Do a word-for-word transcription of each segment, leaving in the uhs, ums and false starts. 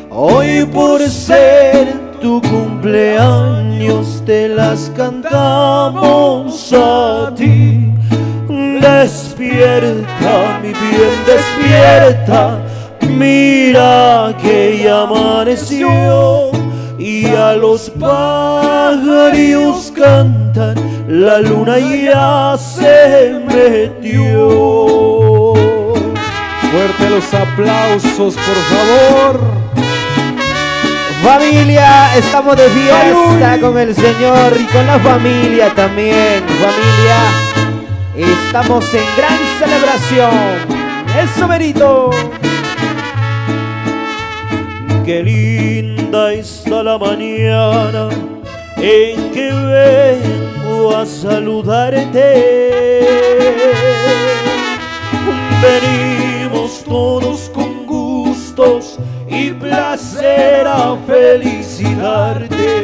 Hoy por ser tu cumpleaños te las cantamos a ti. Despierta, mi bien, despierta. Mira que ya amaneció y a los pájaros cantan, la luna ya se metió. Fuerte los aplausos, por favor. Familia, estamos de fiesta ¡Ay! Con el Señor y con la familia también. Familia, estamos en gran celebración. ¡Eso, Benito! Qué linda está la mañana en que vengo a saludarte. Venimos todos con gustos y placer a felicitarte.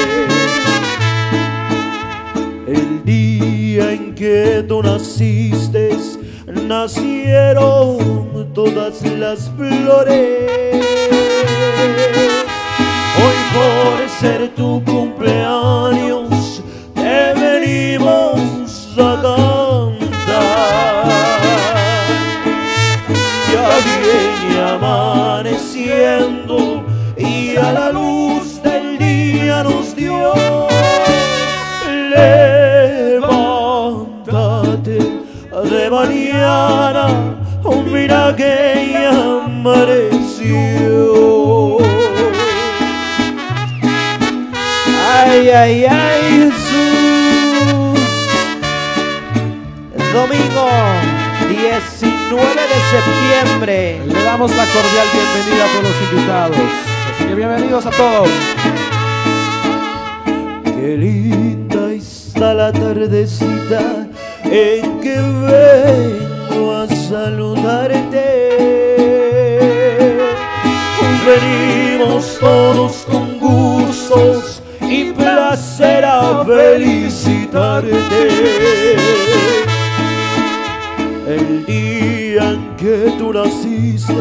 El día en que tú naciste, nacieron todas las flores. Hoy por ser tu cumpleaños te venimos a cantar. Ya viene amaneciendo y a la luz del día nos dio. Levántate de mañana, oh, mira que ya amaneció. Ay, ay, ay, Jesús. Domingo diecinueve de septiembre. Le damos la cordial bienvenida a todos los invitados. Así que bienvenidos a todos. Qué linda está la tardecita en que vengo a saludarte. Venimos todos con gustos y placer a felicitarte. El día en que tú naciste,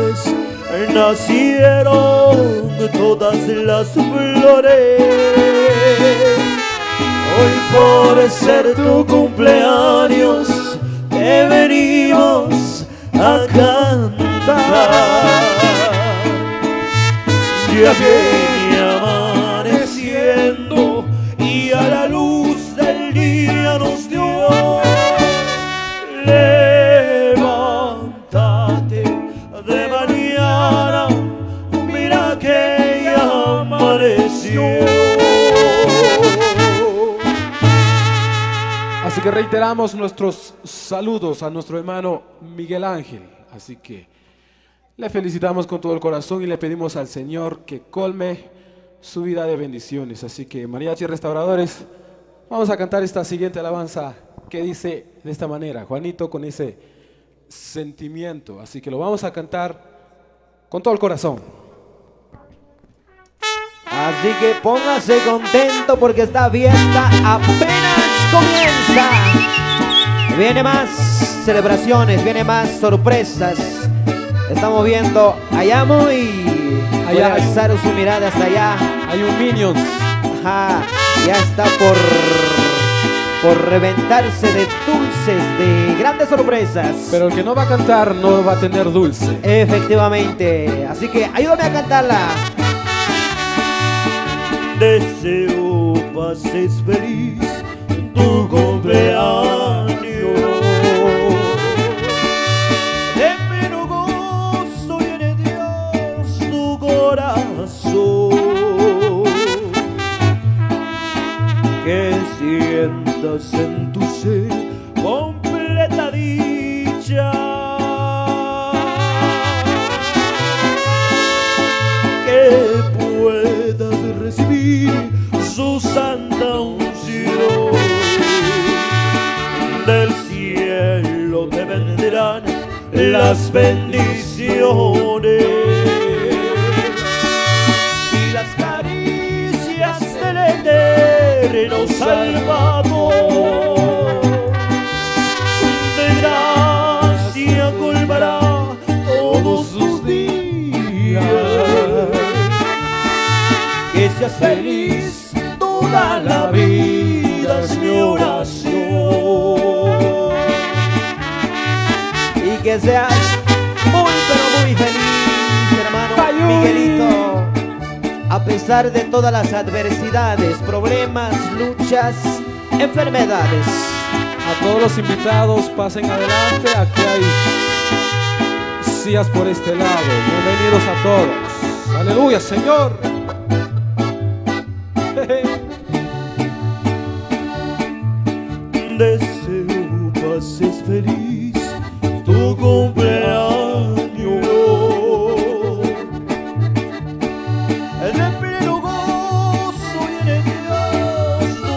nacieron todas las flores. Hoy por ser tu cumpleaños te venimos a cantar. Ya viene amaneciendo y a la luz del día nos dio. Levántate de mañana, mira que ya amaneció. Así que reiteramos nuestros saludos a nuestro hermano Miguel Ángel. Así que le felicitamos con todo el corazón y le pedimos al Señor que colme su vida de bendiciones. Así que, mariachi restauradores, vamos a cantar esta siguiente alabanza que dice de esta manera, Juanito, con ese sentimiento. Así que lo vamos a cantar con todo el corazón. Así que póngase contento porque esta fiesta apenas comienza. Viene más celebraciones, viene más sorpresas. Estamos viendo allá muy allá alzar su mirada hasta allá. Hay un Minions. Ajá, ya está por por reventarse de dulces, de grandes sorpresas. Pero el que no va a cantar no va a tener dulce. Efectivamente, así que ayúdame a cantarla. Deseo pases feliz tu cumpleaños. De pleno gozo llene Dios tu corazón. Que sientas en tu ser completa dicha. Que puedas recibir su santa unción. Del cielo te vendrán las bendiciones y las caricias del eterno Salvador. De gracia colmará todos sus días seas feliz toda la vida, es mi oración. Y que seas muy pero muy feliz, hermano Miguelito, a pesar de todas las adversidades, problemas, luchas, enfermedades. A todos los invitados, pasen adelante. Aquí hay sillas por este lado. Bienvenidos a todos. Aleluya, Señor. Deseo pases feliz tu cumpleaños, en el pleno gozo y en el Dios tu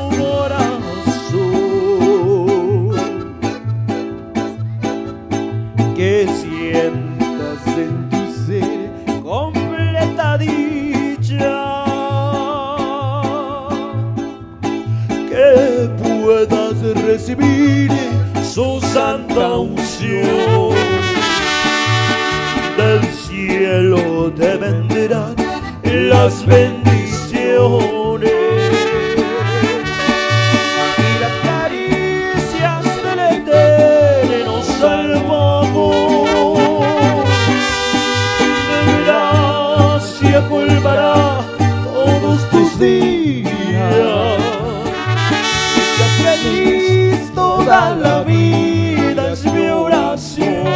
corazón, que sientas en tu ser completa dicha, que puedas recibir su santa unción. Del cielo te vendrán las bendiciones y las caricias del eterno Salvador. De gracia colmará todos tus días. Feliz toda la vida, es mi oración.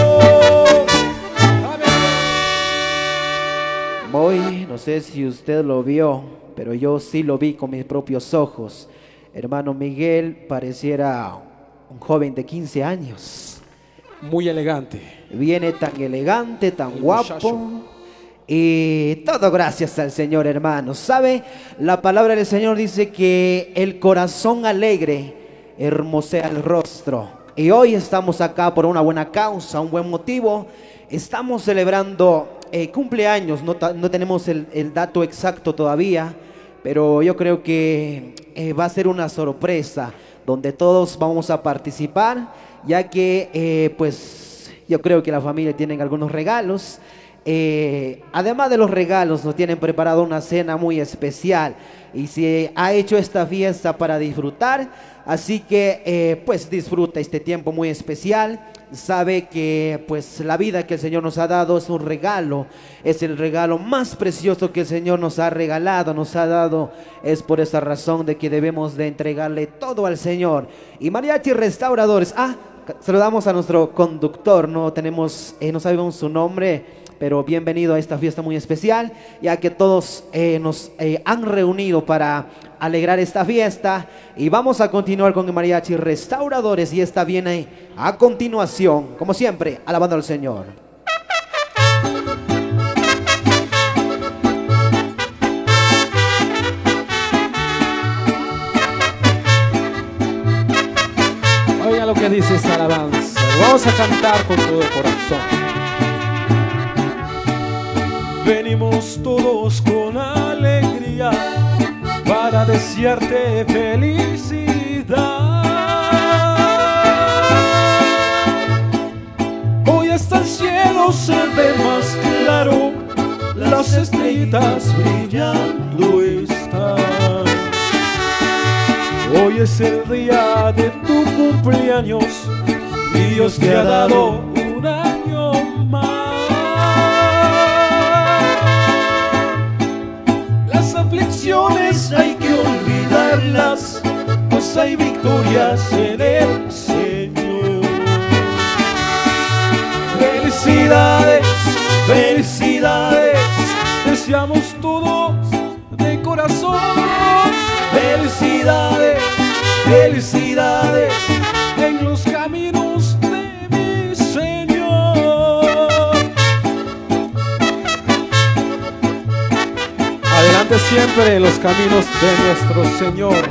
Hoy no sé si usted lo vio, pero yo sí lo vi con mis propios ojos. Hermano Miguel pareciera un joven de quince años. Muy elegante. Viene tan elegante, tan El guapo. muchacho. Y todo gracias al Señor, hermanos. ¿Sabe? La palabra del Señor dice que el corazón alegre hermosea el rostro. Y hoy estamos acá por una buena causa, un buen motivo. Estamos celebrando eh, cumpleaños. No, no tenemos el, el dato exacto todavía, pero yo creo que eh, va a ser una sorpresa donde todos vamos a participar, ya que eh, pues yo creo que la familia tiene algunos regalos. Eh, además de los regalos, nos tienen preparado una cena muy especial y se ha hecho esta fiesta para disfrutar, así que eh, pues disfruta este tiempo muy especial. Sabe que pues la vida que el Señor nos ha dado es un regalo, es el regalo más precioso que el Señor nos ha regalado, nos ha dado. Es por esa razón de que debemos de entregarle todo al Señor. Y Mariachi Restauradores, ah, saludamos a nuestro conductor, no tenemos, eh, no sabemos su nombre, pero bienvenido a esta fiesta muy especial, ya que todos eh, nos eh, han reunido para alegrar esta fiesta. Y vamos a continuar con el Mariachi Restauradores, y esta viene a continuación, como siempre, alabando al Señor. Oiga lo que dice esta alabanza. Vamos a cantar con todo el corazón. Venimos todos con alegría para desearte felicidad. Hoy hasta el cielo se ve más claro, las estrellitas brillando están. Hoy es el día de tu cumpleaños y Dios te ha dado un año más. Aflicciones hay que olvidarlas, pues hay victorias en el Señor. Felicidades, felicidades, deseamos todos de corazón. Felicidades, felicidades, en los caminos de mi Señor. Adelante siempre en los caminos de nuestro Señor.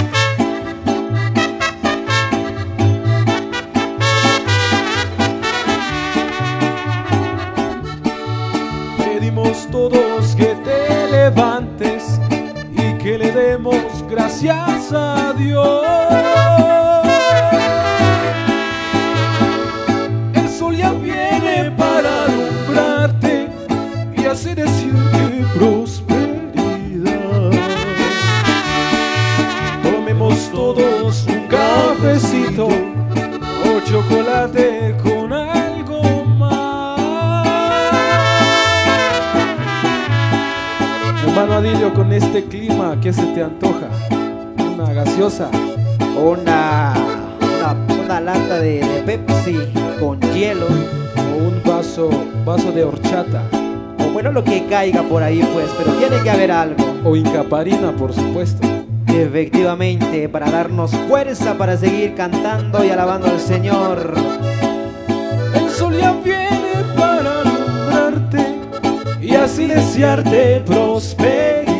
Pedimos todos que te levantes y que le demos gracias a Dios. El sol ya viene para alumbrarte y así decirte prosperidad. chocolate con algo más. Hermano Adilio, con este clima, ¿qué se te antoja? Una gaseosa. Una, una, una lata de, de Pepsi con hielo. O un vaso, vaso de horchata. O bueno, lo que caiga por ahí pues, pero tiene que haber algo. O incaparina, por supuesto. Efectivamente, para darnos fuerza para seguir cantando y alabando al Señor. El sol ya viene para alumbrarte y así desearte prosperidad.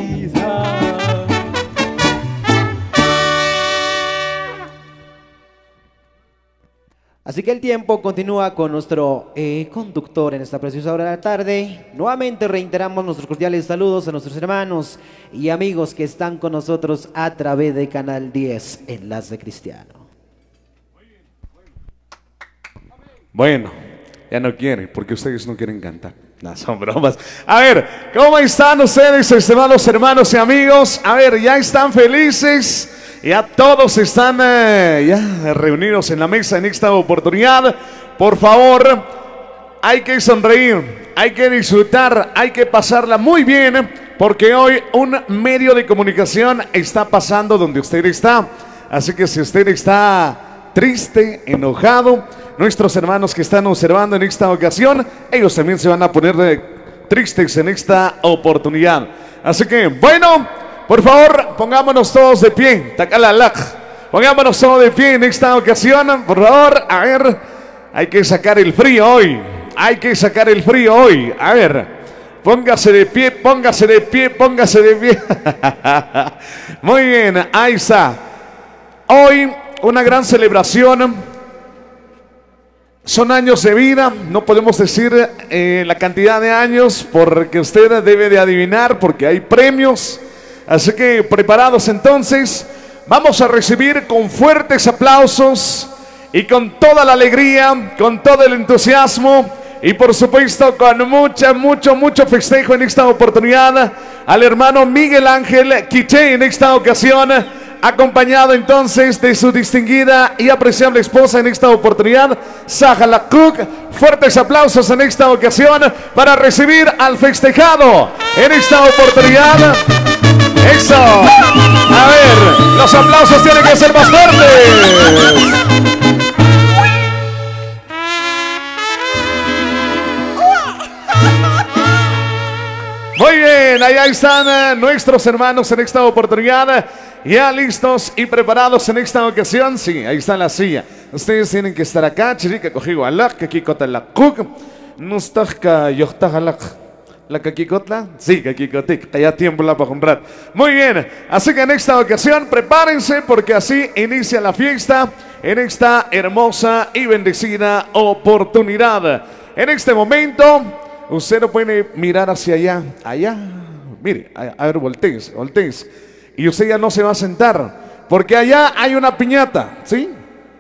Así que el tiempo continúa con nuestro eh, conductor en esta preciosa hora de la tarde. Nuevamente reiteramos nuestros cordiales saludos a nuestros hermanos y amigos que están con nosotros a través de Canal diez, Enlace Cristiano. Bueno, ya no quieren, porque ustedes no quieren cantar. No, son bromas. A ver, ¿cómo están ustedes, estimados hermanos y amigos? A ver, ¿ya están felices? Ya todos están eh, ya reunidos en la mesa en esta oportunidad. Por favor, hay que sonreír, hay que disfrutar, hay que pasarla muy bien, porque hoy un medio de comunicación está pasando donde usted está. Así que si usted está triste, enojado, nuestros hermanos que están observando en esta ocasión, ellos también se van a poner eh, tristes en esta oportunidad. Así que, bueno, por favor, pongámonos todos de pie. Tacalalaj. Pongámonos todos de pie en esta ocasión. Por favor, a ver. Hay que sacar el frío hoy. Hay que sacar el frío hoy. A ver. Póngase de pie, póngase de pie, póngase de pie. Muy bien, ahí está. Hoy una gran celebración. Son años de vida. No podemos decir eh, la cantidad de años porque usted debe de adivinar porque hay premios. Así que preparados entonces, vamos a recibir con fuertes aplausos y con toda la alegría, con todo el entusiasmo y por supuesto con mucha, mucho, mucho festejo en esta oportunidad al hermano Miguel Ángel Quiché en esta ocasión, acompañado entonces de su distinguida y apreciable esposa en esta oportunidad, Sahala Cook. Fuertes aplausos en esta ocasión para recibir al festejado en esta oportunidad. ¡Eso! A ver, los aplausos tienen que ser más fuertes. Muy bien, allá están uh, nuestros hermanos en esta oportunidad, ya listos y preparados en esta ocasión. Sí, ahí está la silla. Ustedes tienen que estar acá. Chirica cogigo alak, que aquí cota la cook. Nustaka yohtajalak. ¿La caquicotla? Sí, caquicotic, ya tiembla para un rato. Muy bien, así que en esta ocasión prepárense porque así inicia la fiesta en esta hermosa y bendecida oportunidad. En este momento, usted no puede mirar hacia allá, allá, mire, a, a ver, voltees, voltees. Y usted ya no se va a sentar porque allá hay una piñata, ¿sí?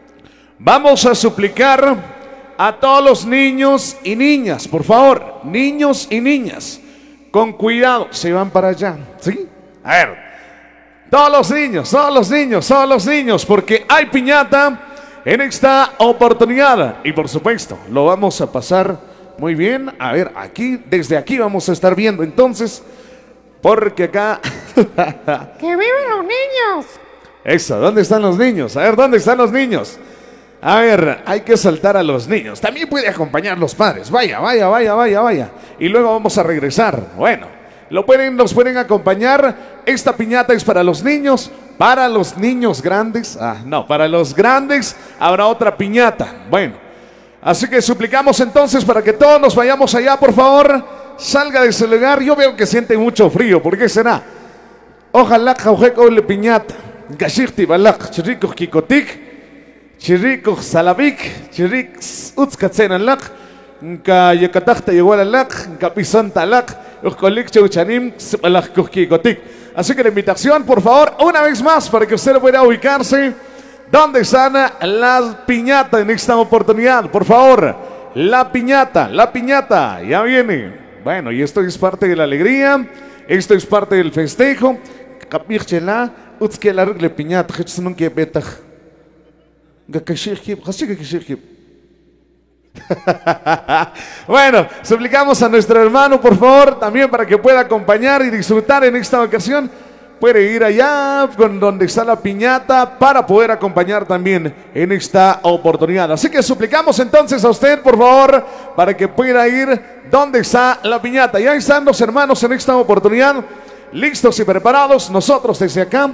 Vamos a suplicar a todos los niños y niñas, por favor, niños y niñas, con cuidado, se van para allá, ¿sí? A ver, todos los niños, todos los niños, todos los niños, porque hay piñata en esta oportunidad. Y por supuesto, lo vamos a pasar muy bien. A ver, aquí, desde aquí vamos a estar viendo entonces, porque acá... ¡Que viven los niños! Eso, ¿dónde están los niños? A ver, ¿dónde están los niños? A ver, hay que saltar a los niños. También puede acompañar los padres. Vaya, vaya, vaya, vaya, vaya. Y luego vamos a regresar. Bueno, lo pueden, los pueden acompañar. Esta piñata es para los niños. Para los niños grandes. Ah, no, para los grandes habrá otra piñata. Bueno, así que suplicamos entonces para que todos nos vayamos allá, por favor. Salga de ese lugar. Yo veo que siente mucho frío. ¿Por qué será? Ojalá jaujeco le piñata. Gashirti balak, chirico kikotik. Chirico salabik, chirik utskatzen alak, nka yakatakta igual alak, nka pisanta alak, uskolik chauchanim, alak kukikotik. Así que la invitación, por favor, una vez más, para que usted pueda ubicarse donde están las piñatas en esta oportunidad. Por favor, la piñata, la piñata, ya viene. Bueno, y esto es parte de la alegría, esto es parte del festejo. Capirchela, utske la regle piñata, hechos nunca betaj. Bueno, suplicamos a nuestro hermano, por favor, también para que pueda acompañar y disfrutar en esta ocasión. Puede ir allá con donde está la piñata para poder acompañar también en esta oportunidad. Así que suplicamos entonces a usted, por favor, para que pueda ir donde está la piñata. Ya están los hermanos en esta oportunidad, listos y preparados. Nosotros desde acá.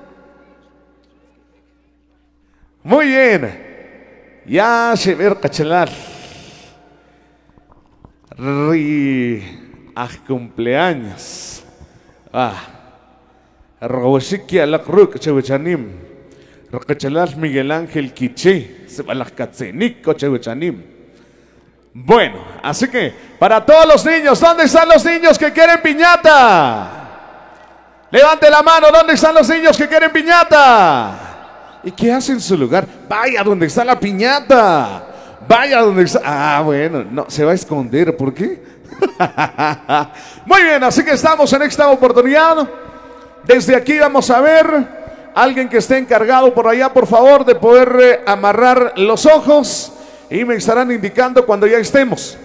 Muy bien. Ya se ve cachelar. Ri. Ah, cumpleaños. Ah. Rawashiki alak ruk chewechanim. Rakachalas Miguel Ángel Quiche. Sebalakatzeniko chewechanim. Bueno, así que para todos los niños, ¿dónde están los niños que quieren piñata? Levante la mano, ¿dónde están los niños que quieren piñata? ¿Y qué hace en su lugar? Vaya donde está la piñata. Vaya donde está. Ah, bueno, no, se va a esconder. ¿Por qué? Muy bien, así que estamos en esta oportunidad. Desde aquí vamos a ver a alguien que esté encargado por allá, por favor, de poder eh, amarrar los ojos. Y me estarán indicando cuando ya estemos.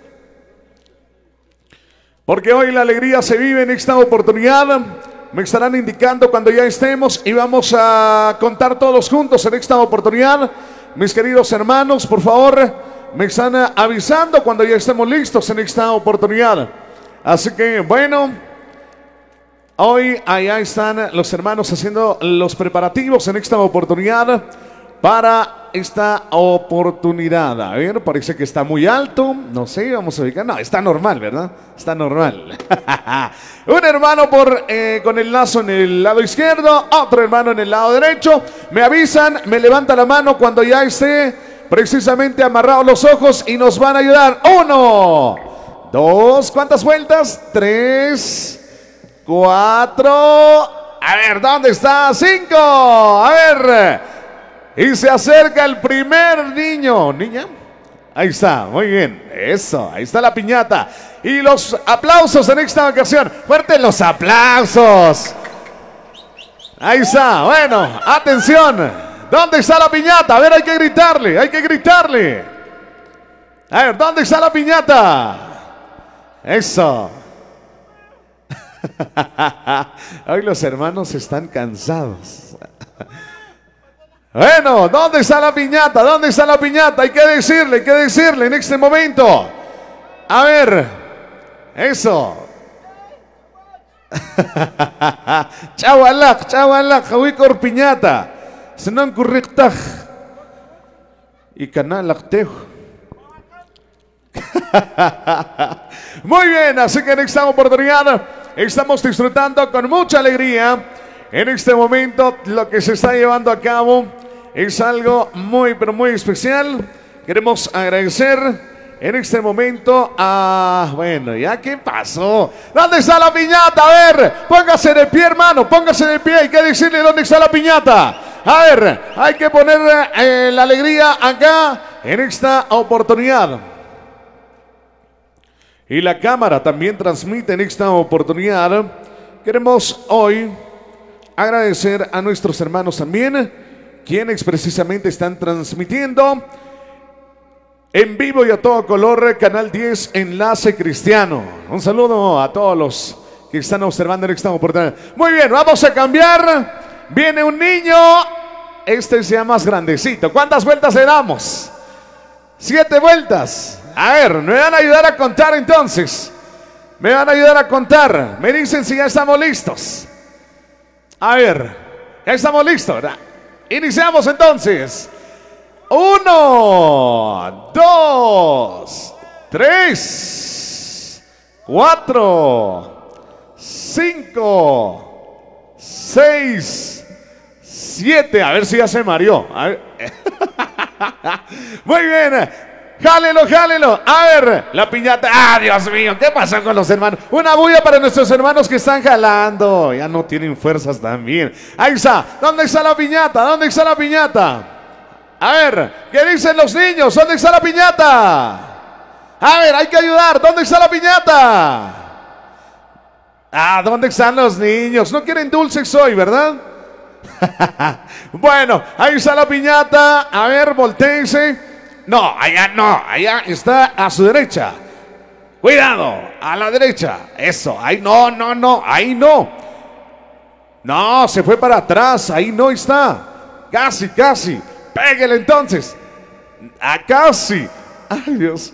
Porque hoy la alegría se vive en esta oportunidad. Me estarán indicando cuando ya estemos y vamos a contar todos juntos en esta oportunidad. Mis queridos hermanos, por favor, me están avisando cuando ya estemos listos en esta oportunidad. Así que, bueno, hoy allá están los hermanos haciendo los preparativos en esta oportunidad para esta oportunidad. A ver, parece que está muy alto. No sé, vamos a ubicar. No, está normal, ¿verdad? Está normal. Un hermano por, eh, con el lazo en el lado izquierdo, otro hermano en el lado derecho. Me avisan, me levanta la mano cuando ya esté precisamente amarrado los ojos y nos van a ayudar. Uno, dos, ¿cuántas vueltas? Tres, cuatro. A ver, ¿dónde está? Cinco. A ver. Y se acerca el primer niño. ¿Niña? Ahí está, muy bien. Eso, ahí está la piñata. Y los aplausos en esta ocasión. ¡Fuertes los aplausos! Ahí está, bueno, atención. ¿Dónde está la piñata? A ver, hay que gritarle, hay que gritarle. A ver, ¿dónde está la piñata? Eso. Hoy los hermanos están cansados. Bueno, ¿dónde está la piñata? ¿Dónde está la piñata? Hay que decirle, hay que decirle en este momento. A ver, eso. Chawalak, chawalak, hawikor piñata. Senang kuriktak. Y canalak tejo. Muy bien, así que en esta oportunidad estamos disfrutando con mucha alegría. En este momento lo que se está llevando a cabo es algo muy pero muy especial. Queremos agradecer en este momento a... Bueno, ¿ya qué pasó? ¿Dónde está la piñata? A ver, póngase de pie, hermano, póngase de pie. Hay que decirle dónde está la piñata. A ver, hay que poner eh, la alegría acá en esta oportunidad. Y la cámara también transmite en esta oportunidad. Queremos hoy agradecer a nuestros hermanos también, quienes precisamente están transmitiendo en vivo y a todo color, Canal diez, Enlace Cristiano. Un saludo a todos los que están observando en esta oportunidad. Muy bien, vamos a cambiar. Viene un niño, este sea más grandecito. ¿Cuántas vueltas le damos? Siete vueltas. A ver, me van a ayudar a contar entonces. Me van a ayudar a contar. Me dicen si ya estamos listos. A ver, ya estamos listos, ¿verdad? Iniciamos entonces. Uno, dos, tres, cuatro, cinco, seis, siete. A ver si ya se mareó. A ver. Muy bien. Jálelo, jálelo. A ver, la piñata. Ah, Dios mío, ¿qué pasa con los hermanos? Una bulla para nuestros hermanos que están jalando. Ya no tienen fuerzas también. Ahí está. ¿Dónde está la piñata? ¿Dónde está la piñata? A ver, ¿qué dicen los niños? ¿Dónde está la piñata? A ver, hay que ayudar. ¿Dónde está la piñata? Ah, ¿dónde están los niños? No quieren dulces hoy, ¿verdad? Bueno, ahí está la piñata. A ver, voltéese. No, allá no, allá está a su derecha. Cuidado, a la derecha. Eso, ahí no, no, no, ahí no. No, se fue para atrás, ahí no está. Casi, casi. Pégale entonces. A casi. Ay, Dios.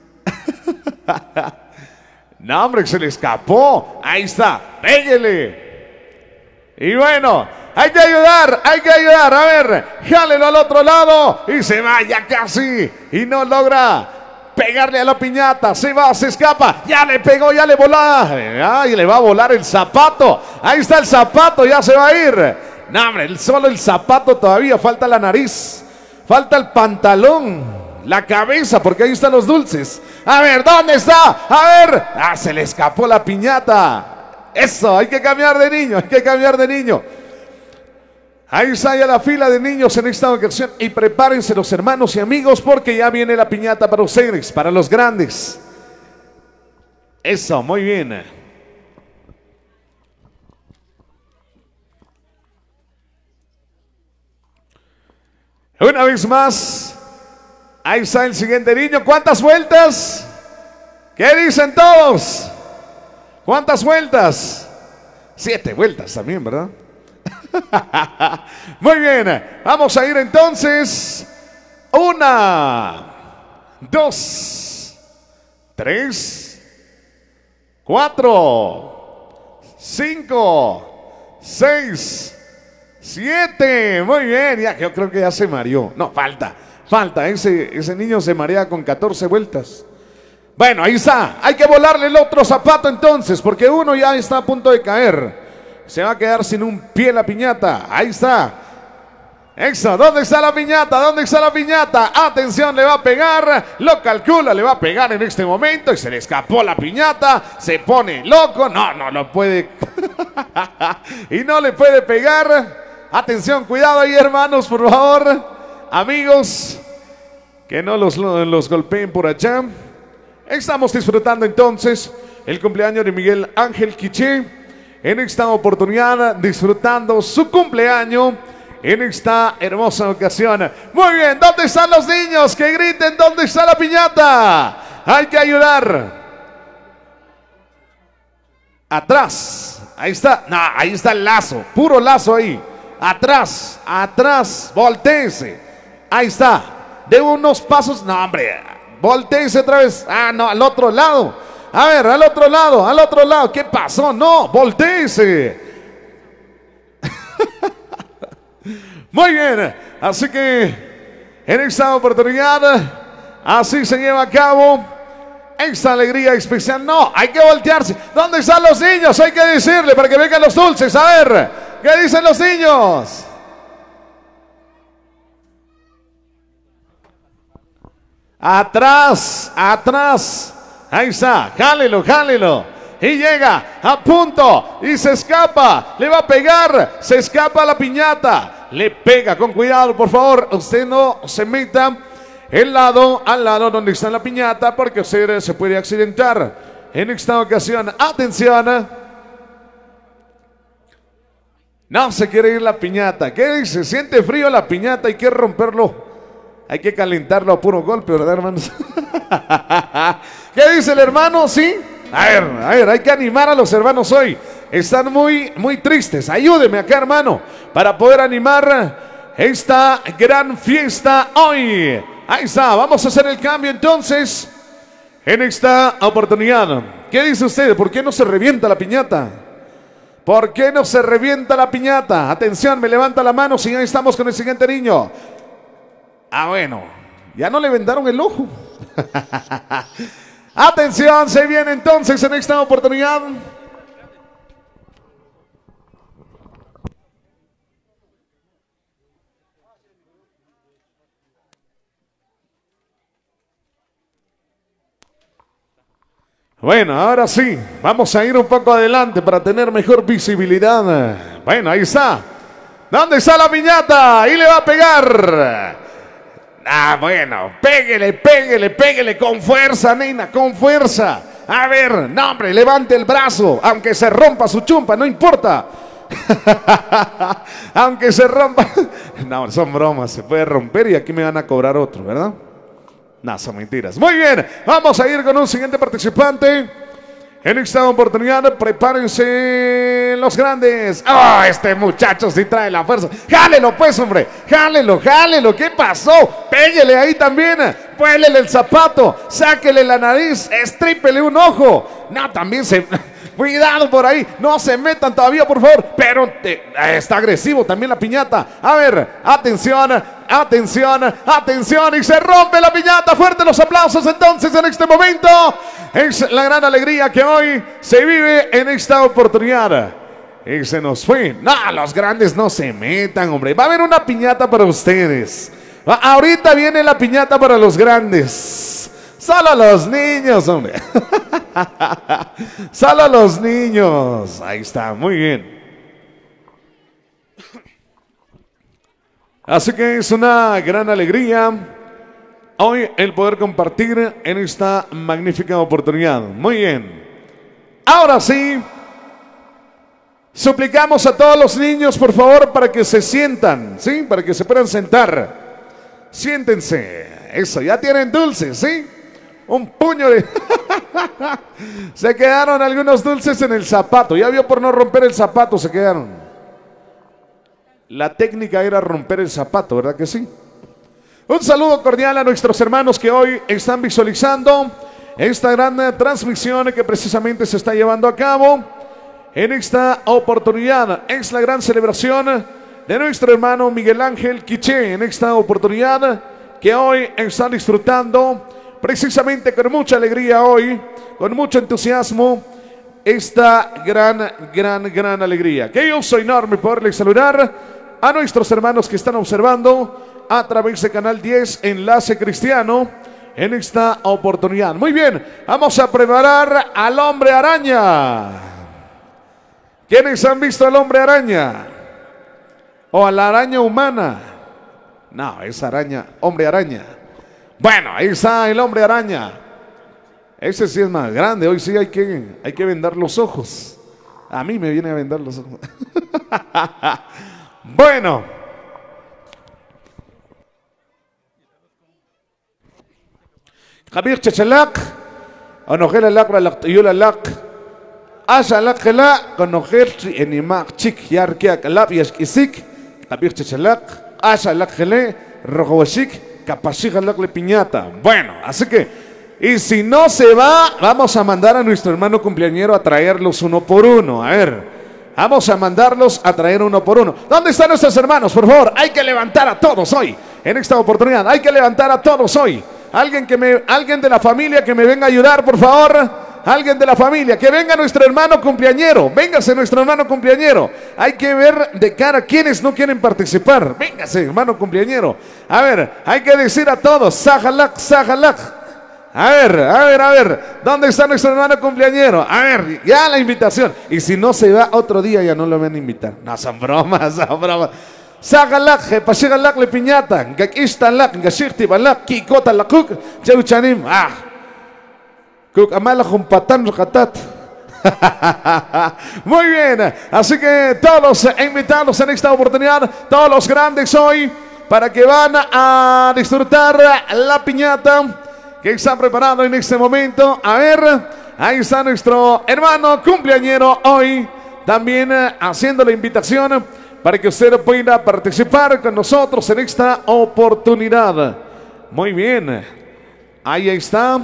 No, hombre, se le escapó. Ahí está, pégale. Y bueno, hay que ayudar, hay que ayudar. A ver, jálelo al otro lado. Y se va ya casi. Y no logra pegarle a la piñata. Se va, se escapa. Ya le pegó, ya le voló. Ay, le va a volar el zapato. Ahí está el zapato, ya se va a ir. No, hombre, solo el zapato todavía. Falta la nariz. Falta el pantalón. La cabeza, porque ahí están los dulces. A ver, ¿dónde está? A ver. Ah, se le escapó la piñata. Eso, hay que cambiar de niño, hay que cambiar de niño. Ahí está ya la fila de niños en esta ocasión. Y prepárense los hermanos y amigos, porque ya viene la piñata para ustedes, para los grandes. Eso, muy bien. Una vez más. Ahí está el siguiente niño. ¿Cuántas vueltas? ¿Qué dicen todos? ¿Cuántas vueltas? Siete vueltas también, ¿verdad? Muy bien. Vamos a ir entonces. Una, dos, tres, cuatro, cinco, seis, siete. Muy bien. Ya, yo creo que ya se mareó. No, falta. Falta, ese, ese niño se marea con catorce vueltas. Bueno, ahí está. Hay que volarle el otro zapato entonces, porque uno ya está a punto de caer. Se va a quedar sin un pie la piñata. Ahí está. Eso, ¿dónde está la piñata? ¿Dónde está la piñata? Atención, le va a pegar. Lo calcula, le va a pegar en este momento. Y se le escapó la piñata. Se pone loco. No, no, no puede. Y no le puede pegar. Atención, cuidado ahí, hermanos, por favor. Amigos, que no los, los golpeen por allá. Estamos disfrutando entonces el cumpleaños de Miguel Ángel Quiché. En esta oportunidad, disfrutando su cumpleaños en esta hermosa ocasión. Muy bien, ¿dónde están los niños? Que griten, ¿dónde está la piñata? Hay que ayudar. Atrás, ahí está, no, ahí está el lazo, puro lazo ahí. Atrás, atrás, voltéese. Ahí está, de unos pasos, no hombre, voltéese otra vez. Ah, no, al otro lado. A ver, al otro lado, al otro lado. ¿Qué pasó? No, voltéese. Muy bien, así que en esta oportunidad, así se lleva a cabo esta alegría especial. No, hay que voltearse. ¿Dónde están los niños? Hay que decirle para que vengan los dulces. A ver, ¿qué dicen los niños? Atrás, atrás. Ahí está, jálelo, jálelo. Y llega a punto y se escapa. Le va a pegar, se escapa la piñata. Le pega con cuidado, por favor. Usted no se meta el lado al lado donde está la piñata, porque usted se puede accidentar. En esta ocasión, atención. No se quiere ir la piñata. ¿Qué dice? Siente frío la piñata, hay que romperlo. Hay que calentarlo a puro golpe, ¿verdad, hermanos? ¿Qué dice el hermano? ¿Sí? A ver, a ver, hay que animar a los hermanos hoy. Están muy, muy tristes. Ayúdeme acá, hermano, para poder animar esta gran fiesta hoy. Ahí está, vamos a hacer el cambio entonces en esta oportunidad. ¿Qué dice usted? ¿Por qué no se revienta la piñata? ¿Por qué no se revienta la piñata? Atención, me levanta la mano si ya estamos con el siguiente niño. Ah, bueno, ya no le vendaron el ojo. Atención, se viene entonces en esta oportunidad. Bueno, ahora sí, vamos a ir un poco adelante para tener mejor visibilidad. Bueno, ahí está. ¿Dónde está la piñata? Y le va a pegar. Ah, bueno, péguele, péguele, péguele con fuerza, nena, con fuerza. A ver, no, hombre, levante el brazo, aunque se rompa su chumpa, no importa. Aunque se rompa. No, son bromas, se puede romper y aquí me van a cobrar otro, ¿verdad? No, son mentiras. Muy bien, vamos a ir con un siguiente participante. En esta oportunidad, prepárense los grandes. ¡Oh, este muchacho sí trae la fuerza! ¡Jálelo pues, hombre! ¡Jálelo, jálelo! ¿Qué pasó? ¡Péguele ahí también! ¡Puélele el zapato! ¡Sáquele la nariz! ¡Estrípele un ojo! No, también se... Cuidado por ahí, no se metan todavía, por favor. Pero te, está agresivo también la piñata. A ver, atención, atención, atención. Y se rompe la piñata. Fuerte los aplausos entonces en este momento. Es la gran alegría que hoy se vive en esta oportunidad. Y se nos fue. No, los grandes no se metan, hombre. Va a haber una piñata para ustedes. Ahorita viene la piñata para los grandes. Solo los niños, hombre. Solo los niños. Ahí está, muy bien. Así que es una gran alegría hoy el poder compartir en esta magnífica oportunidad. Muy bien. Ahora sí, suplicamos a todos los niños, por favor, para que se sientan, ¿sí? Para que se puedan sentar. Siéntense. Eso, ya tienen dulces, ¿sí? Un puño de... Se quedaron algunos dulces en el zapato. Ya vio, por no romper el zapato se quedaron. La técnica era romper el zapato, ¿verdad que sí? Un saludo cordial a nuestros hermanos que hoy están visualizando esta gran transmisión que precisamente se está llevando a cabo en esta oportunidad. Es la gran celebración de nuestro hermano Miguel Ángel Quiché en esta oportunidad que hoy están disfrutando precisamente con mucha alegría hoy, con mucho entusiasmo, esta gran, gran, gran alegría. Qué gusto enorme poderles saludar a nuestros hermanos que están observando a través de Canal diez Enlace Cristiano en esta oportunidad. Muy bien, vamos a preparar al Hombre Araña. ¿Quiénes han visto al Hombre Araña? ¿O a la araña humana? No, es araña, Hombre Araña. Bueno, ahí está el Hombre Araña. Ese sí es más grande. Hoy sí hay que, hay que vendar los ojos. A mí me viene a vendar los ojos. Bueno. Kabir chachalak. Onogela lakra laktayula lak. Asha lakela. Konogel enimak chik yarkia kalap yashkisik. Kabir chachalak. Asha lakele. Rogowashik. Capachíjale piñata. Bueno, así que, y si no se va, vamos a mandar a nuestro hermano cumpleañero a traerlos uno por uno. A ver, vamos a mandarlos a traer uno por uno. ¿Dónde están nuestros hermanos? Por favor, hay que levantar a todos hoy. En esta oportunidad, hay que levantar a todos hoy. Alguien, que me, alguien de la familia que me venga a ayudar, por favor. Alguien de la familia, que venga nuestro hermano cumpleañero. Véngase nuestro hermano cumpleañero. Hay que ver de cara a quienes no quieren participar. Véngase, hermano cumpleañero. A ver, hay que decir a todos, Sajalak, Sajalak. A ver, a ver, a ver, ¿dónde está nuestro hermano cumpleañero? A ver, ya la invitación. Y si no se va otro día, ya no lo van a invitar. No, son bromas, son bromas. Sagalak, Pashigalak le piñata, Gakistalak, Gashirtibalak, Kikotalakuk, Jeuchanim. Ah. Muy bien, así que todos los invitados en esta oportunidad, todos los grandes hoy, para que van a disfrutar la piñata que está preparado en este momento. A ver, ahí está nuestro hermano cumpleañero hoy, también haciendo la invitación para que usted pueda participar con nosotros en esta oportunidad. Muy bien, ahí está.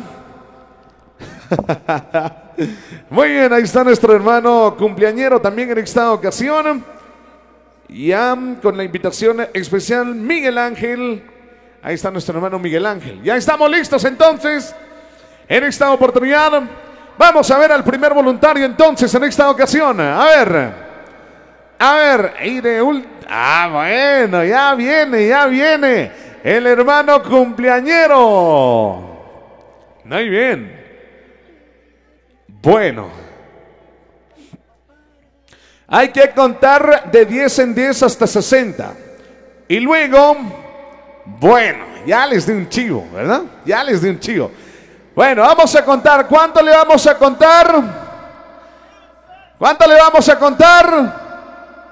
Muy bien, ahí está nuestro hermano cumpleañero también en esta ocasión. Ya con la invitación especial Miguel Ángel. Ahí está nuestro hermano Miguel Ángel. Ya estamos listos entonces en esta oportunidad. Vamos a ver al primer voluntario entonces en esta ocasión. A ver, a ver, y de ult ah, bueno, ya viene, ya viene el hermano cumpleañero. Muy bien. Bueno, hay que contar de diez en diez hasta sesenta. Y luego, bueno, ya les di un chivo, ¿verdad? Ya les di un chivo. Bueno, vamos a contar. ¿Cuánto le vamos a contar? ¿Cuánto le vamos a contar?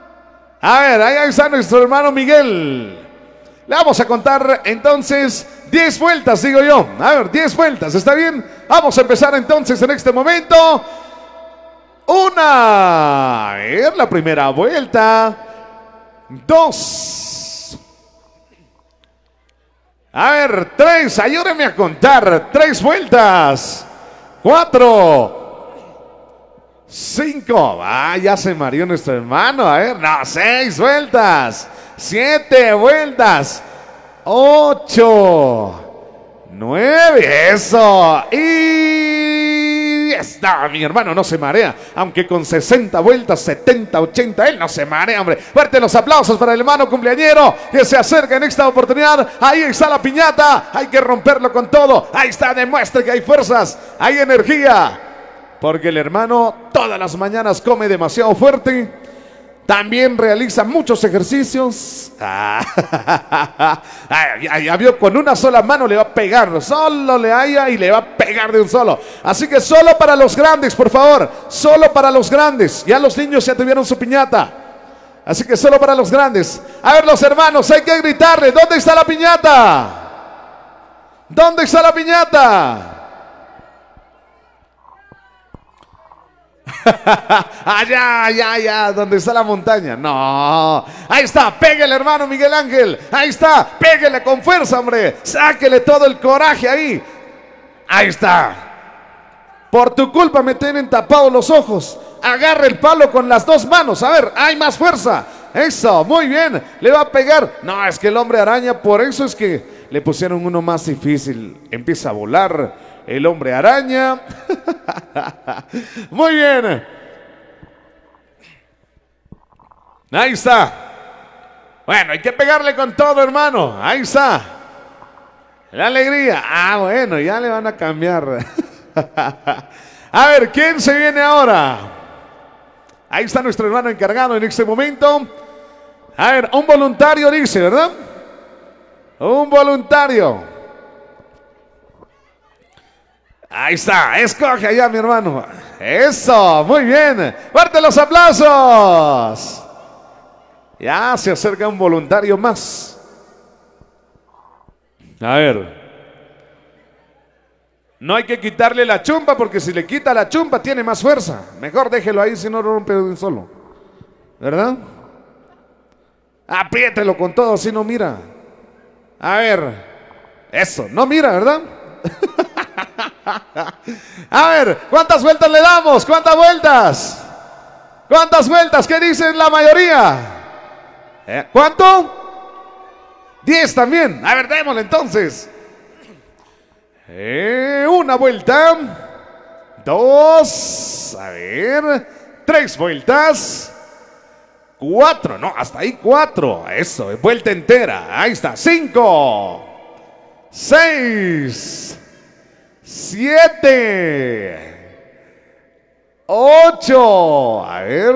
A ver, ahí está nuestro hermano Miguel. Le vamos a contar entonces diez vueltas, digo yo. A ver, diez vueltas, ¿está bien? Vamos a empezar entonces en este momento. Una. A ver, la primera vuelta. Dos. A ver, tres. Ayúdenme a contar. Tres vueltas. Cuatro. Cinco. Ah, ya se mareó nuestro hermano. A ver, no, seis vueltas. Siete vueltas. Ocho. Nueve. Eso. Y está, mi hermano no se marea. Aunque con sesenta vueltas, setenta, ochenta, él no se marea, hombre. Fuerte los aplausos para el hermano cumpleañero que se acerca en esta oportunidad. Ahí está la piñata. Hay que romperlo con todo. Ahí está, demuestra que hay fuerzas, hay energía. Porque el hermano todas las mañanas come demasiado fuerte. También realiza muchos ejercicios. Ah, ya, ya vio, con una sola mano le va a pegar. Solo le haya y le va a pegar de un solo. Así que solo para los grandes, por favor. Solo para los grandes. Ya los niños ya tuvieron su piñata. Así que solo para los grandes. A ver, los hermanos, hay que gritarle. ¿Dónde está la piñata? ¿Dónde está la piñata? Allá, allá, allá, donde está la montaña. No, ahí está, pégale, hermano Miguel Ángel. Ahí está, pégale con fuerza, hombre. Sáquele todo el coraje ahí. Ahí está. Por tu culpa me tienen tapados los ojos. Agarre el palo con las dos manos. A ver, hay más fuerza. Eso, muy bien. Le va a pegar. No, es que el hombre araña, por eso es que le pusieron uno más difícil. Empieza a volar el hombre araña. Muy bien. Ahí está. Bueno, hay que pegarle con todo, hermano. Ahí está. La alegría. Ah, bueno, ya le van a cambiar. A ver, ¿quién se viene ahora? Ahí está nuestro hermano encargado en este momento. A ver, un voluntario dice, ¿verdad? Un voluntario. Ahí está, escoge allá, mi hermano. Eso, muy bien. Fuerte los aplausos. Ya se acerca un voluntario más. A ver. No hay que quitarle la chumpa, porque si le quita la chumpa tiene más fuerza. Mejor déjelo ahí, si no rompe de un solo. ¿Verdad? Apriételo con todo, si no mira. A ver. Eso, no mira, ¿verdad? A ver, ¿cuántas vueltas le damos? ¿Cuántas vueltas? ¿Cuántas vueltas? ¿Qué dicen la mayoría? ¿Eh? ¿Cuánto? Diez también. A ver, démosle entonces. Eh, una vuelta. Dos. A ver. Tres vueltas. Cuatro. No, hasta ahí cuatro. Eso, vuelta entera. Ahí está. Cinco. Seis. Siete. Ocho. A ver.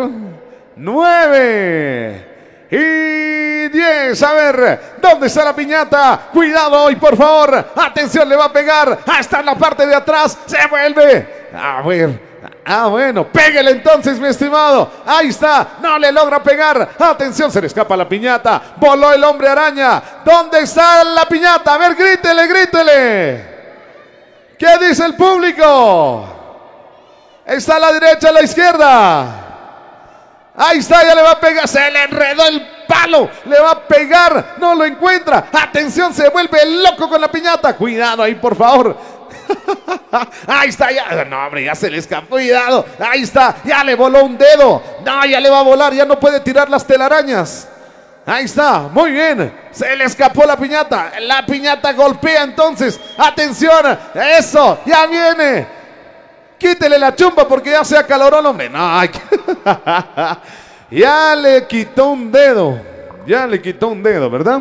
Nueve. Y diez. A ver, ¿dónde está la piñata? Cuidado hoy, por favor. Atención, le va a pegar. Hasta en la parte de atrás. Se vuelve. A ver. Ah, bueno, péguele entonces, mi estimado. Ahí está, no le logra pegar. Atención, se le escapa la piñata. Voló el hombre araña. ¿Dónde está la piñata? A ver, grítele, grítele. ¿Qué dice el público? ¿Está a la derecha, a la izquierda? Ahí está, ya le va a pegar. Se le enredó el palo. Le va a pegar. No lo encuentra. Atención, se vuelve loco con la piñata. Cuidado ahí, por favor. Ahí está, ya. No, hombre, ya se le escapó. Cuidado. Ahí está. Ya le voló un dedo. No, ya le va a volar. Ya no puede tirar las telarañas. Ahí está. Muy bien. Se le escapó la piñata. La piñata golpea entonces. Atención. Eso. Ya viene. Quítele la chumpa porque ya se acaloró el hombre. No, hay que... Ya le quitó un dedo. Ya le quitó un dedo, ¿verdad?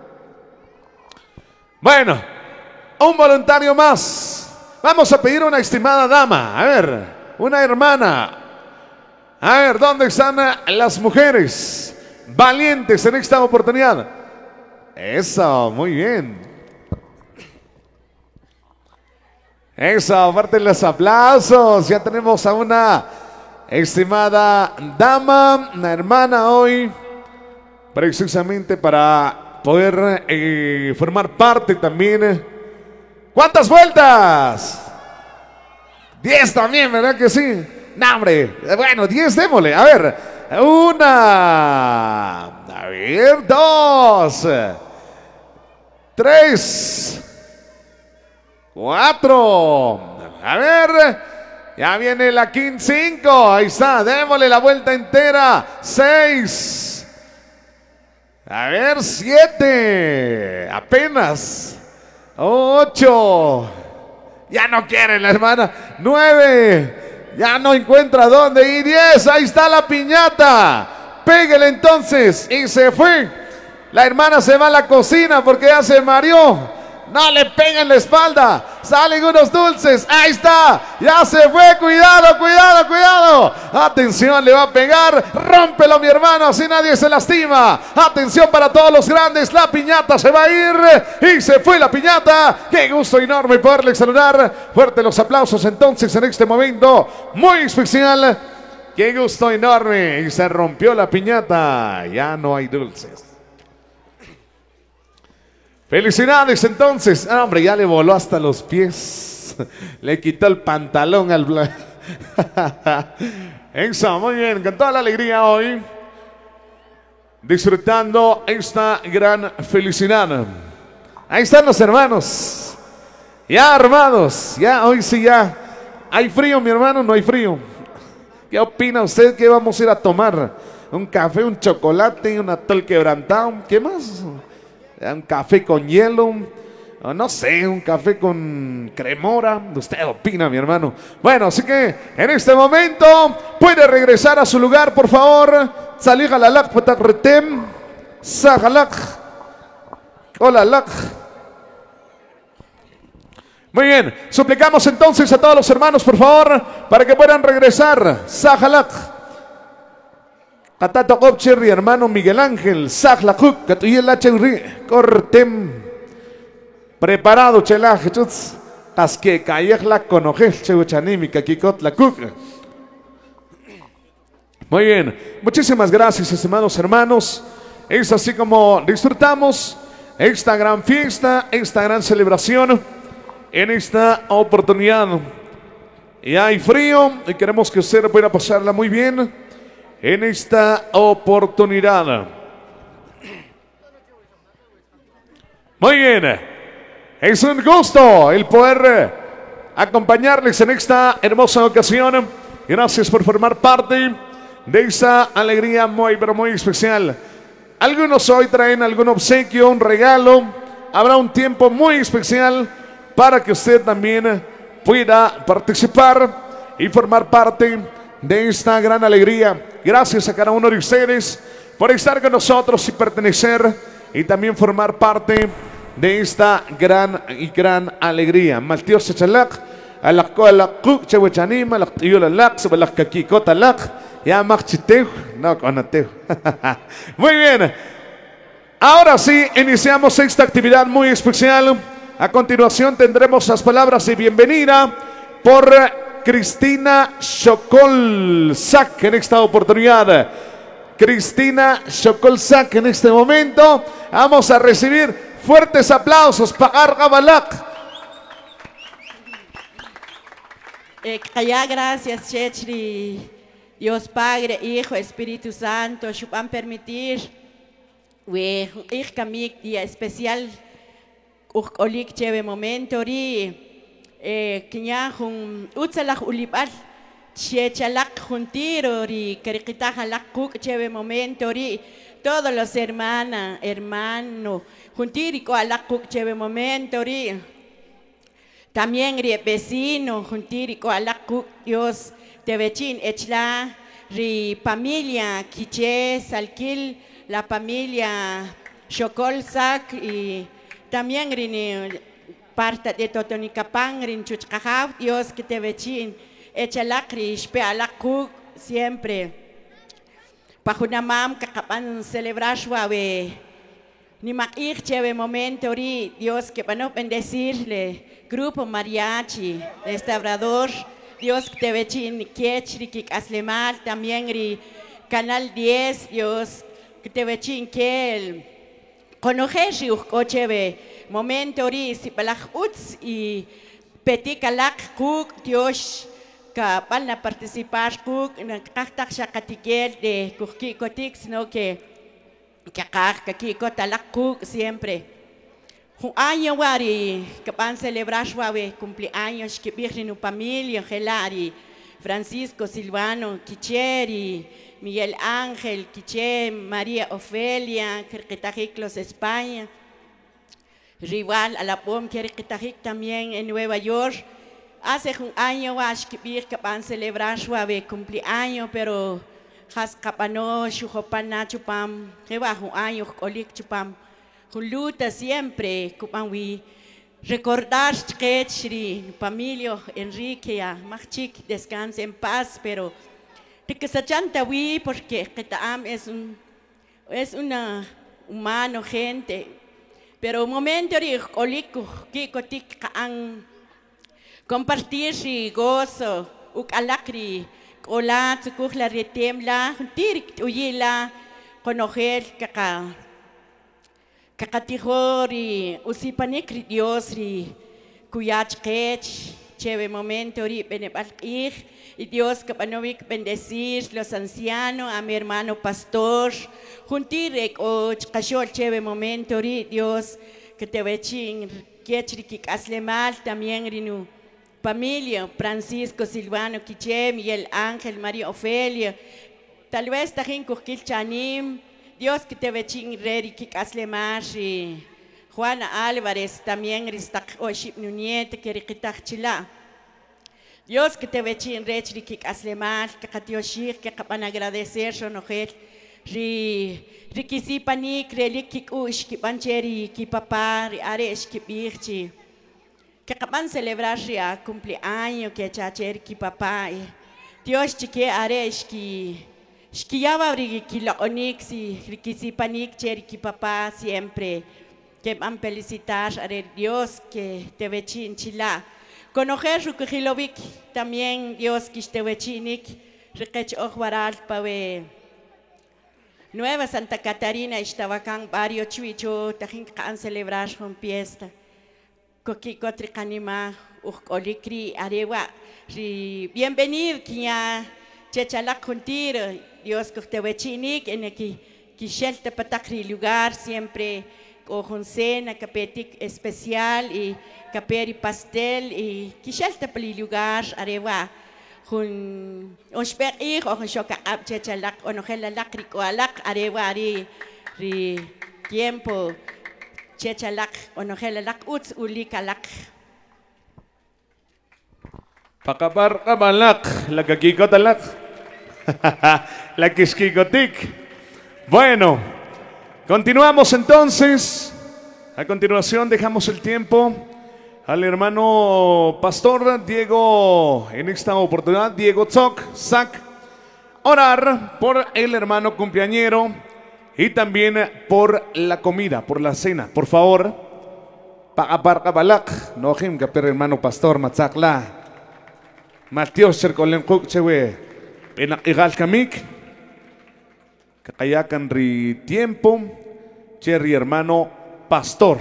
Bueno, un voluntario más. Vamos a pedir una estimada dama. A ver, una hermana. A ver, ¿dónde están las mujeres valientes en esta oportunidad? Eso, muy bien. Eso, aparte los aplausos. Ya tenemos a una estimada dama, una hermana hoy. precisamente para poder eh, formar parte también. ¿Cuántas vueltas? diez también, ¿verdad que sí? No, hombre. Bueno, diez démosle. A ver. Una. A ver, dos. Tres. Cuatro. A ver. Ya viene la quince. Cinco. Ahí está. Démosle la vuelta entera. Seis. A ver, siete. Apenas. Ocho. Ya no quiere la hermana. Nueve. Ya no encuentra dónde. Y diez. Ahí está la piñata. Pégale entonces. Y se fue. La hermana se va a la cocina porque ya se mareó. No le peguen la espalda. Salen unos dulces. Ahí está. Ya se fue. Cuidado, cuidado, cuidado. Atención, le va a pegar. Rómpelo, mi hermano. Así nadie se lastima. Atención para todos los grandes. La piñata se va a ir. Y se fue la piñata. Qué gusto enorme poderle saludar. Fuerte los aplausos entonces en este momento. Muy especial. Qué gusto enorme. Y se rompió la piñata. Ya no hay dulces. Felicidades entonces. Ah, hombre, ya le voló hasta los pies. Le quitó el pantalón al blanco. Eso, muy bien, con toda la alegría hoy. Disfrutando esta gran felicidad. Ahí están los hermanos. Ya armados. Ya, hoy sí ya. ¿Hay frío, mi hermano? No hay frío. ¿Qué opina usted? ¿Qué vamos a ir a tomar? ¿Un café, un chocolate, un atol quebrantado? ¿Qué más? Un café con hielo, no sé, un café con cremora. Usted opina, mi hermano. Bueno, así que en este momento puede regresar a su lugar, por favor. Salí galalak patakretem, sagalak, olalak. Muy bien, suplicamos entonces a todos los hermanos, por favor, para que puedan regresar. Sagalak. Katato Kopcherri, hermano Miguel Ángel, Saglakuk, Katuyela Cherri, Cortem. Preparado, Chelaje, Chutz, Casque, Cayekla, Conojel, Cheuchanímica, Kikot, la Kuk. Muy bien, muchísimas gracias, estimados hermanos. Es así como disfrutamos esta gran fiesta, esta gran celebración, en esta oportunidad. Y hay frío y queremos que usted pueda pasarla muy bien en esta oportunidad. Muy bien, es un gusto el poder acompañarles en esta hermosa ocasión. Gracias por formar parte de esa alegría muy pero muy especial. Algunos hoy traen algún obsequio, un regalo. Habrá un tiempo muy especial para que usted también pueda participar y formar parte de esta gran alegría. Gracias a cada uno de ustedes por estar con nosotros y pertenecer y también formar parte de esta gran y gran alegría. Maltio Sechalak, Alakok, Chewechanima, Alakiolalak, Sabalakakikotalak, Yamakchiteu, no conateu. Muy bien. Ahora sí, iniciamos esta actividad muy especial. A continuación tendremos las palabras de bienvenida por Cristina Chocolzac en esta oportunidad. Cristina Chocolzac en este momento. Vamos a recibir fuertes aplausos para Argabalak. Eh, gracias, Chechri. Dios Padre, Hijo, Espíritu Santo, van a permitir que día especial olik cheve momento ri. Eh, kanya kung utsalak ulipal chechalak juntiro ri kerikitajalak kuk cheve momento ri todos los hermanas hermanos juntirico alak kuk cheve momento ri también ri vecino juntirico alak kuk Dios te vechin echla ri familia quiche salquil la familia Chocolzac y también ri parte de Totonicapán, Rinchuchcajav, Dios que te vechin, echa la crispe a la cook siempre. Pajunamam, cacapan celebrar suave. Ni maír cheve momento, ri, Dios que van a bendecirle. Grupo Mariachi, restaurador, Dios que te vechin, Kiechri, Kikaslemar, también ri, Canal diez, Dios, que te vechin que el conocer si uchkochebe momento ori si palach uts y petikalak kuk Dios que van a participar kuk en kaktak shakatikel de kukikotik sino que que kak kakikotalak kuk siempre. Un año wari que van a celebrar suave cumpleaños que viene en familia Gelari Francisco Silvano Quicheri Miguel Ángel Quiche María Ofelia Querquetajiclos España rival a la P O M Querquetajic también en Nueva York hace un año was que van a celebrar suave cumpleaños pero has capano chupana chupam que va un año colik chupam luta siempre, recordar que Shri, familia Enrique, Machik, descanse en paz, pero de que se chanta wi porque Ketaam es un es una humano gente, pero un momento de olico que cotic can compartir si gozo, ukalakri, ola, tsukuhla retemla, tirik uyila, conocer kaka. Kakatihori, usipanik Dios ri kuyach kech, cheve momento ri benebalkir, y Dios que panovik bendecir los ancianos, a mi hermano pastor, juntirek o chkashol cheve momento ri Dios que te vechin kiechri kikasle mal también rinu familia Francisco Silvano Quiche, Miguel Ángel, María Ofelia, tal vez tajin kukil chanim. Dios que te vechin reri que casle más y Juana Álvarez también ristak oship nuñete que rikitak chila. Dios que te vechin reri que casle más que katioshir que capan agradecer son ojer ri rikisipanik relik que ush que pancheri que papá ri aresh que birchi que capan celebrar a cumpleaños que chacher que papá Dios chique aresh que Shkiyaba rikila onix y rikisipanik cheriki papá siempre que van felicitar a Dios que te vechin chila. Conocer su kilovik también Dios que te vechinik rikech ojwaral pawe. Nueva Santa Catarina estaba acá varios chuicho tajin kan celebrar con fiesta. Koki kotri kanima ukolikri arewa. Bienvenido kia chechalak contigo. Dios que te vechinik en aquí que shelta patakri lugar siempre con cena capetic especial y caperi pastel y que shelta pali lugar arewa con un sper ir o con shoka ab chechalak o no gela lakri ko alak arewa ri ri tiempo chechalak o no gela lak uts ulikalak Pakabar kamalak lagakikotalak la Quisquicotic. Bueno, continuamos entonces. A continuación dejamos el tiempo al hermano pastor Diego, en esta oportunidad Diego Tzok, Sac, orar por el hermano cumpleañero y también por la comida, por la cena. Por favor, Pagapar Kabalak, no jim kaper hermano pastor Matzakla, Matios Cherkolenkuk Chewe. En Igal Kamik, Kakayakan ri tiempo, Cherry hermano pastor.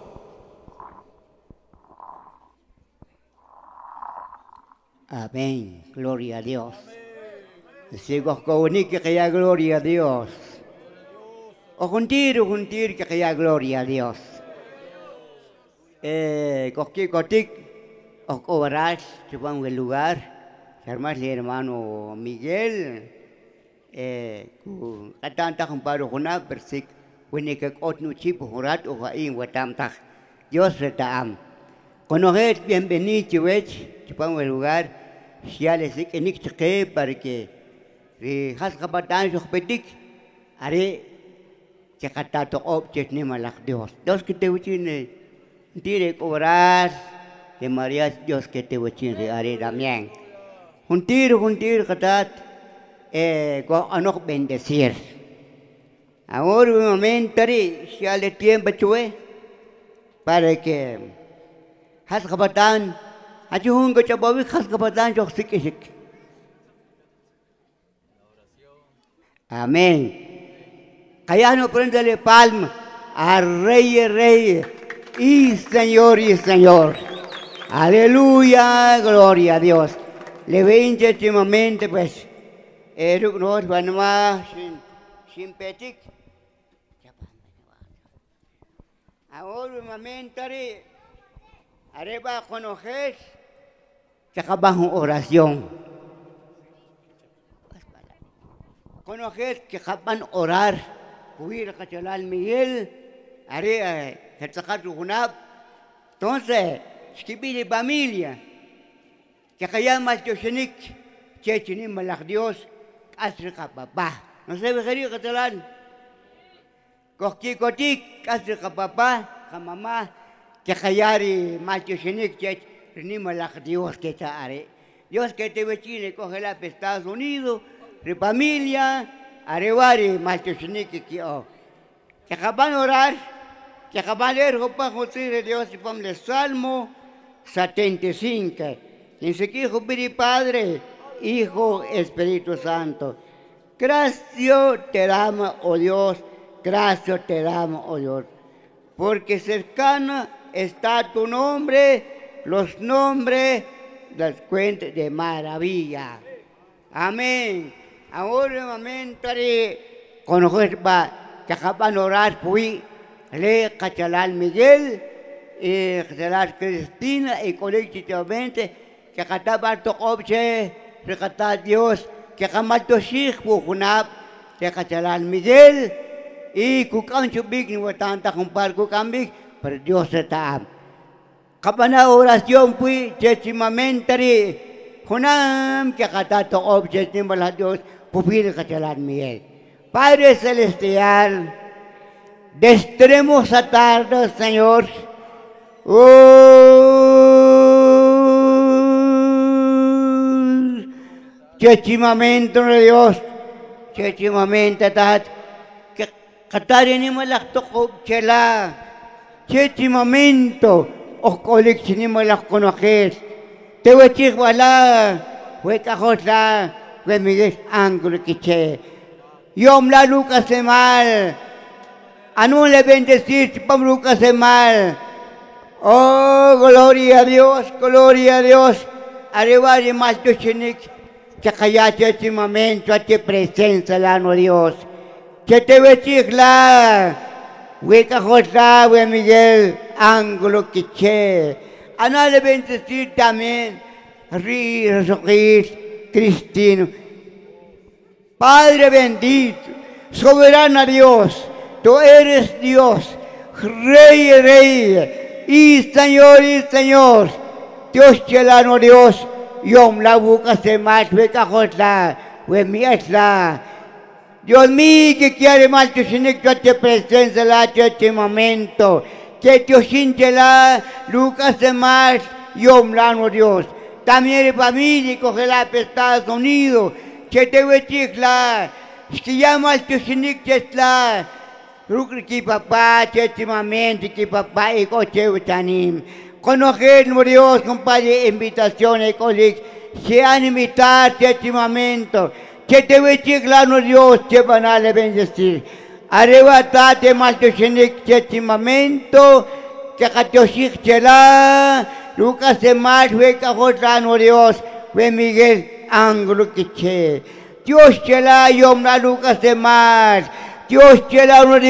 Amén, gloria a Dios. Sigo con que haya gloria a Dios. O juntir, o juntir que haya gloria a Dios. Eh, coqui cotic, o cobarás, se van el lugar. Hermano, hermano Miguel, katanta kung paro kuna persik, winikak ot no chip horat o haing watam tak, Dios retaam. Conocer bienvenido chivech, chupamos el lugar, si ale sik enik chake para que has kapatan sokpetik, are chakatato object ni malak Dios. Dios que te uchine, direk orar, de María Dios que te uchine, are también. Juntir, juntir, katat, eh, ko anok bendecir. Ahora un momento, si al tiempo chue, para que has kapatan, ajun ko chabawi has kapatan chok sikisik. Amén. Allá no prendele palma al Rey, Rey y Señor y Señor. Aleluya, gloria a Dios. Le veinte últimamente, pues, Eruk nos van a sin, sin petic. Ahora, un momento, arriba con ojes, se acaban oración. Con ojes que acaban orar, huir a Chalal Miguel, arriba, se sacar tu junab. Entonces, escribir familia, que kaya mal tiosenik, que chinim malak Dios, asri ka papá. No sé, vejería catalán. Koki-kotik, asri ka papá, ka mamá, que kayari mal tiosenik, que chinim malak Dios, que chaare. Dios que te vecine, coge la Estados Unidos, de familia, arewari mal tiosenik, que oh. Que acaban orar, que acaban leer, Jopa José de Dios, y pon el Salmo setenta y cinco. Quien se quiere pedir Padre, Hijo, Espíritu Santo. Gracias te damos, oh Dios, gracias te damos, oh Dios. Porque cercana está tu nombre, los nombres las cuentas de maravilla. Amén. Ahora, momento, con va, que acaban de orar, fui, le Cachalal Miguel, y Cachalal Cristina, y colectivamente, que cataba tu obje, que cataba Dios, que camal tu hijo, que Cachalal Miguel, y kukan chubik ni watanta kumpar kukambik, pero Dios está. Kapana oración fui, chechimamentari, Junam, que cataba tu obje, timbala Dios, pupil Cachalal Miguel. Padre Celestial, de extremos a tarde, Señor. Oh, chechimamento de Dios, chechimamento tat, que catari ni malak toko chela, chechimamento, o colección ni malak conocer, te voy a decir wala, voy a cajosla, voy a Miguel ángulo que che, yom la Lucas se mal. Anu le bendecir, Pablo se mal. Oh, gloria a Dios, gloria a Dios. Arriba de mal tu chinik, que callaste este momento, a tu presencia, lano Dios. Que te vechigla, hueca José, hue Miguel, ángulo que che. Anu le bendecir también, Ríos, Cristino. Padre bendito, soberano Dios. Tú eres Dios, Rey, Rey, y Señor, y Señor. Dios chelano Dios, yom la boca se más, beca josla, we miesla. Dios mío, que quiere mal tu sinecto te presencia la este momento. Que Dios sinchela, Lucas se más, yom lano Dios. También familia, coge la Estados Unidos, que te vechicla, que llama tu sinecto la. Que papá, chechimamente, que papá y coche utanim. Conocer, Dios, compadre, invitaciones, colegas, se han invitado chechimamente. Que te ve chiclano Dios, te van a bendecir. Arrebatate mal tu chechimamente, que catosik chela, Lucas de más, ve cajotano Dios, ve Miguel, ángulo que che. Dios chela, yom la Lucas de más. Dios chela uno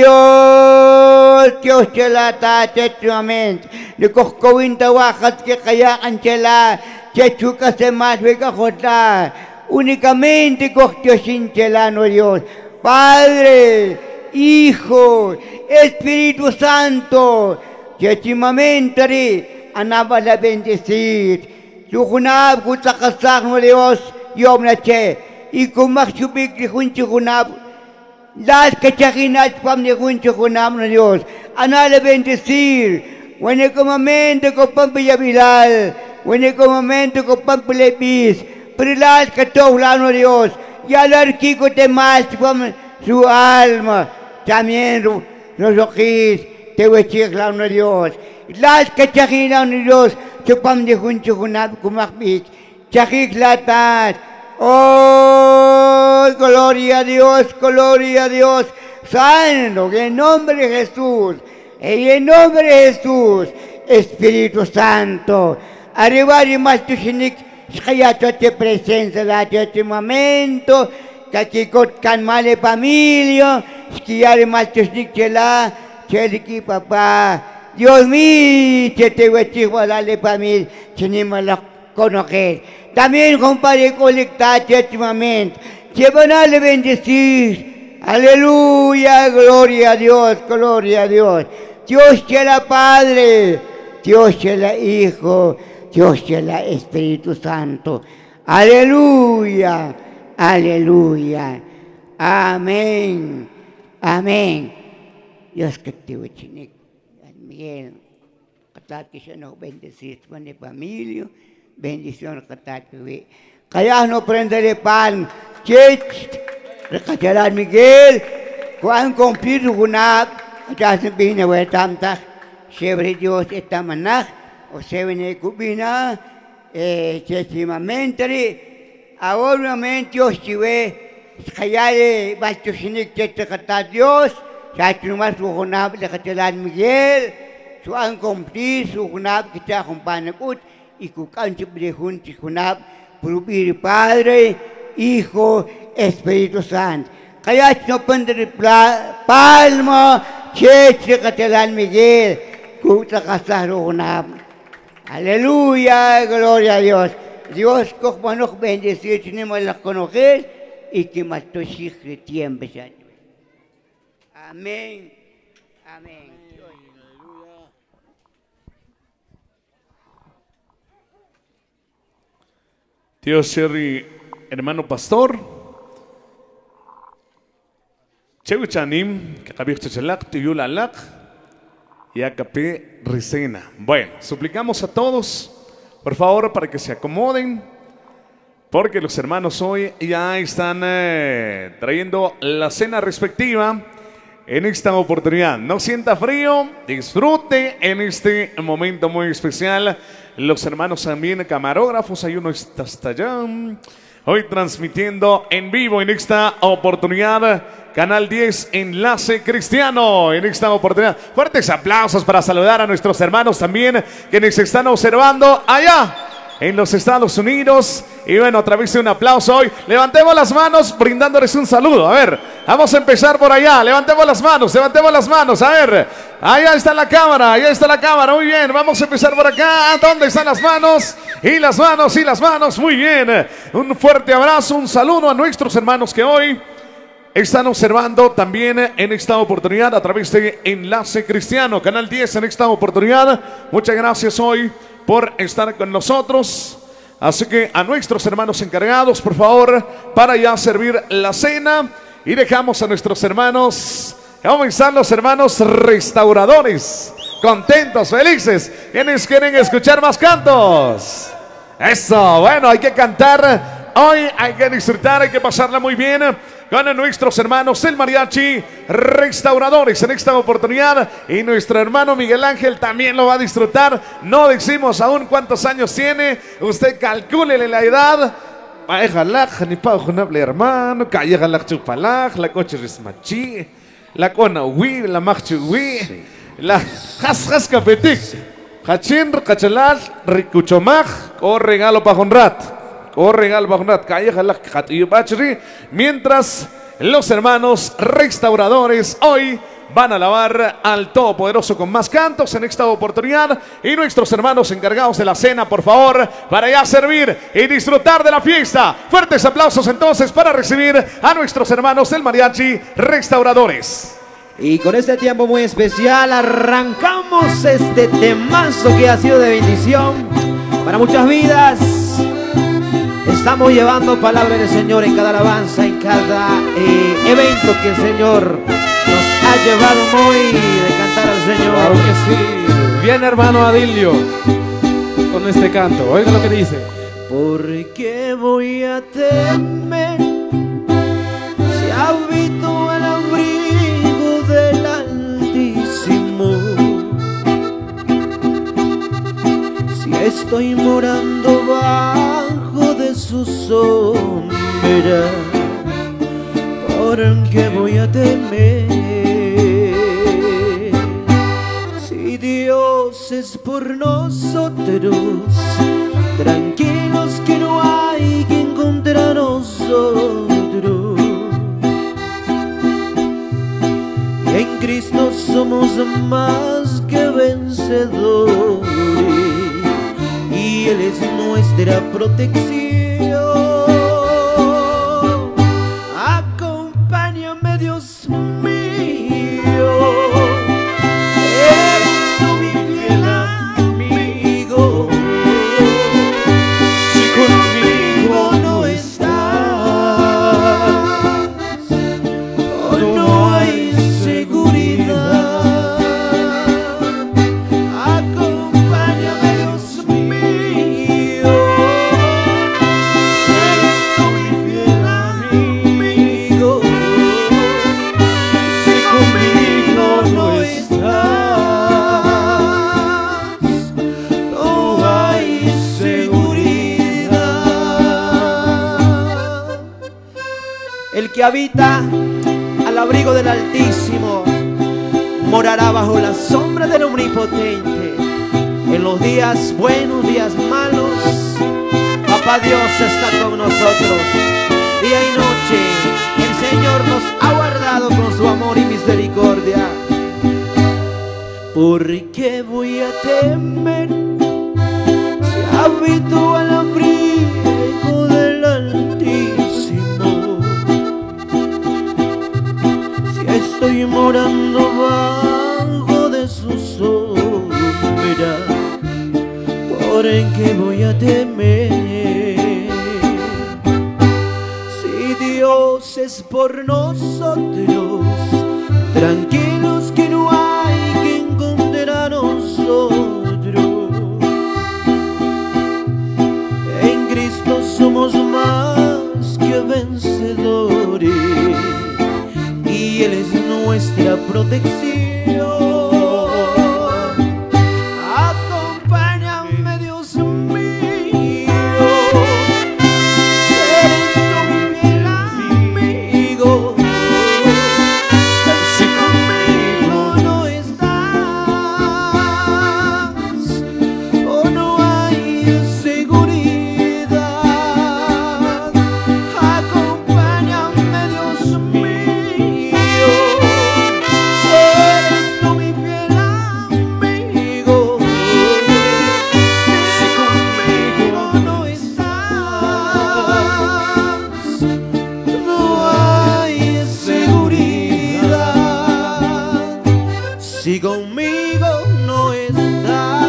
Dios, Dios chela ta chechamente. De coscovinta wajas que kaya anchela, chechuca se más vega jota. Únicamente costio sin chelano Dios. Padre, Hijo, Espíritu Santo, chechimamente anaba la bendecir. Yuhunab kutsakasag no Dios, yom na che. Y kumak chubik di hunchi hunab. Las que chaginat pam de juncho con amor Dios. Anale bendecir. When como momento con pampa Bilal. When como momento con pampa Lepis. Pero las que toblano Dios. Y al arquico te más pam su alma. También los ojos te voy a chiclano Dios. Las que chaginan Dios. Que pam de juncho con amor kumakbik. Chagiklatat. Oh, gloria a Dios, gloria a Dios. Santo, en el nombre de Jesús, en el nombre de Jesús, Espíritu Santo, arriba y más tu shinik, shkayata te presencia de este momento, que aquí con male familia, shkiyare más tu shinik chela, cheliki papá, Dios mío, que te voy a darle familia, chenima la conocer. También compadre colectate este momento, que van a le bendecir, aleluya, gloria a Dios, gloria a Dios. Dios te la Padre, Dios te la Hijo, Dios te la Espíritu Santo. Aleluya, aleluya. Amén, amén. Dios que te bendiga, Miguel. Que se nos bendecís con la familia, bendición que Kaya no prendere pan, chich, recacharán Miguel, cuando cumplir una ya se viene a tamta, siempre Dios está manaj, o se viene cubina, eh, chestimamente, ahora Dios se ve, Kayale, Bastusinik, Chetakata Dios, ya que no más su jonab de Catalán Miguel, su han cumplir su jonab que te acompaña, y cucan de juntos jonab, por Padre, Hijo, Espíritu Santo. Kaya no pondré palma, cheche Catalán Miguel, cuta casarona. Aleluya, gloria a Dios. Dios, como nos bendecir, tenemos la conocer y que mató siempre tiempo. Amén. Amén. Tío Sherry, hermano pastor. Chewchanim, que cabir chachalak, tiyulalak, y acapé risena. Bueno, suplicamos a todos, por favor, para que se acomoden, porque los hermanos hoy ya están eh, trayendo la cena respectiva en esta oportunidad. No sienta frío, disfrute en este momento muy especial. Los hermanos también camarógrafos, hay uno está hasta allá. Hoy transmitiendo en vivo en esta oportunidad, Canal diez, Enlace Cristiano, en esta oportunidad. Fuertes aplausos para saludar a nuestros hermanos también, quienes están observando allá en los Estados Unidos. Y bueno, a través de un aplauso hoy, levantemos las manos brindándoles un saludo. A ver, vamos a empezar por allá. Levantemos las manos, levantemos las manos. A ver, allá está la cámara, allá está la cámara. Muy bien, vamos a empezar por acá. ¿Dónde están las manos? Y las manos, y las manos. Muy bien. Un fuerte abrazo, un saludo a nuestros hermanos que hoy están observando también en esta oportunidad a través de Enlace Cristiano, Canal diez en esta oportunidad. Muchas gracias hoy por estar con nosotros. Así que a nuestros hermanos encargados, por favor, para ya servir la cena. Y dejamos a nuestros hermanos, ¿cómo están los hermanos restauradores? Contentos, felices. ¿Quiénes quieren escuchar más cantos? Eso, bueno, hay que cantar. Hoy hay que disfrutar, hay que pasarla muy bien con nuestros hermanos el mariachi restauradores en esta oportunidad, y nuestro hermano Miguel Ángel también lo va a disfrutar. No decimos aún cuántos años tiene, usted calcúlele la edad. Ni pa hermano, la coche resmachi, la cona wi, la machu wi, la has capetic, hachin cachalal, ricuchomaj, o regalo pa honrat. Mientras los hermanos restauradores hoy van a alabar al Todopoderoso con más cantos en esta oportunidad, y nuestros hermanos encargados de la cena, por favor, para ya servir y disfrutar de la fiesta. Fuertes aplausos entonces para recibir a nuestros hermanos del mariachi restauradores. Y con este tiempo muy especial arrancamos este temazo que ha sido de bendición para muchas vidas. Estamos llevando palabra del Señor en cada alabanza, en cada eh, evento que el Señor nos ha llevado hoy de cantar al Señor. Claro que sí. Bien, hermano Adilio, con este canto. Oiga lo que dice. ¿Por qué voy a temer si habito al abrigo del Altísimo? Si estoy morando bajo de su sombra, ¿por qué voy a temer si Dios es por nosotros? Tranquilos que no hay quien contra nosotros. En Cristo somos más que vencedores y Él es nuestra protección. Acompáñame, Dios mío, eres tú mi fiel amigo. Si conmigo no estás, oh, no hay seguridad. Acompáñame, Dios mío, eres tú mi fiel amigo. Si conmigo no estás, no hay seguridad. El que habita al abrigo del Altísimo morará bajo la sombra del Omnipotente. En los días buenos, días malos, Papá Dios está con nosotros. Día y noche el Señor nos ha guardado con su amor y misericordia. ¿Por qué voy a temer si habito al abrigo del Altísimo? Si estoy morando bajo de su sombra, ¿por qué voy a temer si Dios es por nosotros? Tranquilos que no hay quien contra nosotros. En Cristo somos más que vencedores y Él es nuestra protección. Acompáñame, Dios mío, eres tú mi fiel amigo. Si conmigo no estás, oh, no hay seguridad. Acompáñame, Dios mío, eres tú mi fiel amigo. Si conmigo no estás, no hay seguridad. Si conmigo no estás.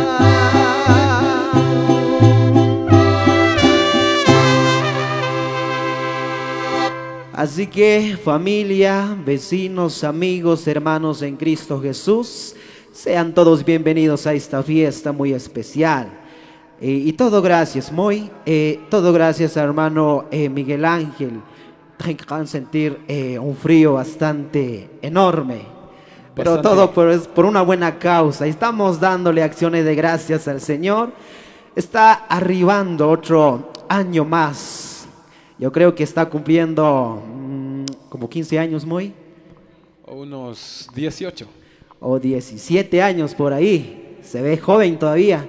Así que familia, vecinos, amigos, hermanos en Cristo Jesús, sean todos bienvenidos a esta fiesta muy especial. Eh, y todo gracias, muy, eh, todo gracias a hermano eh, Miguel Ángel. Tengan sentir eh, un frío bastante enorme, pero Bastante. todo por, es por una buena causa. Estamos dándole acciones de gracias al Señor. Está arribando otro año más. Yo creo que está cumpliendo mm, como quince años, muy, Unos dieciocho. o diecisiete años por ahí. Se ve joven todavía.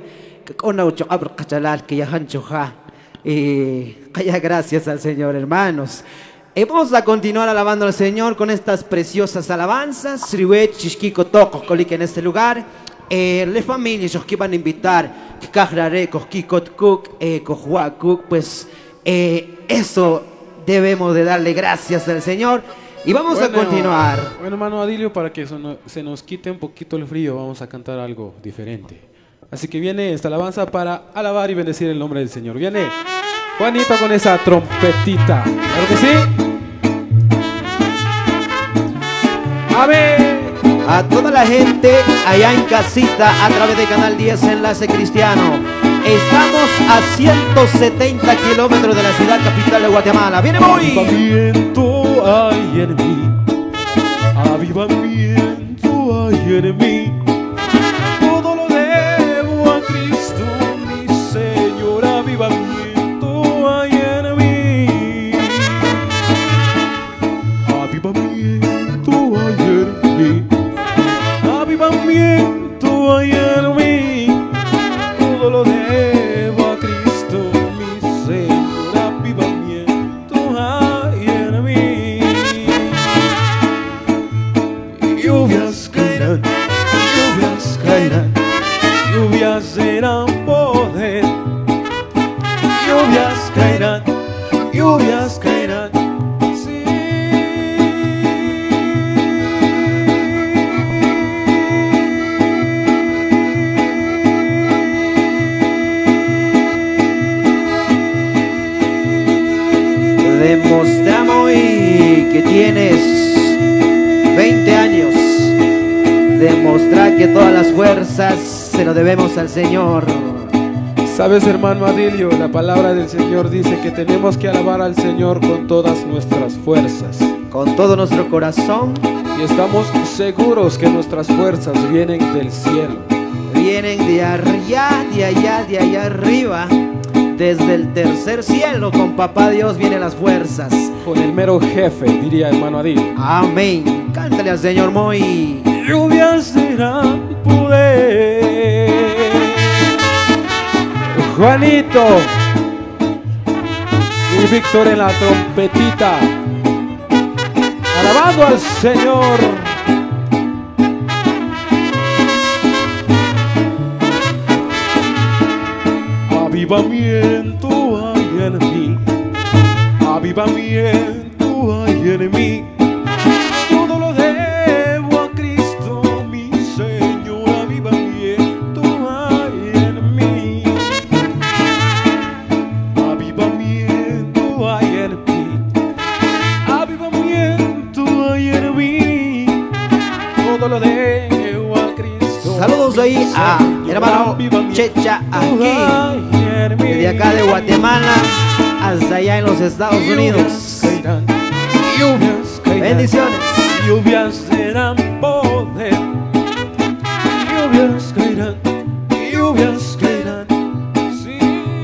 Y gracias al Señor, hermanos. Eh, vamos a continuar alabando al Señor con estas preciosas alabanzas. En este lugar, eh, las familias que van a invitar, pues eh, eso debemos de darle gracias al Señor. Y vamos Bueno, a continuar. Bueno, hermano Adilio, para que eso no- se nos quite un poquito el frío, vamos a cantar algo diferente. Así que viene esta alabanza para alabar y bendecir el nombre del Señor. Viene Juanito con esa trompetita. ¿Claro que sí? Amén. A toda la gente allá en casita a través de Canal diez Enlace Cristiano. Estamos a ciento setenta kilómetros de la ciudad capital de Guatemala. ¡Viene muy! Avivamiento hay en mí, avivamiento hay en mí. Todo lo debo a Cristo, mi Señor. Avivamiento hay en mí, que todas las fuerzas se lo debemos al Señor. Sabes, hermano Adilio, la palabra del Señor dice que tenemos que alabar al Señor con todas nuestras fuerzas. Con todo nuestro corazón. Y estamos seguros que nuestras fuerzas vienen del cielo. Vienen de allá, de allá, de allá arriba. Desde el tercer cielo, con Papá Dios vienen las fuerzas. Con el mero jefe, diría hermano Adilio. Amén. Cántale al Señor muy. Lluvias serán poder. Juanito y Víctor en la trompetita, alabando al Señor. Avivamiento hay en mí, avivamiento hay en mí. Todo lo debo a Cristo, mi Señor. Avivamiento hay en mí, avivamiento hay en mí, avivamiento hay en mí. Todo lo debo a Cristo. Saludos ahí a mi hermano Checha aquí, de acá de Guatemala hasta allá en los Estados Unidos. Lluvias caerán, Bendiciones. Lluvias serán poder. Lluvias caerán, lluvias caerán. Sí.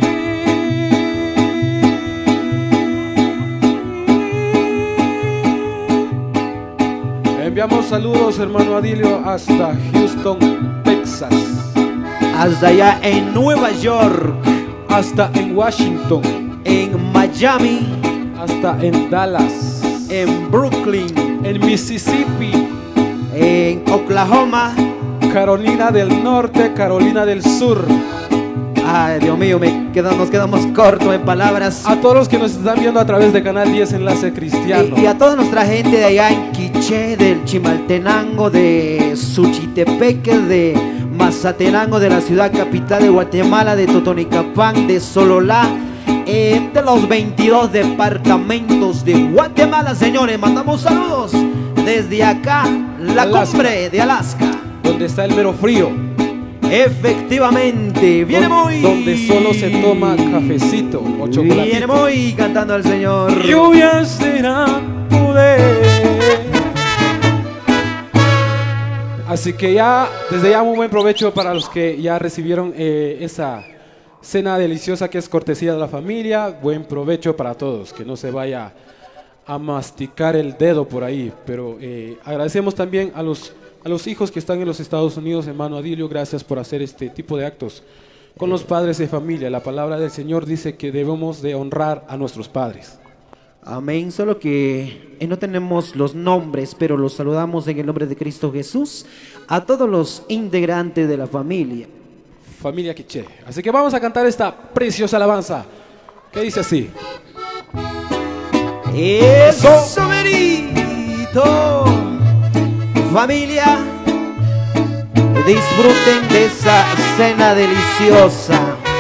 Enviamos saludos, hermano Adilio, hasta Houston, Texas. Hasta allá en Nueva York, hasta en Washington, en Miami, hasta en Dallas, en Brooklyn, en Mississippi, en Oklahoma, Carolina del Norte, Carolina del Sur. Ay, Dios mío, me queda, nos quedamos cortos en palabras. A todos los que nos están viendo a través de Canal diez Enlace Cristiano. Y, y a toda nuestra gente de allá en Quiché, del Chimaltenango, de Suchitepeque, de Mazatenango, de la ciudad capital de Guatemala, de Totonicapán, de Sololá, eh, de los veintidós departamentos de Guatemala, señores. Mandamos saludos desde acá, la Alaska, cumbre de Alaska, donde está el mero frío. Efectivamente, viene muy. Donde solo se toma cafecito o chocolate. Viene muy cantando al Señor. Lluvias serán poder. Así que ya, desde ya muy buen provecho para los que ya recibieron eh, esa cena deliciosa que es cortesía de la familia. Buen provecho para todos, que no se vaya a masticar el dedo por ahí. Pero eh, agradecemos también a los, a los hijos que están en los Estados Unidos, hermano Adilio, gracias por hacer este tipo de actos con los padres de familia. La palabra del Señor dice que debemos de honrar a nuestros padres. Amén, solo que eh, no tenemos los nombres, pero los saludamos en el nombre de Cristo Jesús a todos los integrantes de la familia. Familia Quiché. Así que vamos a cantar esta preciosa alabanza que dice así. Eso, verito, familia, disfruten de esa cena deliciosa.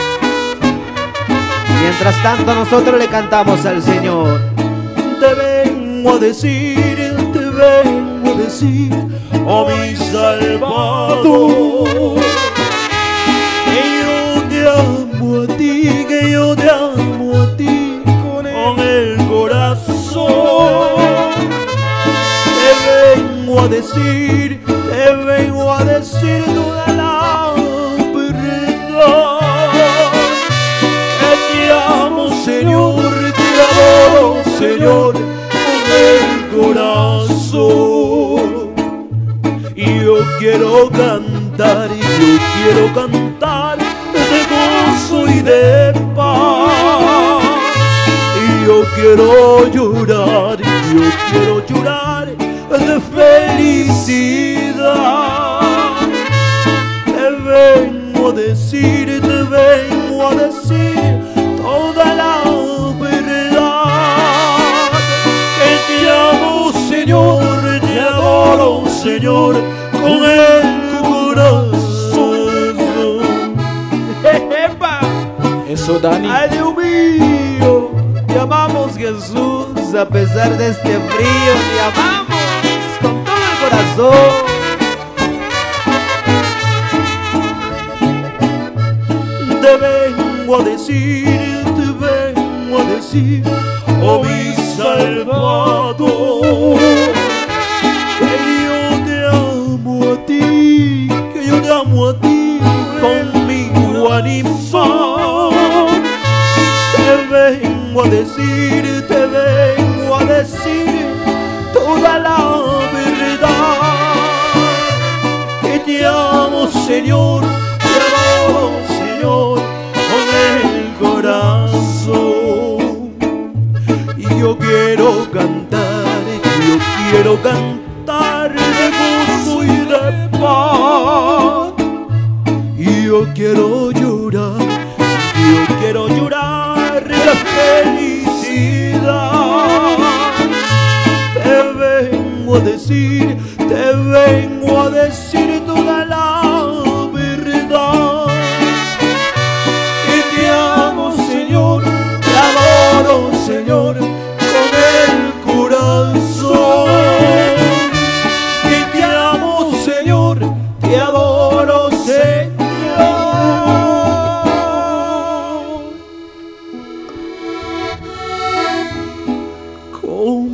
Mientras tanto nosotros le cantamos al Señor. Te vengo a decir, te vengo a decir, oh mi Salvador, que yo te amo a ti, que yo te amo a ti con el corazón. Te vengo a decir, te vengo a decir toda la verdad. Señor, te adoro, Señor, con el corazón. Y yo quiero cantar, y yo quiero cantar de gozo y de paz. Y yo quiero llorar, y yo quiero llorar de felicidad. Te vengo a decir, te vengo a decir toda la verdad, que te amo, Señor, te adoro, Señor, con el corazón. Eso, Dani. Ay, Dios mío, te amamos, Jesús, a pesar de este frío, te amamos con todo el corazón. te vengo a decir, te vengo a decir, oh mi Salvador, que yo te amo a ti, que yo te amo a ti conmigo animal. Te vengo a decir, te vengo a decir toda la verdad, que te amo, Señor, te adoro, Señor, con el corazón. Y yo quiero cantar, yo quiero cantar de gozo y de paz. Y yo quiero llorar, yo quiero llorar de felicidad. Te vengo a decir, te vengo a decir toda la verdad, que te amo, Señor, te adoro, Señor, con el corazón. Que te amo, Señor, te adoro, Señor. Con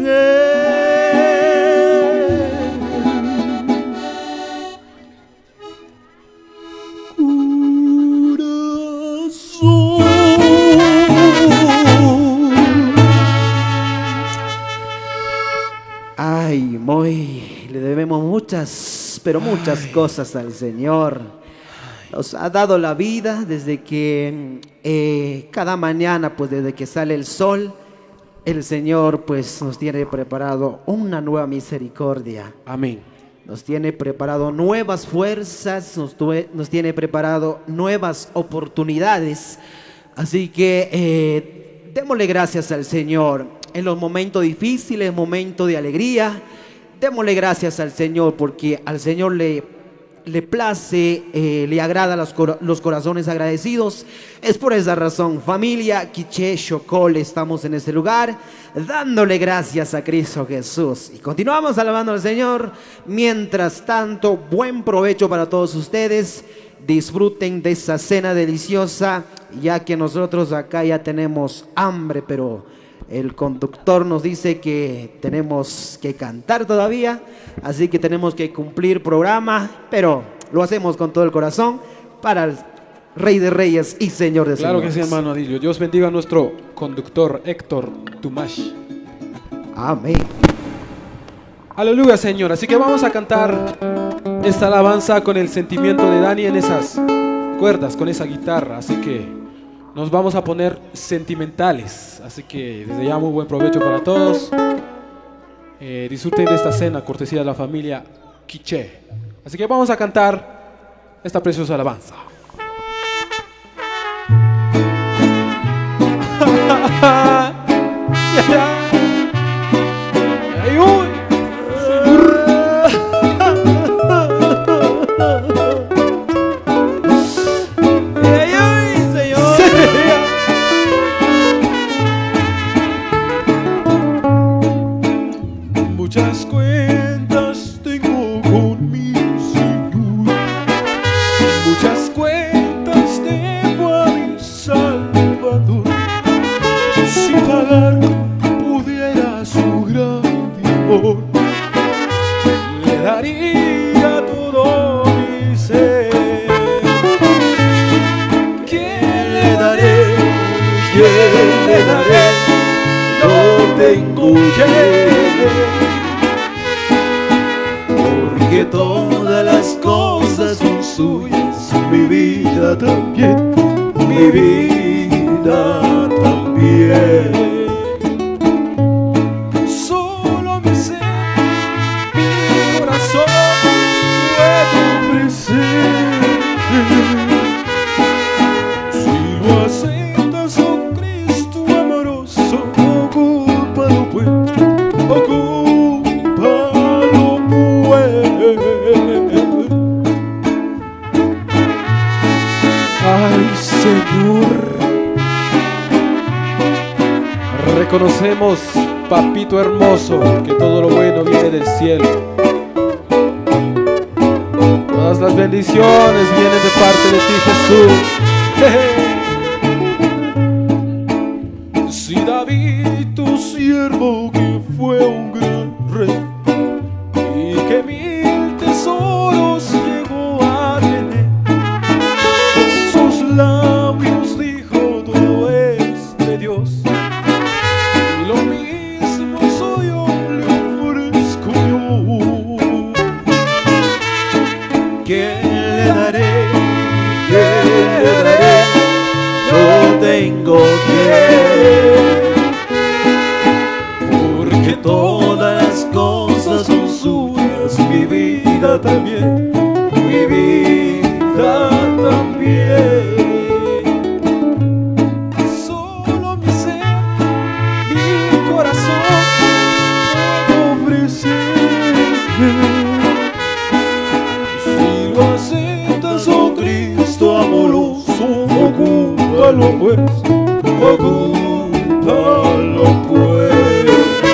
Ay, muy, le debemos muchas, pero muchas cosas al Señor. Nos ha dado la vida desde que eh, cada mañana, pues desde que sale el sol, el Señor pues nos tiene preparado una nueva misericordia. Amén. Nos tiene preparado nuevas fuerzas, nos, tuve, nos tiene preparado nuevas oportunidades. Así que eh, démosle gracias al Señor. En los momentos difíciles, momentos de alegría, démosle gracias al Señor, porque al Señor le, le place, eh, le agrada los, cor los corazones agradecidos. Es por esa razón, familia Quiché Xocol, estamos en este lugar dándole gracias a Cristo Jesús. Y continuamos alabando al Señor. Mientras tanto, buen provecho para todos ustedes. Disfruten de esa cena deliciosa, ya que nosotros acá ya tenemos hambre, pero el conductor nos dice que tenemos que cantar todavía, así que tenemos que cumplir programa, pero lo hacemos con todo el corazón para el Rey de Reyes y Señor de Claro Señores. que sí, hermano Adilio. Dios bendiga a nuestro conductor Héctor Tumash. Amén. Aleluya, Señor. Así que vamos a cantar esta alabanza con el sentimiento de Dani en esas cuerdas, con esa guitarra. Así que nos vamos a poner sentimentales. Así que desde ya muy buen provecho para todos. Eh, disfruten de esta cena, cortesía de la familia Quiché. Así que vamos a cantar esta preciosa alabanza. Ay, uy. Ay, ay, Señor. Muchas cuentas tengo con mi Señor, muchas cuentas debo a mi Salvador. Si pagar pudiera su gran amor, le daría todo mi ser. ¿Quién le daré? ¿Quién le daré? No tengo que, porque todas las cosas son suyas, mi vida también, mi vida también. Solo mi ser, mi corazón puedo ofrecer. Si lo aceptas, oh Cristo amoroso, ocúpalo pues, ocúpalo pues. Ay, Señor, reconocemos, papito hermoso, que todo lo bueno viene del cielo. Todas las bendiciones vienen de parte de ti, Jesús. Si David, tu siervo, que fue un gran rey y que mil tesoros llegó a tener, sus labios dijo todo es de Dios, y lo mismo soy yo, le ofrezco yo. ¿Qué le daré? ¿Qué le daré? No tengo que, porque todas las cosas son suyas, mi vida también, mi vida también. Solo mi ser, mi corazón ofrecerme. Si lo aceptas, oh Cristo amoroso, ocúpalo pues, ocúpalo pues.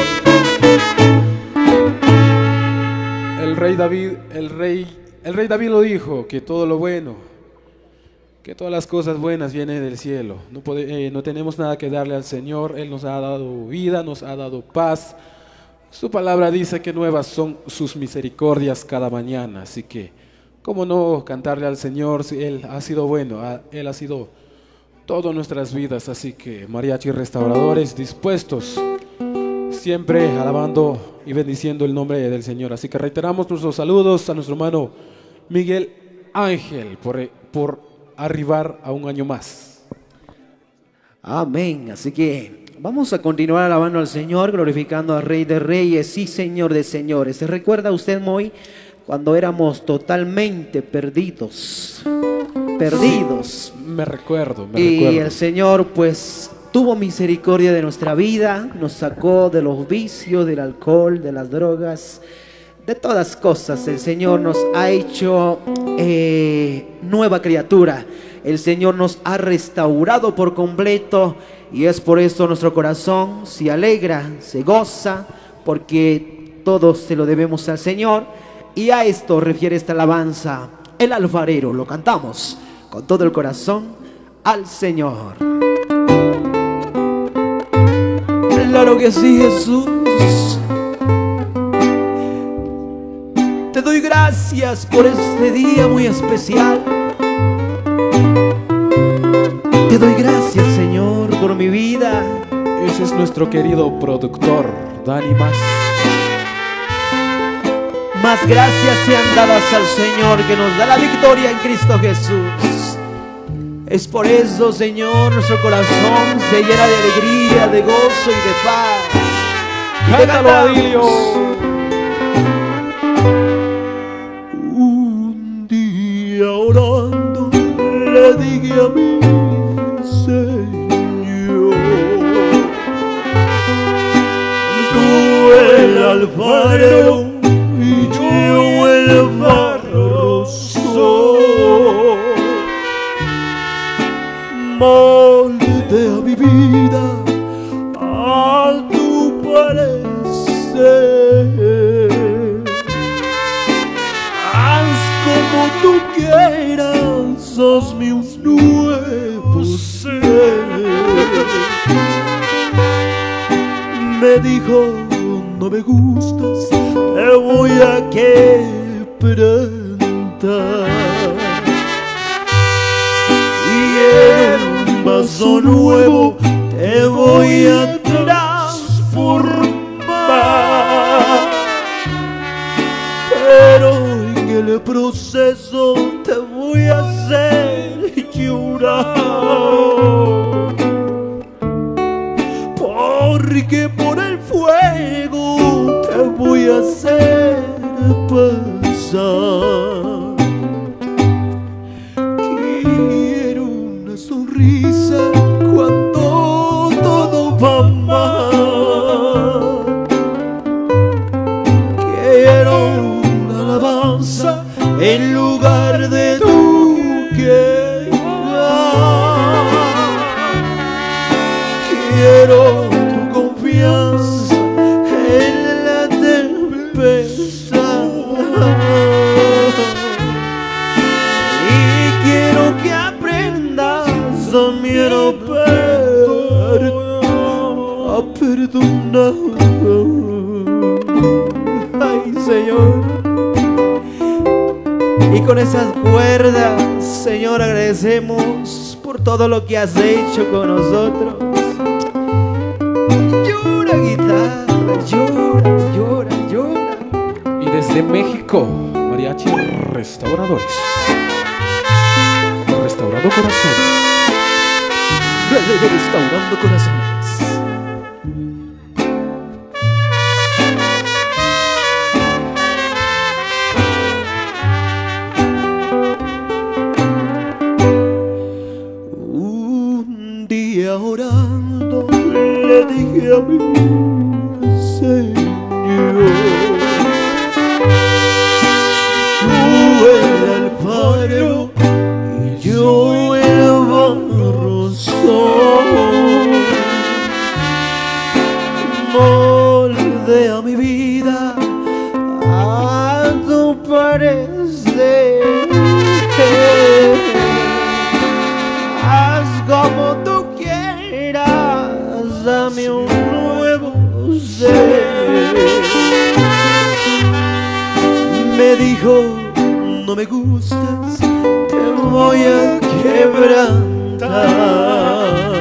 El rey David, el rey, el rey David lo dijo, que todo lo bueno, que todas las cosas buenas vienen del cielo. No, pode, eh, no tenemos nada que darle al Señor. Él nos ha dado vida, nos ha dado paz. Su palabra dice que nuevas son sus misericordias cada mañana. Así que, ¿cómo no cantarle al Señor si Él ha sido bueno? Él ha sido todas nuestras vidas. Así que, mariachi restauradores, dispuestos, siempre alabando y bendiciendo el nombre del Señor. Así que reiteramos nuestros saludos a nuestro hermano Miguel Ángel por, por arribar a un año más. Amén. Así que vamos a continuar alabando al Señor, glorificando al Rey de Reyes y Señor de Señores. ¿Se recuerda usted, Moy, cuando éramos totalmente perdidos? Perdidos. Sí, me recuerdo, me y recuerdo. el Señor, pues, tuvo misericordia de nuestra vida, nos sacó de los vicios, del alcohol, de las drogas, de todas cosas. El Señor nos ha hecho eh, nueva criatura. El Señor nos ha restaurado por completo y es por eso nuestro corazón se alegra, se goza, porque todo se lo debemos al Señor. Y a esto refiere esta alabanza, El Alfarero. Lo cantamos con todo el corazón al Señor. Claro que sí, Jesús. Te doy gracias por este día muy especial. Te doy gracias, Señor, por mi vida. Ese es nuestro querido productor, Dani Más. Más gracias sean dadas al Señor, que nos da la victoria en Cristo Jesús. Es por eso, Señor, nuestro corazón se llena de alegría, de gozo y de paz. ¡Cántalo, Adilio! Un día orando le dije a mi Señor, tú el alfarero y yo el barro soy. Molde a mi vida a tu parecer. Haz como tú quieras, hazme un nuevo ser. Me dijo, no me gustas, te voy a quebrantar. Y en un vaso nuevo te voy a transformar. Pero en el proceso te voy a hacer llorar. Porque por el fuego te voy a hacer pasar. Quiero una sonrisa cuando todo va mal. Quiero una alabanza en lugar de tu quejar. Quiero tu confianza en la tempestad. Y quiero que aprendas Señor. Y con esas cuerdas, Señor, agradecemos por todo lo que has hecho con nosotros. Llora, guitarra, llora, llora, llora. Y desde México, Mariachi Restauradores. Restaurando corazones. Restaurando corazones. Un día orando le dije a mi Señor, tú eres el padre y yo el barro soy. Moldea mi vida a tu parecer, haz como tú quieras, dame un nuevo ser. Me dijo, no me gustas, te voy a quebrantar.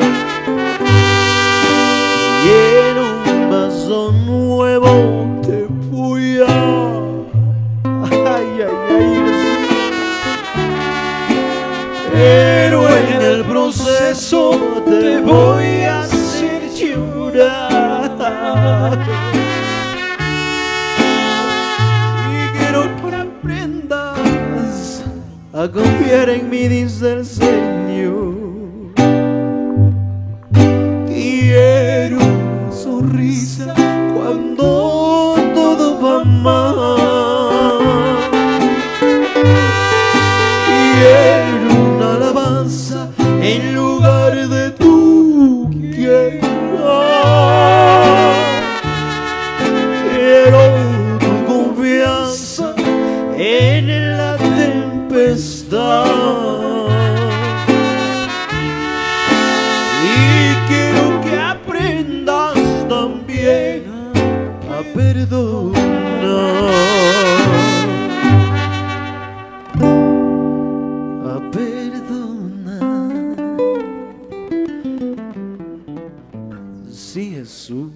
Y en un vaso nuevo te voy a... Ay, ay, ay, pero en el proceso te voy a hacer llorar. Y quiero que aprendas a confiar en mí, dice el Señor. Quiero una sonrisa cuando todo va mal. Quiero una alabanza en lugar de tu queja. Quiero tu confianza en la tempestad. Y quiero que aprendas también a perdonar. A perdonar. Sí, Jesús.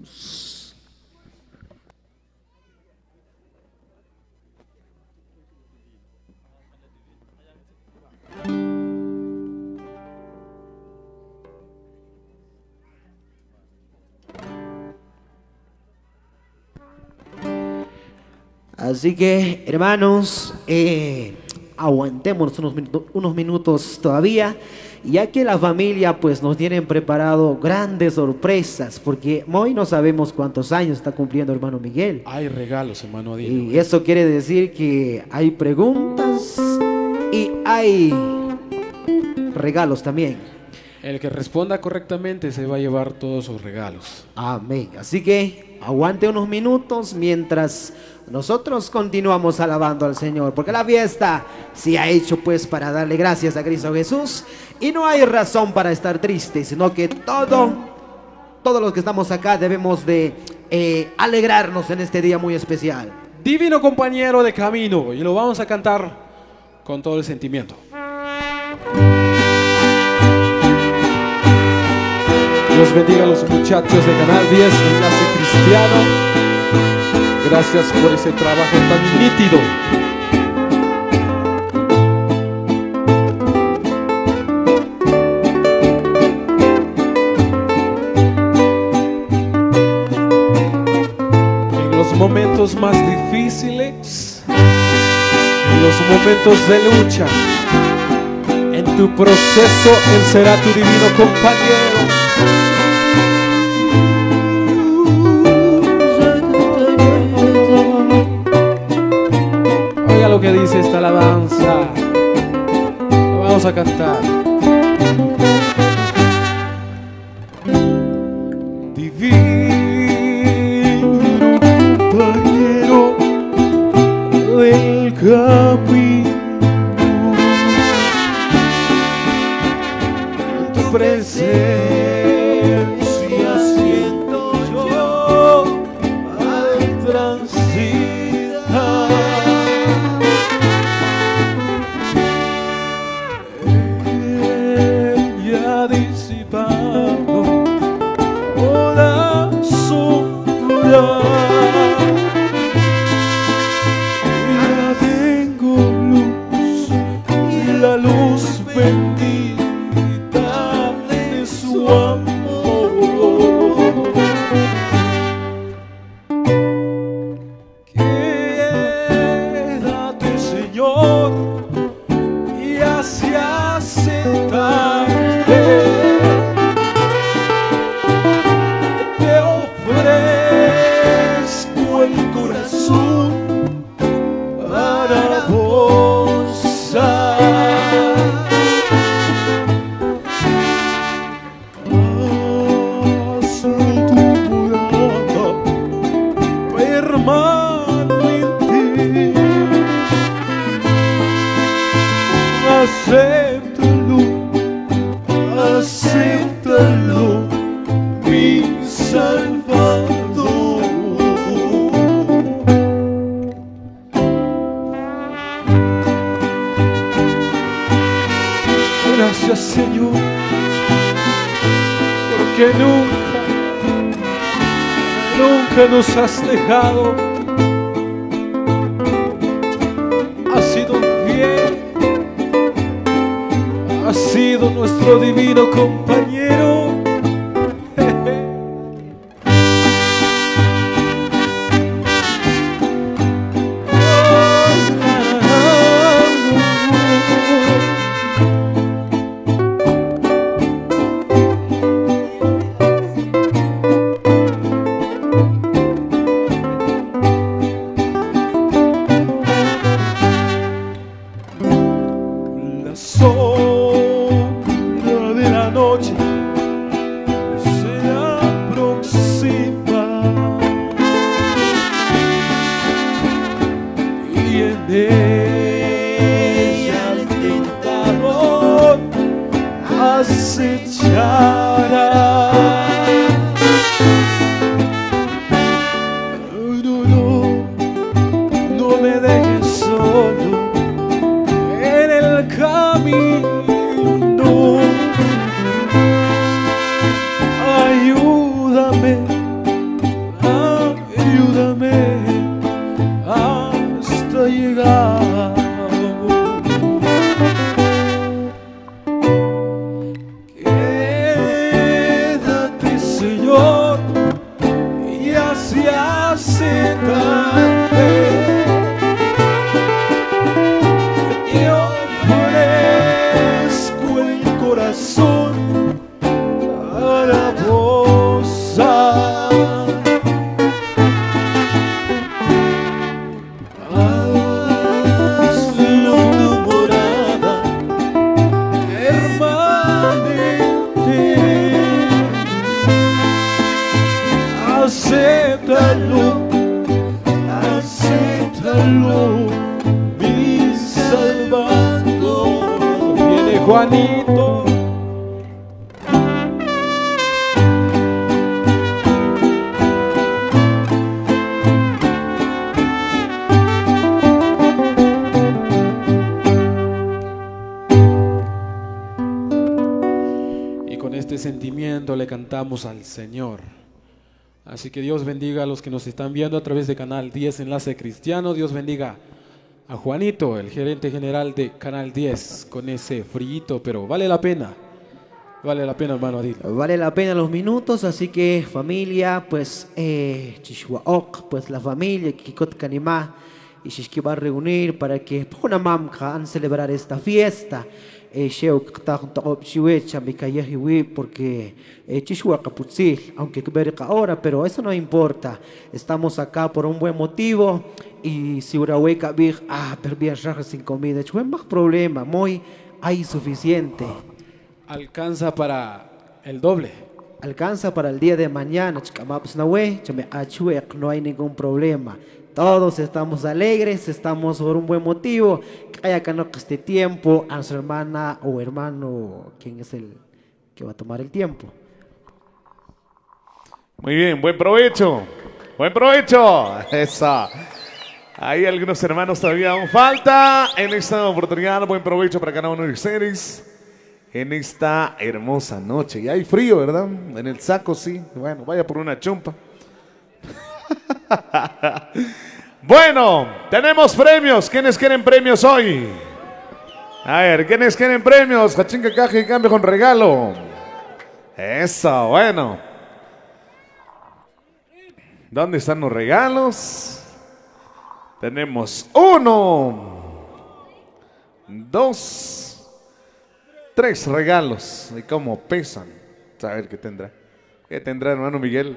Así que, hermanos, eh, aguantemos unos, minutos, unos minutos todavía, ya que la familia pues nos tienen preparado grandes sorpresas, porque hoy no sabemos cuántos años está cumpliendo hermano Miguel. Hay regalos, hermano Adino. Y eso quiere decir que hay preguntas y hay regalos también. El que responda correctamente se va a llevar todos sus regalos. Amén. Así que aguante unos minutos mientras nosotros continuamos alabando al Señor, porque la fiesta se ha hecho pues para darle gracias a Cristo Jesús, y no hay razón para estar tristes, sino que todo, todos los que estamos acá debemos de eh, alegrarnos en este día muy especial. Divino compañero de camino, y lo vamos a cantar con todo el sentimiento. Dios bendiga a los muchachos de Canal diez, Enlace Cristiano. Gracias por ese trabajo tan nítido. En los momentos más difíciles, en los momentos de lucha, en tu proceso Él será tu divino compañero. Lo que dice esta alabanza, lo vamos a cantar. Divino compañero del camino, en tu presencia siento yo al trans ella disipando la sombra. Ya tengo luz y la luz bendita de su amor. Quédate, Señor, y así hace tarde. Te ofrezco el corazón para gozar. Hazlo tu morada permanente. Acéptalo, acéptalo, mi Salvador. Gracias, Señor, porque nunca, nunca nos has dejado. Has sido fiel, has sido nuestro divino compañero. La sombra de la noche se aproxima y en ella el tentador acechará. No, no, no me dejes solo en el camino. Ayúdame, ayúdame hasta llegar. Quédate, Señor, y así hace tarde. Te ofrezco el corazón para gozar. Hazlo tu morada permanente. Acéptalo, acéptalo, mi Salvador. Viene Juanito. Y con este sentimiento le cantamos al Señor. Así que Dios bendiga a los que nos están viendo a través de Canal diez Enlace Cristiano. Dios bendiga a Juanito, el gerente general de Canal diez, con ese frito, pero vale la pena. Vale la pena, hermano Adil. Vale la pena los minutos, así que familia, pues, eh, Chishuaok, pues la familia, Kikot Kanimá, y Shishki va a reunir para que una mamja han celebrar esta fiesta. Eh, porque eh, aunque ver ahora, pero eso no importa. Estamos acá por un buen motivo y si Urahueca big ah perdía sin comida, no hay más problema, muy hay suficiente. Alcanza para el doble. Alcanza para el día de mañana, no hay ningún problema. Todos estamos alegres, estamos por un buen motivo. Que haya que no que este tiempo a su hermana o hermano, ¿quién es el que va a tomar el tiempo? Muy bien, buen provecho. Buen provecho. Eso. Hay algunos hermanos todavía aún falta. En esta oportunidad, buen provecho para cada uno de ustedes. En esta hermosa noche. Y hay frío, ¿verdad? En el saco, sí. Bueno, vaya por una chumpa. Bueno, tenemos premios. ¿Quiénes quieren premios hoy? A ver, ¿quiénes quieren premios? Hachinga caja y cambio con regalo. Eso, bueno. ¿Dónde están los regalos? Tenemos uno, dos, tres regalos. ¿Y cómo pesan? A ver qué tendrá. ¿Qué tendrá, hermano Miguel?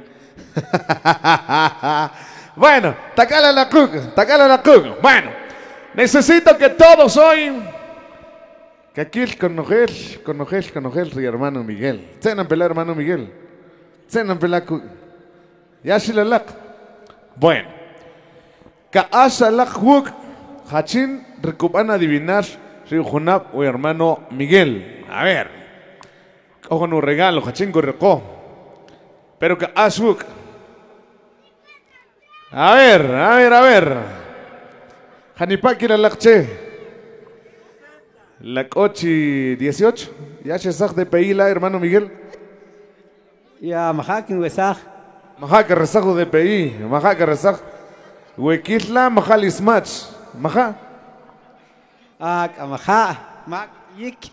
Bueno, tacala la cook, tacala la cook. Bueno, necesito que todos hoy, que aquí el conogel, conogel, conogel, y hermano Miguel. Cenan pela, hermano Miguel. Cenan pela cook. Ya si la lac. Bueno. Ka asa lak huk, hachin recupan adivinar si junap o hermano Miguel. A ver. Ojo no regalo, hachin correcó. Pero que asuk. A ver, a ver, a ver. Hanipaki la lakche. Lakochi dieciocho. Ya se sag de peila, hermano Miguel. Ya mahakin wesag. Mahaka rezago de pei. Mahaka rezag. Huequitla majalismach. Maja. Ah, maja. Mak yik.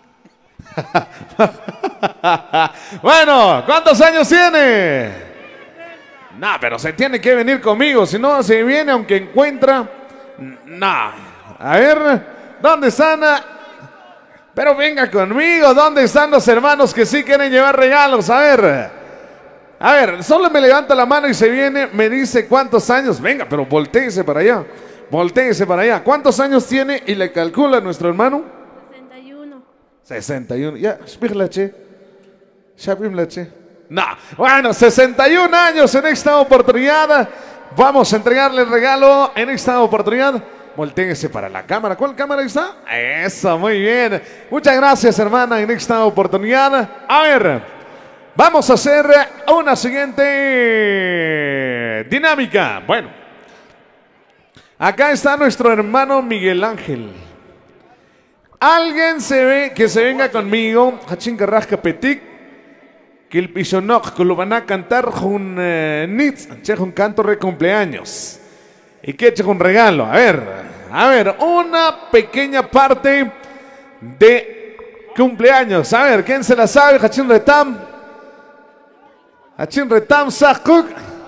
Bueno, ¿cuántos años tiene? No, pero se tiene que venir conmigo, si no se viene aunque encuentra. No. A ver, ¿dónde están? Pero venga conmigo, ¿dónde están los hermanos que sí quieren llevar regalos? A ver. A ver, solo me levanta la mano y se viene, me dice cuántos años. Venga, pero voltéese para allá. Voltéese para allá. ¿Cuántos años tiene? Y le calcula nuestro hermano. sesenta y uno. sesenta y uno. Ya, spíglache. Shabimlache. No. Bueno, sesenta y un años en esta oportunidad. Vamos a entregarle el regalo en esta oportunidad. Voltéese para la cámara. ¿Cuál cámara está? Eso, muy bien. Muchas gracias, hermana, en esta oportunidad. A ver. Vamos a hacer una siguiente dinámica. Bueno, acá está nuestro hermano Miguel Ángel. Alguien se ve que se venga conmigo, Hachinga Rasca Petit, que el pisonok que lo van a cantar un nitz, un canto de cumpleaños. Y que eche un regalo. A ver, a ver, una pequeña parte de cumpleaños. A ver, ¿quién se la sabe? Hachin Retam. Hachin Retam Sakuk.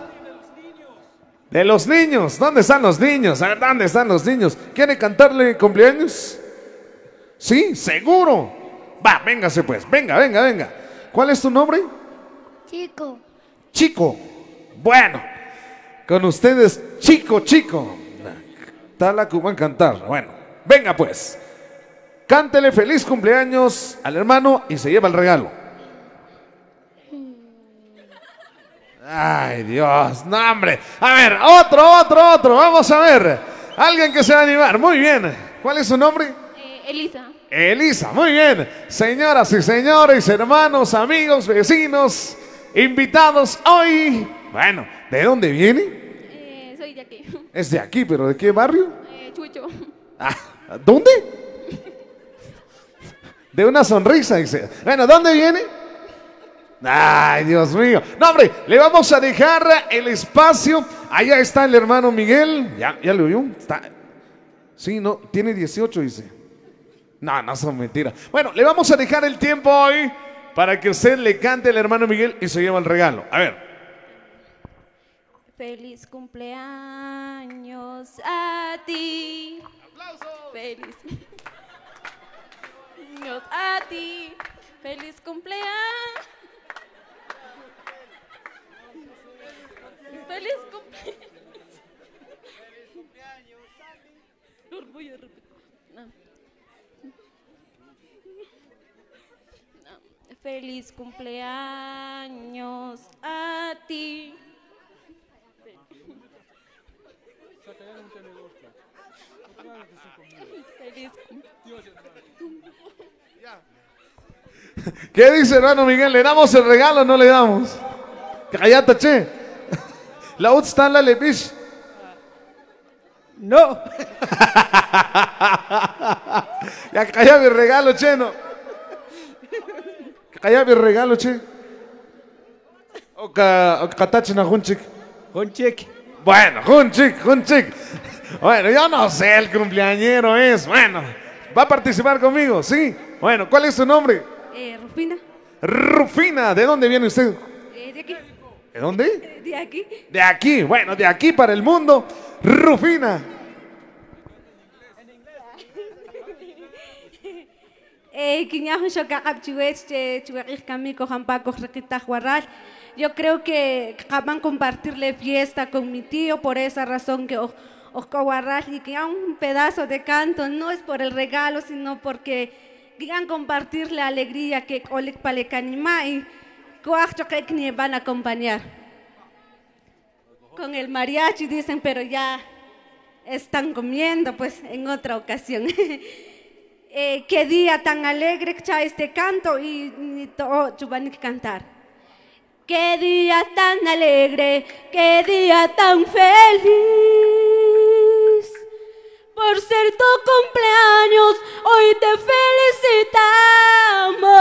De los niños. ¿Dónde están los niños? A ver, ¿dónde están los niños? ¿Quiere cantarle cumpleaños? Sí, seguro. Va, véngase pues. Venga, venga, venga. ¿Cuál es tu nombre? Chico. Chico. Bueno, con ustedes, Chico, Chico. Tala que van a cantar. Bueno, venga pues. Cántele feliz cumpleaños al hermano y se lleva el regalo. Ay, Dios, no, hombre. A ver, otro, otro, otro. Vamos a ver. Alguien que se va a animar. Muy bien. ¿Cuál es su nombre? Eh, Elisa. Elisa, muy bien. Señoras y señores, hermanos, amigos, vecinos, invitados hoy. Bueno, ¿de dónde viene? Eh, soy de aquí. Es de aquí, pero ¿de qué barrio? Eh, Chucho. Ah, ¿dónde? De una sonrisa, dice. Bueno, ¿dónde viene? Ay, Dios mío. No, hombre, le vamos a dejar el espacio. Allá está el hermano Miguel. ¿Ya, ya lo vio? Está. Sí, no, tiene dieciocho, dice. No, no son mentiras. Bueno, le vamos a dejar el tiempo hoy para que usted le cante al hermano Miguel y se lleva el regalo. A ver. Feliz cumpleaños a ti. ¡Aplausos! Feliz cumpleaños a ti. Feliz cumpleaños. Feliz cumpleaños. No voy a repetir. No. No. Feliz cumpleaños a ti. Feliz cumpleaños. ¿Qué dice hermano Miguel? ¿Le damos el regalo o no le damos? Cállate, che. La está la levis. No. Ya calla mi regalo, cheno. Calla mi regalo, che. O ka o katachi na hunchik. Hunchik. Bueno, hunchik, hunchik. Bueno, yo no sé, el cumpleañero es. Bueno, va a participar conmigo, ¿sí? Bueno, ¿cuál es su nombre? Eh, Rufina. Rufina, ¿de dónde viene usted? Eh, de aquí. ¿De dónde? De aquí. De aquí, bueno, de aquí para el mundo. Rufina. Eh, quiñajo shokakap chiwech che chiwekik kami kohampa kohrekita juarral. Yo creo que acaban compartirle fiesta con mi tío, por esa razón que Oscahuarral y que un pedazo de canto no es por el regalo, sino porque quieran compartirle alegría que Olik Palecanima y Coacho que van a acompañar. Con el mariachi dicen, pero ya están comiendo, pues en otra ocasión. eh, qué día tan alegre que este canto y ni todo van a cantar. Qué día tan alegre, qué día tan feliz. Por ser tu cumpleaños, hoy te felicitamos.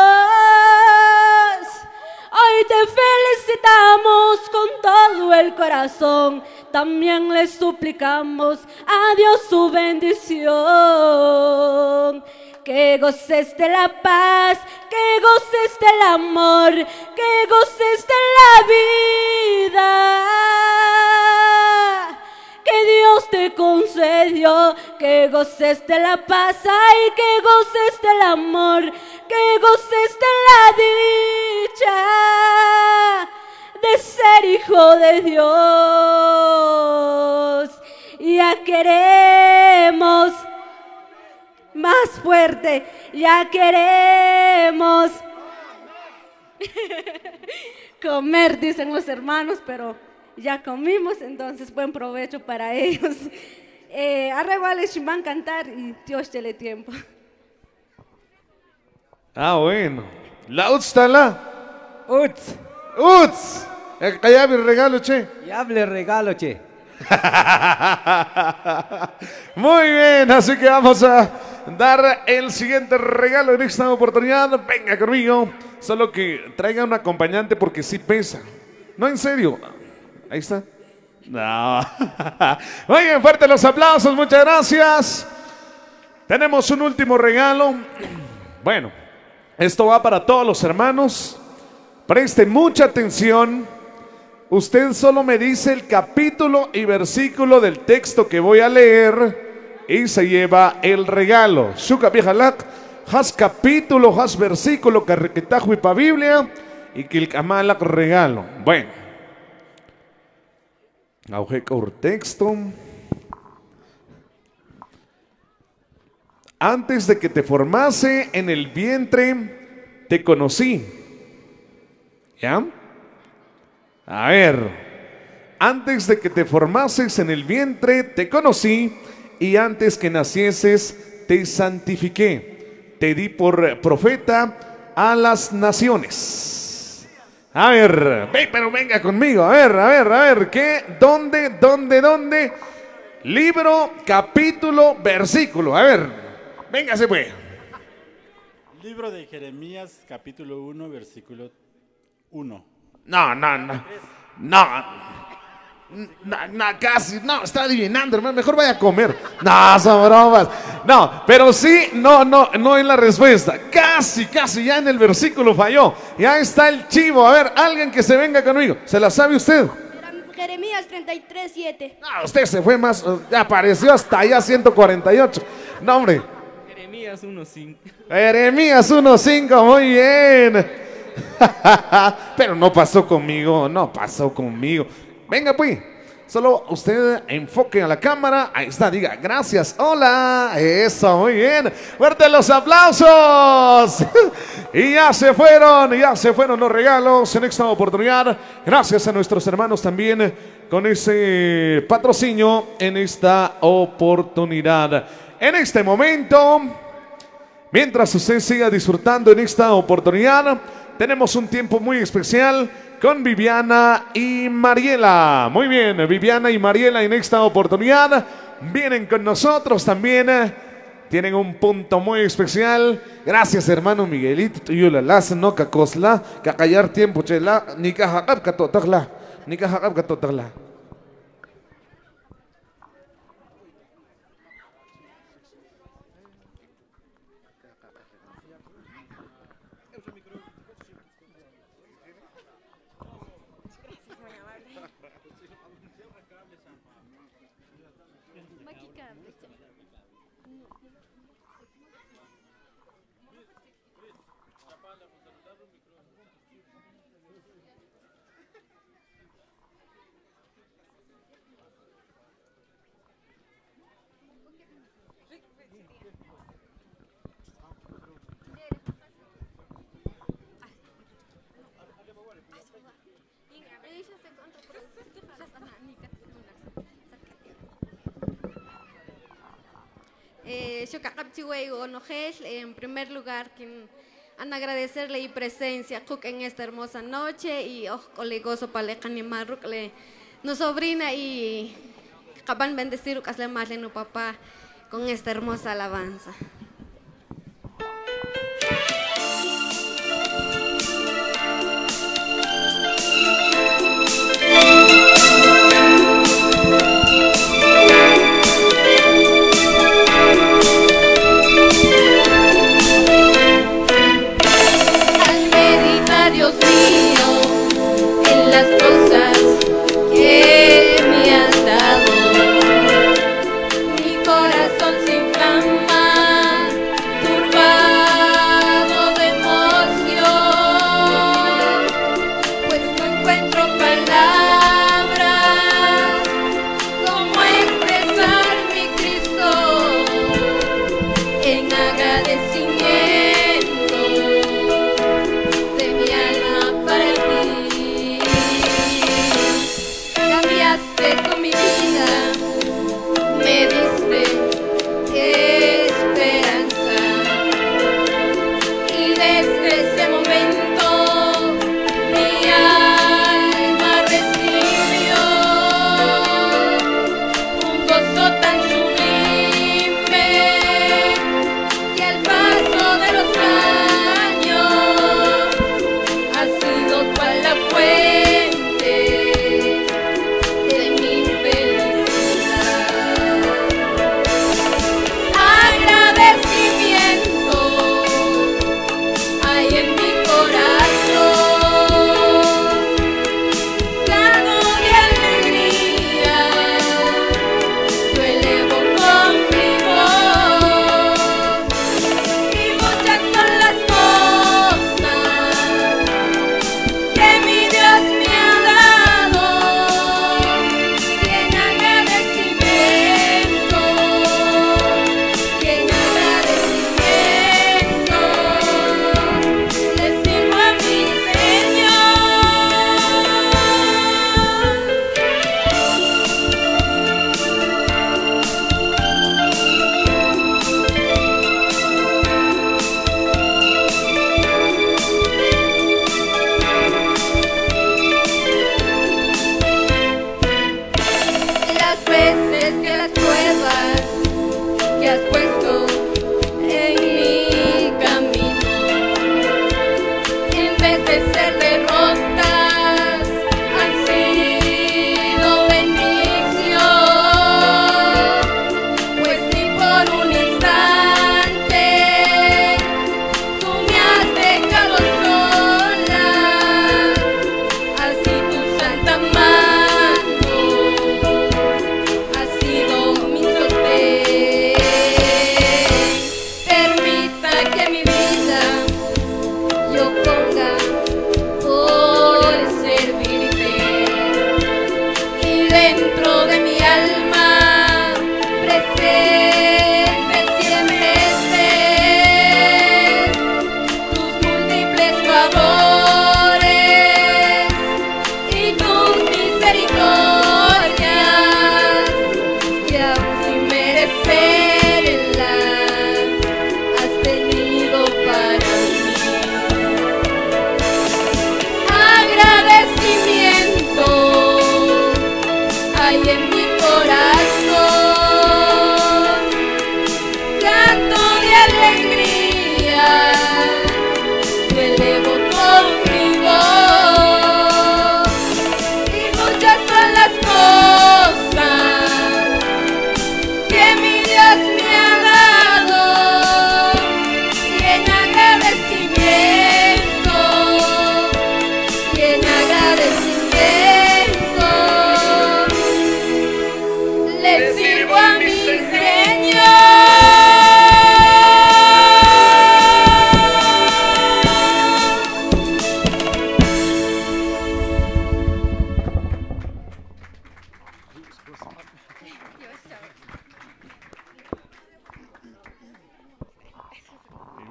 Hoy te felicitamos con todo el corazón. También le suplicamos a Dios su bendición. Que goces de la paz, que goces del amor, que goces de la vida que Dios te concedió, que goces de la paz y que goces del amor, que goces de la dicha de ser hijo de Dios. Ya queremos más fuerte, ya queremos comer, dicen los hermanos, pero ya comimos, entonces buen provecho para ellos. Eh, Arregua les van a cantar y Dios te le tiempo. Ah, bueno. La Uts tala. Uts. Uts. Calla mi regalo, che. Ya hable regalo, che. Muy bien, así que vamos a dar el siguiente regalo en esta oportunidad. Venga conmigo, solo que traiga un acompañante porque sí pesa. No, en serio. Ahí está. No. Muy bien, fuerte los aplausos, muchas gracias. Tenemos un último regalo. Bueno, esto va para todos los hermanos. Preste mucha atención. Usted solo me dice el capítulo y versículo del texto que voy a leer y se lleva el regalo. Shuka Bijalak, has capítulo, has versículo, carrequetajo y pa Biblia y que el camalak regalo. Bueno, aujeca ur texto. Antes de que te formase en el vientre, te conocí. ¿Ya? A ver, antes de que te formases en el vientre, te conocí, y antes que nacieses, te santifiqué. Te di por profeta a las naciones. A ver, ven, pero venga conmigo, a ver, a ver, a ver, ¿qué? ¿Dónde, dónde, dónde? Libro, capítulo, versículo, a ver, véngase pues. Libro de Jeremías, capítulo uno, versículo uno. No, no, no, no, no, no, casi, no, está adivinando, hermano, mejor vaya a comer. No, son bromas. No, pero sí, no, no, no es la respuesta. Casi, casi, ya en el versículo falló. Ya está el chivo. A ver, alguien que se venga conmigo. ¿Se la sabe usted? Jeremías treinta y tres, siete. No, usted se fue más, apareció hasta allá ciento cuarenta y ocho. No, hombre. Jeremías uno cinco. Jeremías uno cinco, muy bien. Pero no pasó conmigo, no pasó conmigo. Venga pues, solo usted enfoque a la cámara. Ahí está, diga gracias, hola. Eso, muy bien. Fuerte los aplausos. Y ya se fueron, ya se fueron los regalos en esta oportunidad. Gracias a nuestros hermanos también con ese patrocinio en esta oportunidad. En este momento, mientras usted siga disfrutando en esta oportunidad, tenemos un tiempo muy especial con Viviana y Mariela. Muy bien, Viviana y Mariela en esta oportunidad vienen con nosotros también. Tienen un punto muy especial. Gracias, hermano Miguelito. Yo la las no cacosla, cacallar tiempo chela, ni cajacap catotagla, ni cajacap catotagla. Eh, en primer lugar, quien han agradecerle y presencia en esta hermosa noche y oh, le gozo para le no sobrina y acaban bendecir que más le no papá con esta hermosa alabanza. Dios mío, en las cosas que me has dado, mi corazón se inflama, turbado de emoción, pues no encuentro palabras como expresar mi Cristo en agradecimiento. Con mi vida me diste esperanza y desde ese momento mi alma recibió un gozo tan sublime que al paso de los años ha sido cual la fuente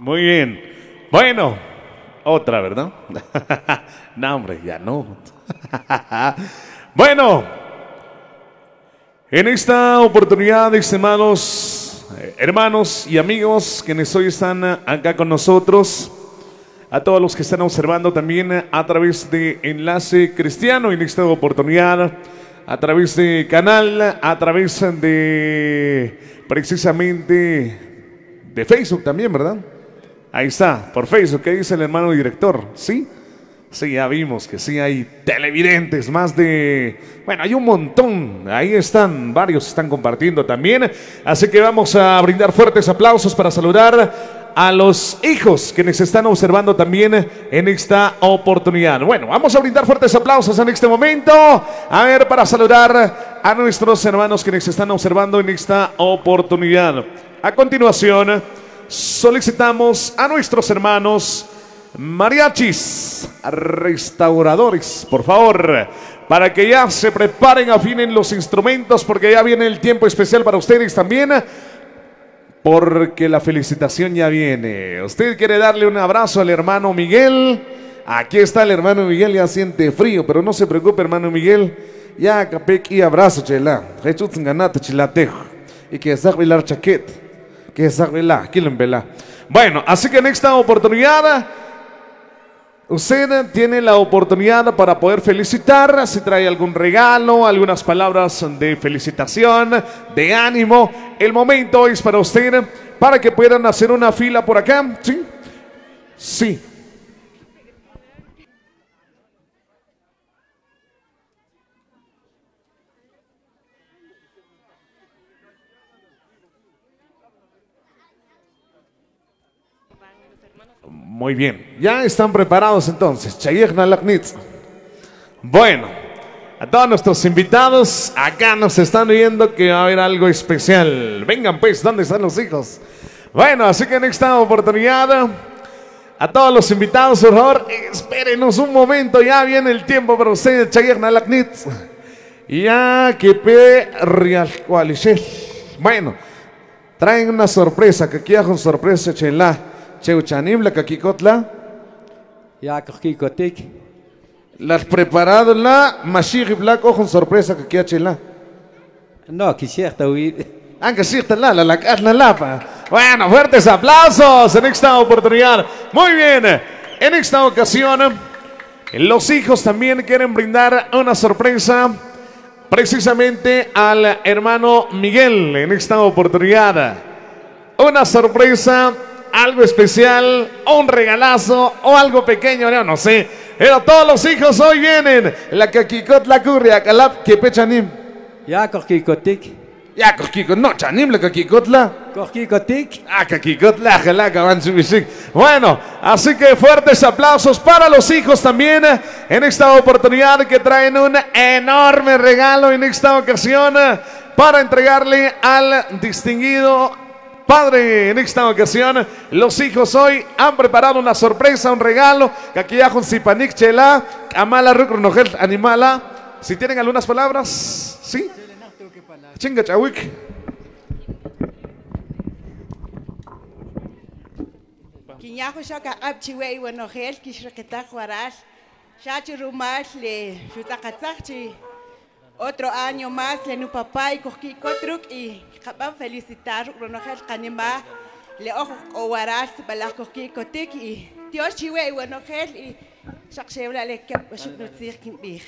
Muy bien. Bueno, otra, ¿verdad? No, hombre, ya no. Bueno, en esta oportunidad, estimados hermanos y amigos quienes hoy están acá con nosotros, a todos los que están observando también a través de Enlace Cristiano, en esta oportunidad, a través de canal, a través de precisamente de Facebook también, ¿verdad? Ahí está, por Facebook, ¿qué dice el hermano director? ¿Sí? Sí, ya vimos que sí hay televidentes, más de... Bueno, hay un montón, ahí están, varios están compartiendo también. Así que vamos a brindar fuertes aplausos para saludar a los hijos que nos están observando también en esta oportunidad. Bueno, vamos a brindar fuertes aplausos en este momento. A ver, para saludar a nuestros hermanos que nos están observando en esta oportunidad. A continuación, solicitamos a nuestros hermanos mariachis, restauradores, por favor, para que ya se preparen, afinen los instrumentos, porque ya viene el tiempo especial para ustedes también, porque la felicitación ya viene. Usted quiere darle un abrazo al hermano Miguel. Aquí está el hermano Miguel, ya siente frío, pero no se preocupe, hermano Miguel. Ya capec y abrazo, chela. Jesús ganata chilatejo. Y que se bailar chaquet. Que se bailar, vela. Bueno, así que en esta oportunidad usted tiene la oportunidad para poder felicitar, si trae algún regalo, algunas palabras de felicitación, de ánimo. El momento es para usted, para que puedan hacer una fila por acá, ¿sí? Sí. Muy bien, ya están preparados entonces. Bueno, a todos nuestros invitados, acá nos están viendo que va a haber algo especial. Vengan pues, ¿dónde están los hijos? Bueno, así que en esta oportunidad, a todos los invitados, por favor, espérenos un momento, ya viene el tiempo para ustedes. Ya que pe real cualichel. Bueno, traen una sorpresa, que aquí hago sorpresa, chela. Cheuchanim, la kakikotla. Ya kakikotik. Las preparado la mashiri blanco con sorpresa que aquí chela. No, quisiera huir. Ah, que sí, está la la la la lapa. Bueno, fuertes aplausos en esta oportunidad. Muy bien, en esta ocasión los hijos también quieren brindar una sorpresa precisamente al hermano Miguel en esta oportunidad. Una sorpresa, algo especial, o un regalazo, o algo pequeño, yo no sé. Pero todos los hijos hoy vienen. La kakikot la curria, calap, que pechanim. Ya kakikotik. Ya kakikot, no, chanim la kakikot la. Kakikotik. Ah, kakikot la, jalaca, van subisik. Bueno, así que fuertes aplausos para los hijos también en esta oportunidad, que traen un enorme regalo en esta ocasión para entregarle al distinguido padre. En esta ocasión los hijos hoy han preparado una sorpresa, un regalo, que aquí ya con Sipanik Chela, Amala Rukronogel Animala. Si tienen algunas palabras, ¿sí? Chinga Chawik. Kinyajo shaka abchiwe iwanogel kishreketa juaral. Shachi rumal le shutakatzakchi. Otro año más le nu papá y coqui cotruk y capaz felicitar Ronogel Canima le ojo o waras para coqui cotic y Dios chiwe y Ronogel y shakshebla le que shuknutzir kimbir.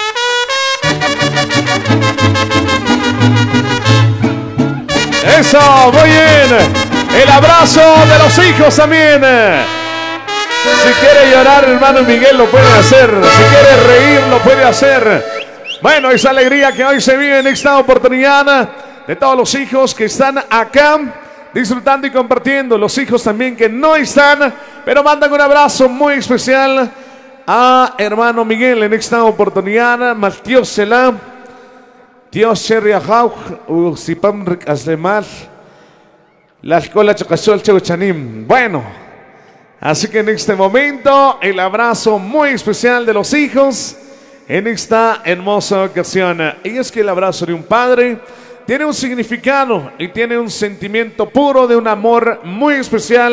Eso, muy bien. El abrazo de los hijos también. Si quiere llorar, hermano Miguel, lo puede hacer. Si quiere reír, lo puede hacer. Bueno, esa alegría que hoy se vive en esta oportunidad de todos los hijos que están acá disfrutando y compartiendo. Los hijos también que no están, pero mandan un abrazo muy especial a hermano Miguel en esta oportunidad. Maltios Selam. Dios Sheriahau, Usipam Aslemal, la escuela Chocasol Cheuchanim. Bueno, así que en este momento el abrazo muy especial de los hijos en esta hermosa ocasión. Y es que el abrazo de un padre tiene un significado y tiene un sentimiento puro de un amor muy especial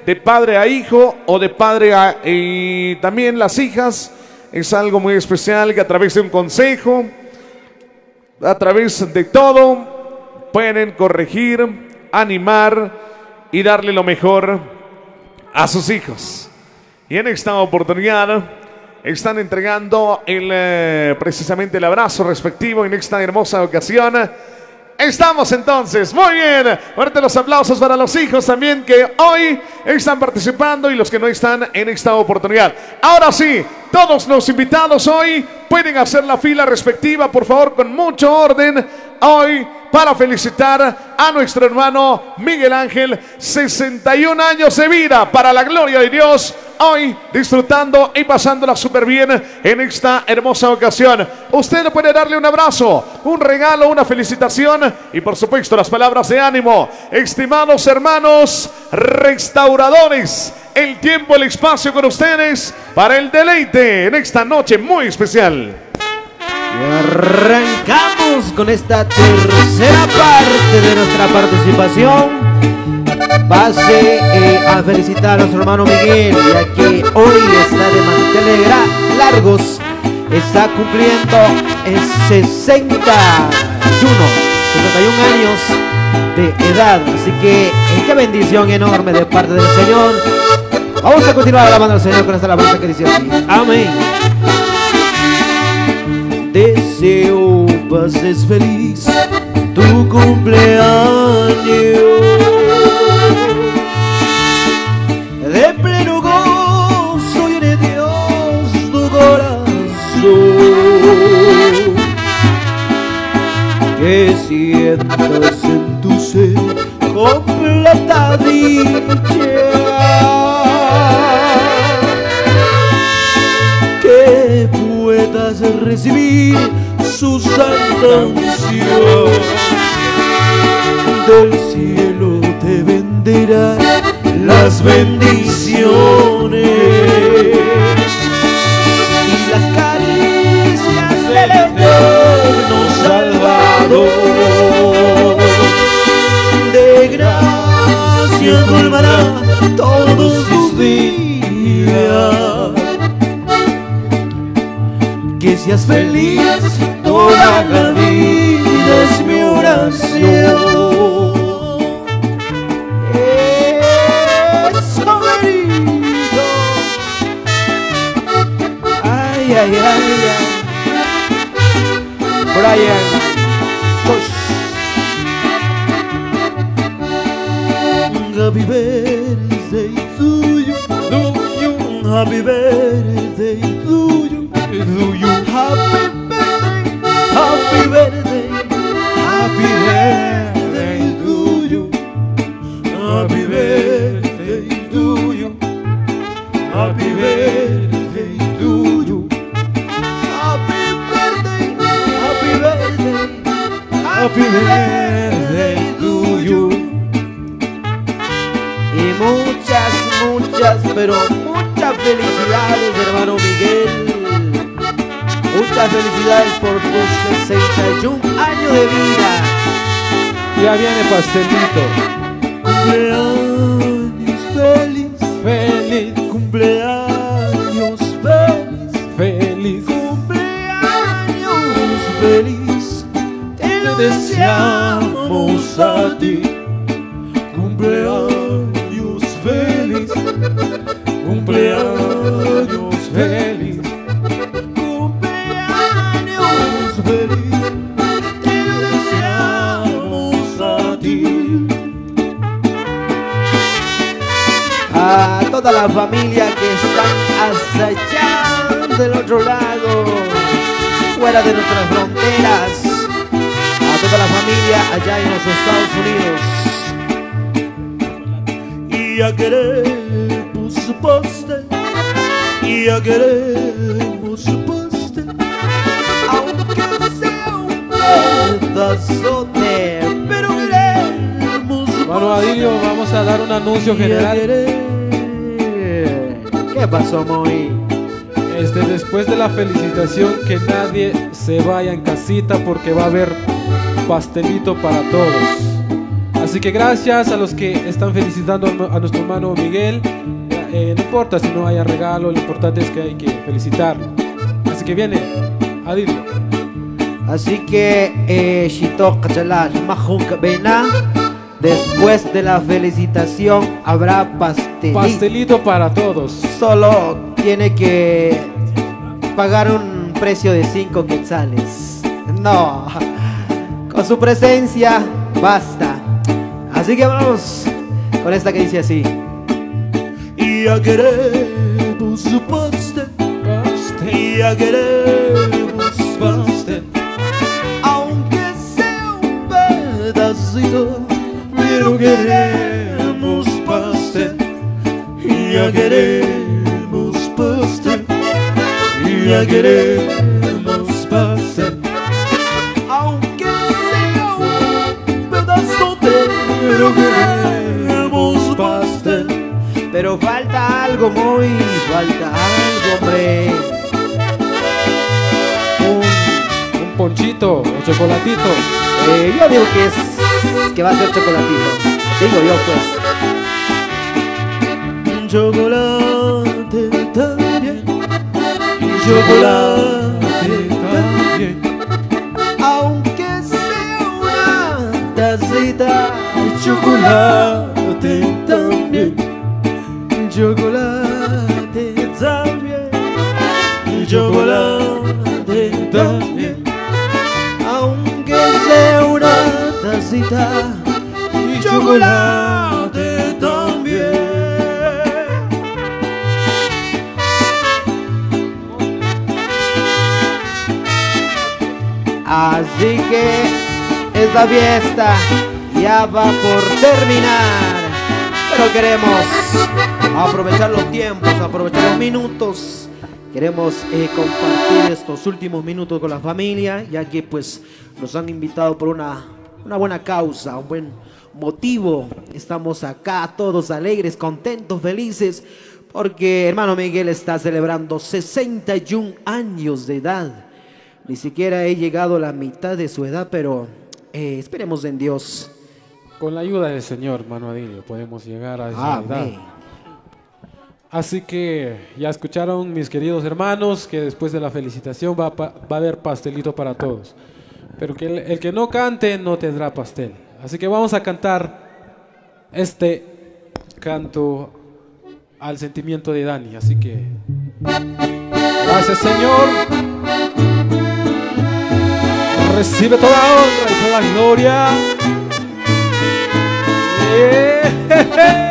de padre a hijo o de padre a y también las hijas. Es algo muy especial que a través de un consejo, a través de todo, pueden corregir, animar y darle lo mejor a sus hijos. Y en esta oportunidad están entregando el, eh, precisamente el abrazo respectivo en esta hermosa ocasión. Estamos entonces, muy bien, fuerte los aplausos para los hijos también que hoy están participando y los que no están en esta oportunidad. Ahora sí, todos los invitados hoy pueden hacer la fila respectiva, por favor, con mucho orden, hoy para felicitar a nuestro hermano Miguel Ángel, sesenta y un años de vida, para la gloria de Dios, hoy disfrutando y pasándola súper bien en esta hermosa ocasión. Usted puede darle un abrazo, un regalo, una felicitación y por supuesto las palabras de ánimo. Estimados hermanos restauradores, el tiempo, el espacio con ustedes para el deleite en esta noche muy especial. Y arrancamos con esta tercera parte de nuestra participación. Pase eh, a felicitar a nuestro hermano Miguel, ya que hoy está de manteles largos, está cumpliendo eh, sesenta y uno años de edad, así que eh, qué bendición enorme de parte del Señor. Vamos a continuar alabando al Señor con esta alabanza que dice así: amén. Deseo pases feliz tu cumpleaños, de pleno gozo y de Dios tu corazón, que sientas en tu ser completa dicha, que puedas recibir su santa unción, del cielo te bendirá las bendiciones y las caricias del eterno Salvador, de gracia colmará todos tus días. Que seas feliz toda la vida es mi oración. Eso, querido. Ay, ay, ay, ay. Brian, push. Happy birthday to you, to you. Happy birthday to you. Do you happy birthday, happy birthday, happy birthday to you, happy birthday to you, happy birthday to you, happy birthday, happy birthday, happy birthday to you. Y muchas, muchas, pero muchas felicidades, hermano Miguel. Muchas felicidades por tus sesenta y un años de vida. Ya viene pastelito. Cumpleaños feliz, feliz. Cumpleaños feliz, feliz. Cumpleaños feliz. Te lo deseamos a ti. Cumpleaños feliz. Cumpleaños feliz. Feliz, te lo deseamos a ti. A toda la familia que están hasta allá del otro lado, fuera de nuestras fronteras, a toda la familia allá en los Estados Unidos. Y a queremos su pastel, y a queremos su pastel, pero queremos. Mano Adilio, vamos a dar un anuncio general. ¿Qué pasó, Moy? Este, después de la felicitación, que nadie se vaya en casita porque va a haber pastelito para todos. Así que gracias a los que están felicitando a nuestro hermano Miguel. Eh, no importa si no haya regalo, lo importante es que hay que felicitarlo. Así que viene, Adilio. Así que, eh, Shitok Chalal, Mahuk Bena, después de la felicitación habrá pastelito. Pastelito para todos. Solo tiene que pagar un precio de cinco quetzales. No, con su presencia basta. Así que vamos con esta que dice así. Ya queremos pastel, pastel, ya queremos pastel, aunque sea un pedacito, pero queremos pastel, ya queremos pastel, ya queremos pastel, aunque sea un pedazote, pero queremos pastel. Pero falta algo, muy, falta algo, hombre. Un, un ponchito o chocolatito. Eh, yo digo que es que va a ser chocolatito. Digo yo, pues. Chocolate también, chocolate también, aunque sea una tacita, chocolate también. Chocolate también, chocolate también, aunque sea una tacita, chocolate también. Así que esta fiesta ya va por terminar, pero queremos aprovechar los tiempos, aprovechar los minutos. Queremos eh, compartir estos últimos minutos con la familia, ya que pues nos han invitado por una, una buena causa, un buen motivo. Estamos acá todos alegres, contentos, felices, porque hermano Miguel está celebrando sesenta y un años de edad. Ni siquiera he llegado a la mitad de su edad, pero eh, esperemos en Dios. Con la ayuda del Señor, hermano Adilio, podemos llegar a esa Amén. edad. Así que ya escucharon, mis queridos hermanos, que después de la felicitación va, va a haber pastelito para todos. Pero que el, el que no cante no tendrá pastel. Así que vamos a cantar este canto al sentimiento de Dani. Así que gracias, Señor. Recibe toda honra y toda gloria. Yeah.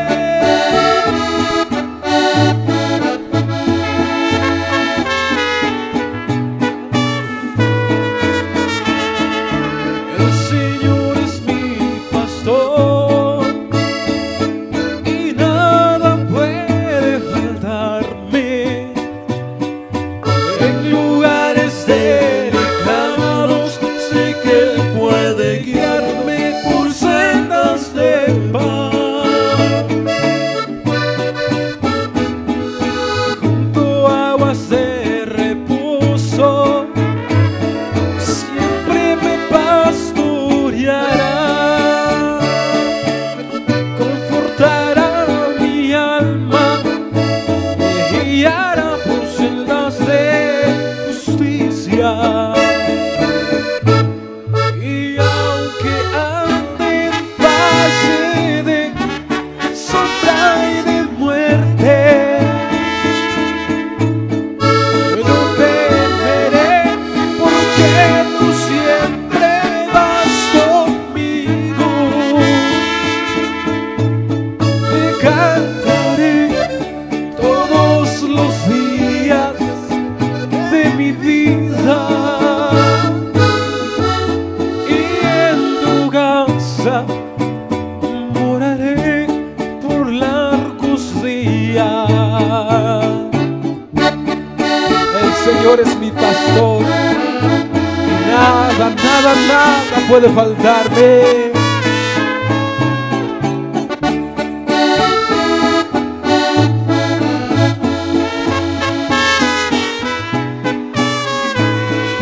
Puede faltarme.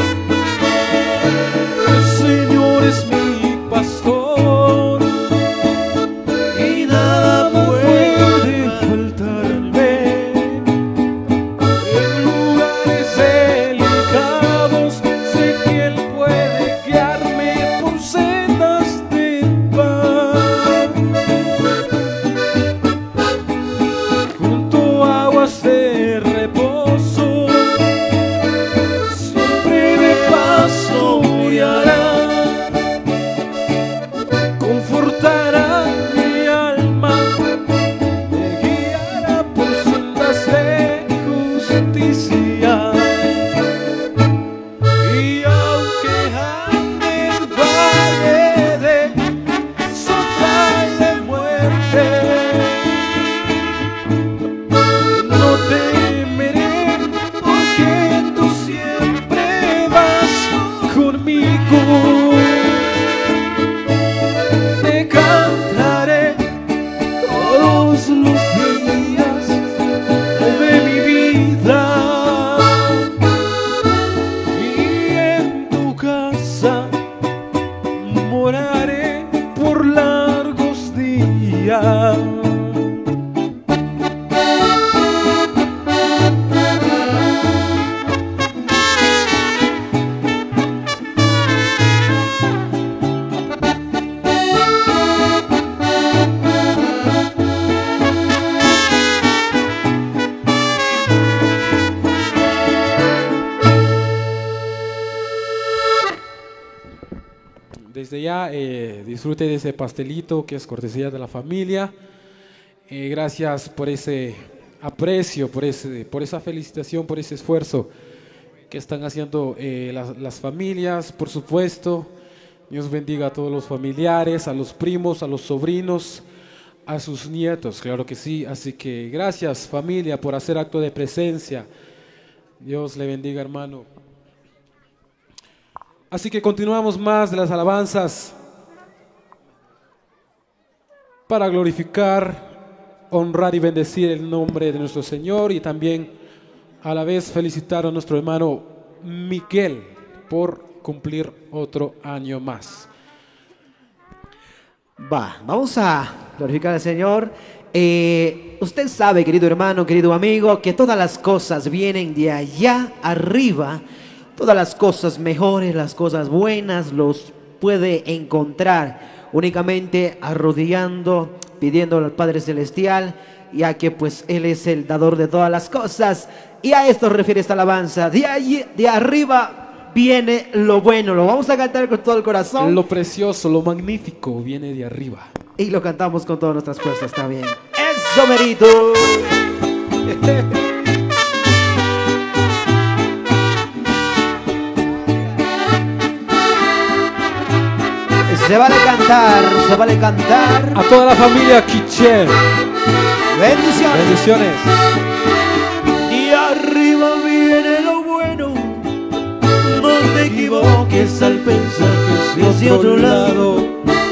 El Señor es mi pastor aleluya. Desde ya eh, disfrute de ese pastelito que es cortesía de la familia. Eh, gracias por ese aprecio, por, ese, por esa felicitación, por ese esfuerzo que están haciendo eh, las, las familias, por supuesto. Dios bendiga a todos los familiares, a los primos, a los sobrinos, a sus nietos, claro que sí. Así que gracias familia por hacer acto de presencia. Dios le bendiga, hermano. Así que continuamos más de las alabanzas para glorificar, honrar y bendecir el nombre de nuestro Señor y también a la vez felicitar a nuestro hermano Miguel por cumplir otro año más. Va, vamos a glorificar al Señor. Eh, usted sabe, querido hermano, querido amigo, que todas las cosas vienen de allá arriba. Todas las cosas mejores, las cosas buenas, los puede encontrar únicamente arrodillando, pidiendo al Padre Celestial, ya que pues Él es el dador de todas las cosas. Y a esto refiere esta alabanza. De, allí, de arriba viene lo bueno. Lo vamos a cantar con todo el corazón. Lo precioso, lo magnífico viene de arriba. Y lo cantamos con todas nuestras fuerzas también. ¡Eso, merito! Se vale cantar, se vale cantar. A toda la familia Quiché. Bendiciones. Bendiciones. Y arriba viene lo bueno. No te equivoques al pensar que es de otro lado.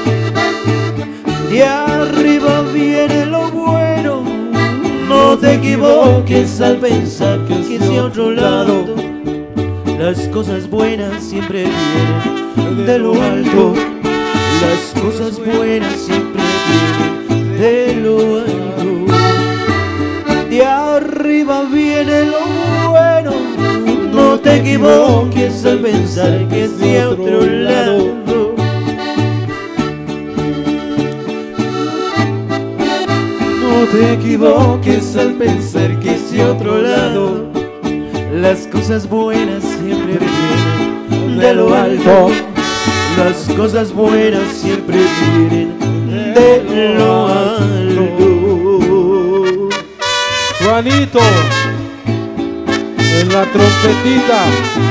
De arriba viene lo bueno. No te equivoques al pensar que es de otro lado. Las cosas buenas siempre vienen de lo alto. Las cosas buenas siempre vienen de lo alto. De arriba viene lo bueno. No te equivoques al pensar que es de otro lado. No te equivoques al pensar que es de otro lado. Las cosas buenas siempre vienen de lo alto. Las cosas buenas siempre vienen de lo alto. Juanito, en la trompetita.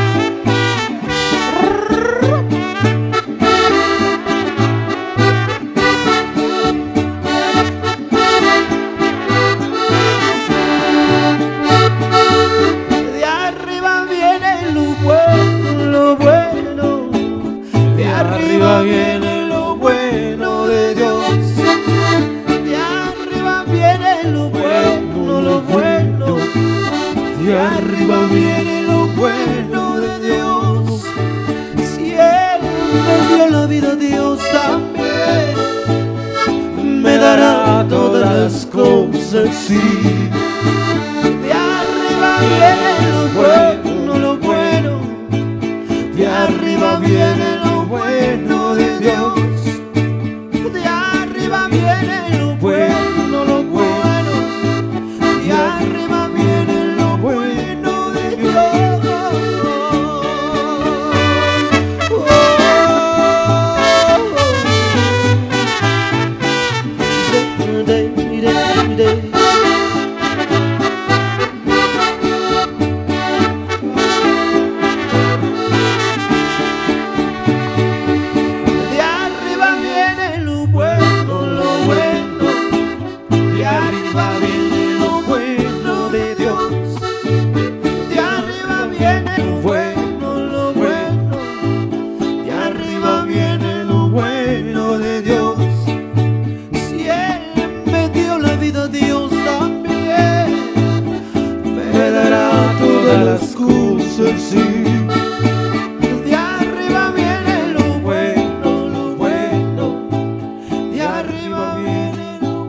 De arriba viene lo bueno, lo bueno. De arriba viene lo bueno de Dios. De arriba viene lo bueno, lo bueno. De arriba viene lo bueno de Dios. Si Él me dio la vida, Dios también me dará todas las cosas, sí. De arriba viene lo bueno, lo bueno. De arriba viene lo bueno de Dios. De arriba viene lo bueno, lo bueno. De arriba viene lo bueno de Dios. Oh, oh, de, de, de, de. Sí. De arriba viene lo bueno, lo bueno. De arriba viene lo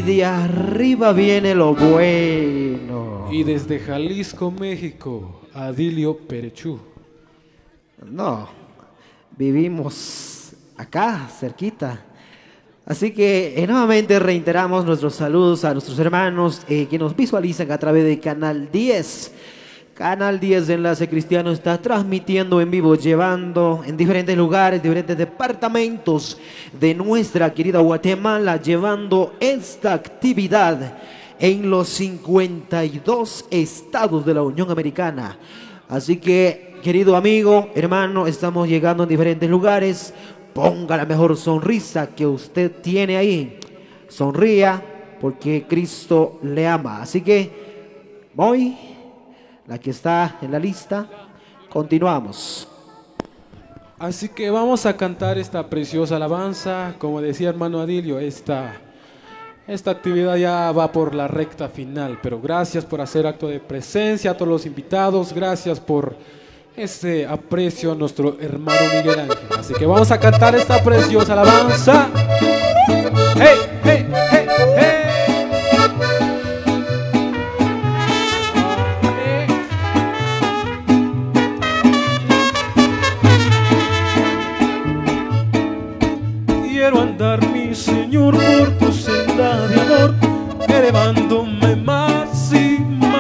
Y de arriba viene lo bueno. Y desde Jalisco, México, Adilio Perechú. No, vivimos acá, cerquita. Así que eh, nuevamente reiteramos nuestros saludos a nuestros hermanos eh, que nos visualizan a través de Canal diez. Canal diez de Enlace Cristiano está transmitiendo en vivo, llevando en diferentes lugares, diferentes departamentos de nuestra querida Guatemala, llevando esta actividad en los cincuenta y dos estados de la Unión Americana. Así que, querido amigo, hermano, estamos llegando en diferentes lugares. Ponga la mejor sonrisa que usted tiene ahí. Sonría porque Cristo le ama. Así que, voy, la que está en la lista, continuamos. Así que vamos a cantar esta preciosa alabanza. Como decía hermano Adilio, esta, esta actividad ya va por la recta final. Pero gracias por hacer acto de presencia a todos los invitados. Gracias por ese aprecio a nuestro hermano Miguel Ángel. Así que vamos a cantar esta preciosa alabanza. ¡Hey, hey, hey, hey! Quiero andar, mi Señor, por tu senda de amor, elevándome más y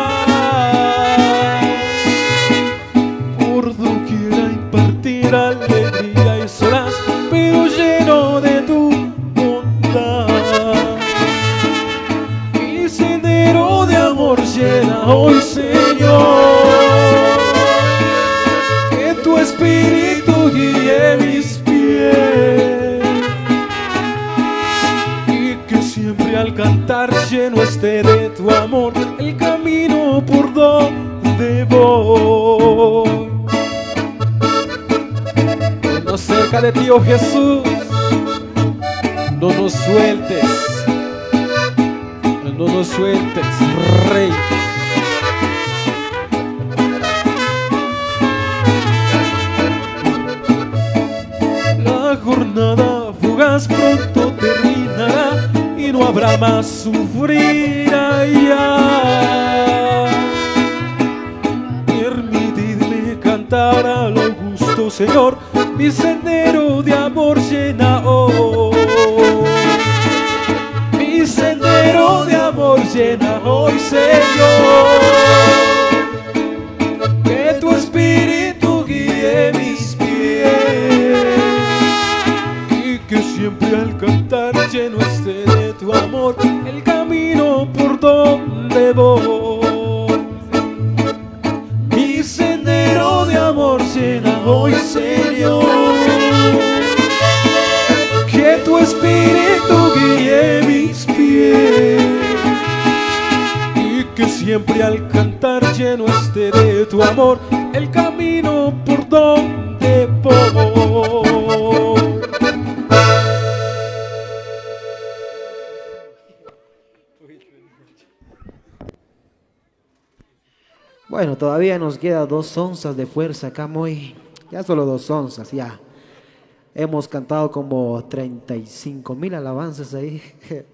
más. Por doquiera impartir alegría y solaz, pero lleno de tu bondad. Mi sendero de amor llena hoy, Señor, que tu espíritu guíe mis pies. Siempre al cantar lleno esté de tu amor el camino por donde voy. No cerca de ti, oh Jesús, no nos sueltes, no nos sueltes, Rey. La jornada fugaz pronto terminará y no habrá más sufrir allá. Permitidme cantar al augusto Señor, mi sendero de amor llena hoy. Mi sendero de amor llena hoy, Señor, que tu espíritu guíe mis pies y que siempre al cantar lleno esté de tu amor el camino por donde voy. Mi sendero de amor llena hoy, Señor, que tu espíritu guíe mis pies y que siempre al cantar lleno esté de tu amor el camino por donde voy. Bueno, todavía nos queda dos onzas de fuerza acá, muy, ya solo dos onzas, ya. Hemos cantado como treinta y cinco mil alabanzas ahí.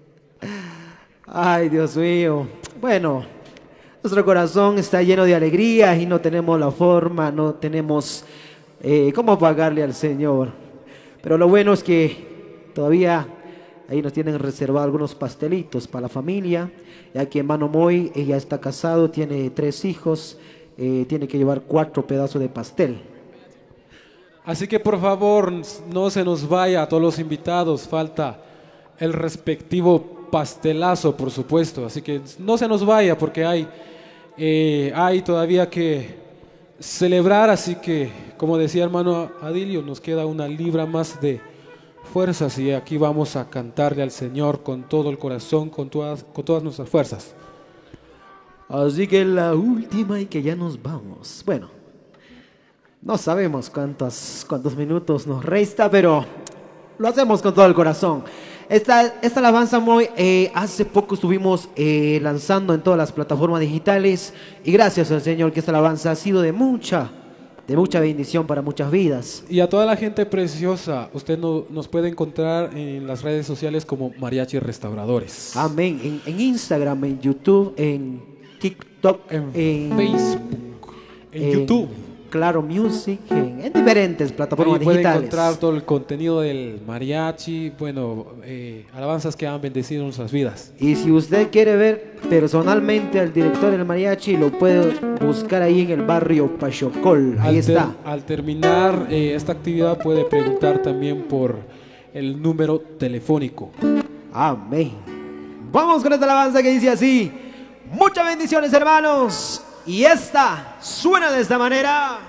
Ay, Dios mío. Bueno, nuestro corazón está lleno de alegría y no tenemos la forma, no tenemos eh, cómo pagarle al Señor. Pero lo bueno es que todavía ahí nos tienen reservado algunos pastelitos para la familia, ya que hermano Moy, ella está casado, tiene tres hijos, eh, tiene que llevar cuatro pedazos de pastel. Así que por favor no se nos vaya a todos los invitados, falta el respectivo pastelazo, por supuesto. Así que no se nos vaya porque hay, eh, hay todavía que celebrar. Así que, como decía hermano Adilio, nos queda una libra más de fuerzas y aquí vamos a cantarle al Señor con todo el corazón, con todas, con todas nuestras fuerzas. Así que la última y que ya nos vamos. Bueno, no sabemos cuántos, cuántos minutos nos resta, pero lo hacemos con todo el corazón. Esta, esta alabanza muy, eh, hace poco estuvimos eh, lanzando en todas las plataformas digitales y gracias al Señor que esta alabanza ha sido de mucha, de mucha bendición para muchas vidas. Y a toda la gente preciosa, usted no, nos puede encontrar en las redes sociales como Mariachi Restauradores. Amén. En, en Instagram, en YouTube, en TikTok, en, en Facebook, en, en YouTube. Claro Music, en, en diferentes plataformas Ahí puede digitales. encontrar todo el contenido del mariachi, bueno, eh, alabanzas que han bendecido nuestras vidas. Y si usted quiere ver personalmente al director del mariachi, lo puede buscar ahí en el barrio Pachocol. Ahí al está. Ter, al terminar eh, esta actividad puede preguntar también por el número telefónico. Amén. Vamos con esta alabanza que dice así. Muchas bendiciones, hermanos. Y esta suena de esta manera.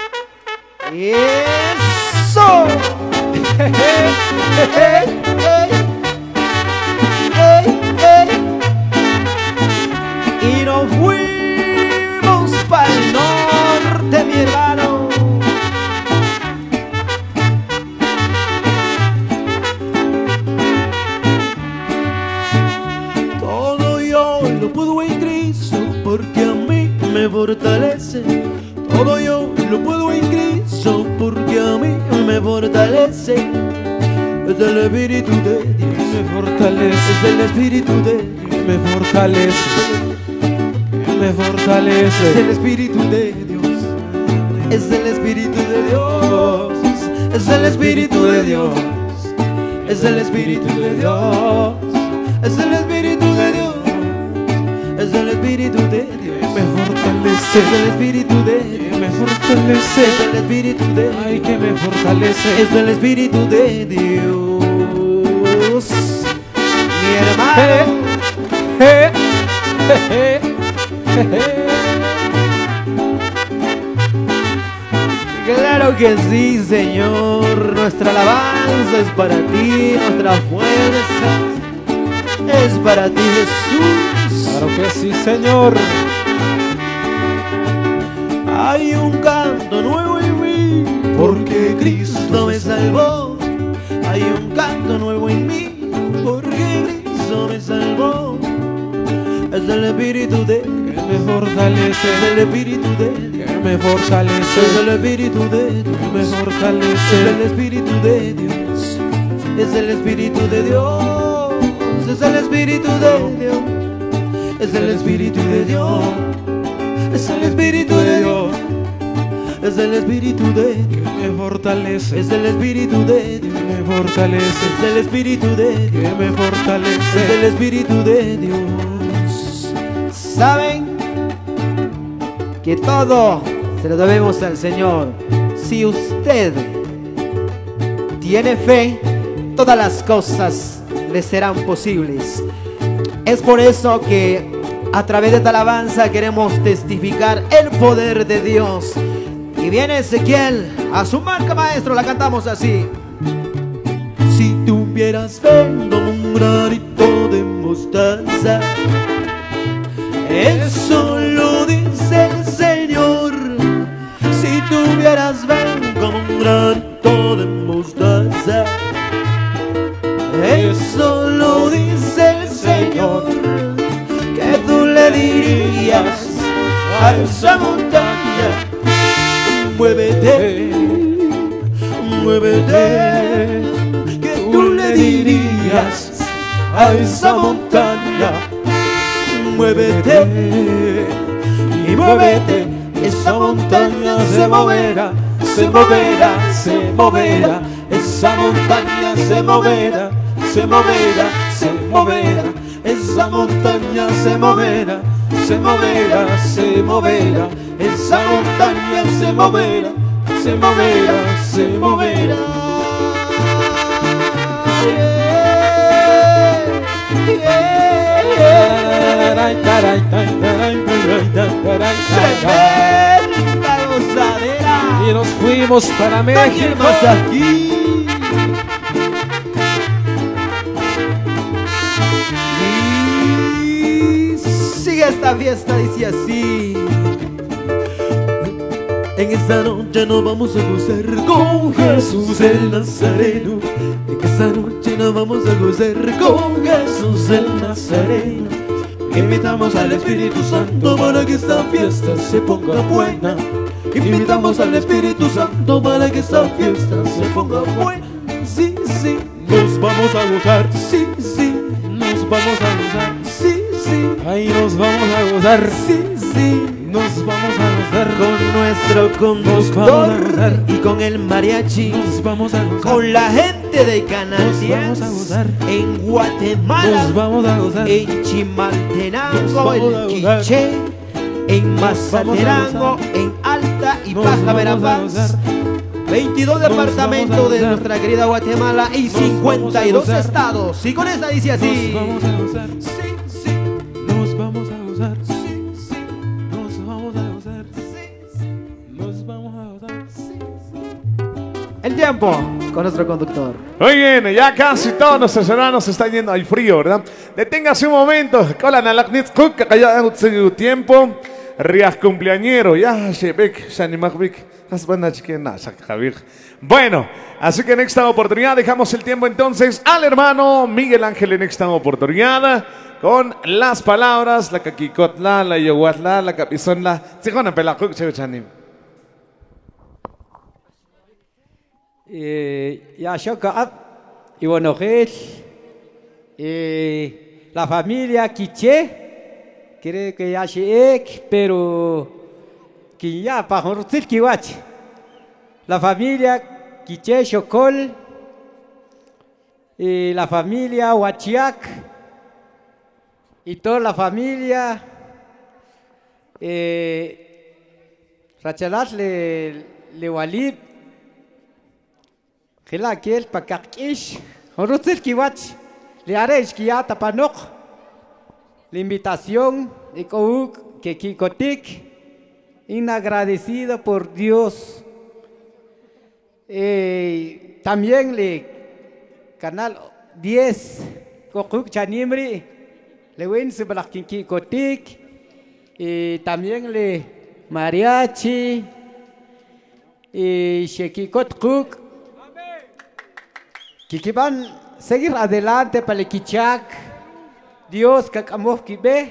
¡Eso! Y nos fuimos para el norte, mi hermano. Todo yo lo puedo en Cristo, porque a mí me fortalece. Todo yo lo puedo en Cristo, porque a mí me fortalece. Es el Espíritu de Dios, me fortalece. Es el Espíritu de Dios, me fortalece. Me fortalece. Es el Espíritu de Dios. Es el Espíritu de Dios. Es el Espíritu de Dios. Es el Espíritu de Dios. Es el Espíritu de Dios. Es el Espíritu de Dios. Me fortalece. Es el Espíritu de Dios. Me fortalece. Es el Espíritu de Dios. Ay, que me fortalece. Es el Espíritu de Dios. Mi hermano. Eh, eh, eh, eh. Claro que sí, Señor. Nuestra alabanza es para ti, nuestra fuerza es para ti, Jesús. Claro que sí, Señor. Hay un canto nuevo en mí, porque Cristo me salvó. Hay un canto nuevo en mí, porque Cristo me salvó. Es el Espíritu de Dios que me fortalece. Es el Espíritu de Dios que me fortalece. Es el Espíritu de Dios que me fortalece. Es el Espíritu de Dios. Es el Espíritu de Dios. Es el Espíritu de Dios. Es el Espíritu de Dios. Es el Espíritu de Dios. Es el Espíritu de Dios que me fortalece. Es el Espíritu de Dios que me fortalece. Es el Espíritu de Dios que me fortalece. Es el Espíritu de Dios. Saben que todo se lo debemos al Señor. Si usted tiene fe, todas las cosas le serán posibles. Es por eso que a través de esta alabanza queremos testificar el poder de Dios. Y viene Ezequiel a su marca, maestro, la cantamos así. Si tuvieras fe como un granito de mostaza, eso lo dice el Señor. Si tuvieras fe como un granito de mostaza, eso lo dice el Señor. Que tú le dirías a esa montaña: muévete, muévete. Que tú le dirías a esa montaña: muévete y muévete. Esa montaña se moverá, se moverá, se moverá. Esa montaña se moverá, se moverá, se moverá. Esa montaña se moverá, se moverá, se moverá. Esa montaña se moverá, se moverá, se moverá. Tremenda gozadera. Y nos fuimos para México. Aquí. Y sigue esta fiesta, dice así. En esta noche nos vamos a gozar con Jesús el Nazareno. En esta noche nos vamos a gozar con Jesús el Nazareno. Invitamos al Espíritu Santo para que esta fiesta se ponga buena. Invitamos al Espíritu Santo para que esta fiesta se ponga buena. Sí, sí, nos vamos a gozar. Sí, sí, nos vamos a gozar. Sí, sí, ahí nos vamos a gozar. Sí, sí, nos vamos a gozar con nuestro conductor y con el mariachi. Nos vamos a gozar con la gente de Canal diez en Guatemala. Nos vamos a gozar en Chimaltenango, el Quiché, en Mazaterango, en Alta y Baja Verapaz. veintidós departamentos de nuestra querida Guatemala y cincuenta y dos estados. Y con esta dice así. Nos vamos a gozar. Sí, sí. Nos vamos a gozar. Sí, sí. Nos vamos a gozar. Sí, sí. Nos vamos a gozar. Sí, sí. El tiempo con nuestro conductor. Muy bien, ya casi todos nuestros hermanos están yendo al frío, ¿verdad? Deténgase un momento. Colan a la tiempo. Rias cumpleañero. Ya, Shebek, Shanimagvik. Bueno, así que en esta oportunidad dejamos el tiempo entonces al hermano Miguel Ángel en esta oportunidad con las palabras la Kakikotla, la Yoguatla, la Capizonla, Sijona Pelacuc, Chevechanim. Ya Shoka y bueno, la familia Quiché, creo que ya se pero que ya para la familia Quiché Chocol y la familia Huachiac y toda la familia eh, Rachalat le le Walid Gela Kiel Pakakish Horutzil Kiwach le Aresh Kiata Panok la invitación de Kouk que Kikotik inagradecido por Dios. Eh, también le Canal diez Kokuk Chanimri le Win Sebalakinki Kotik y también le Mariachi y Shekikot Kuk que van a seguir adelante para el Kichak Dios Kakamov Kibe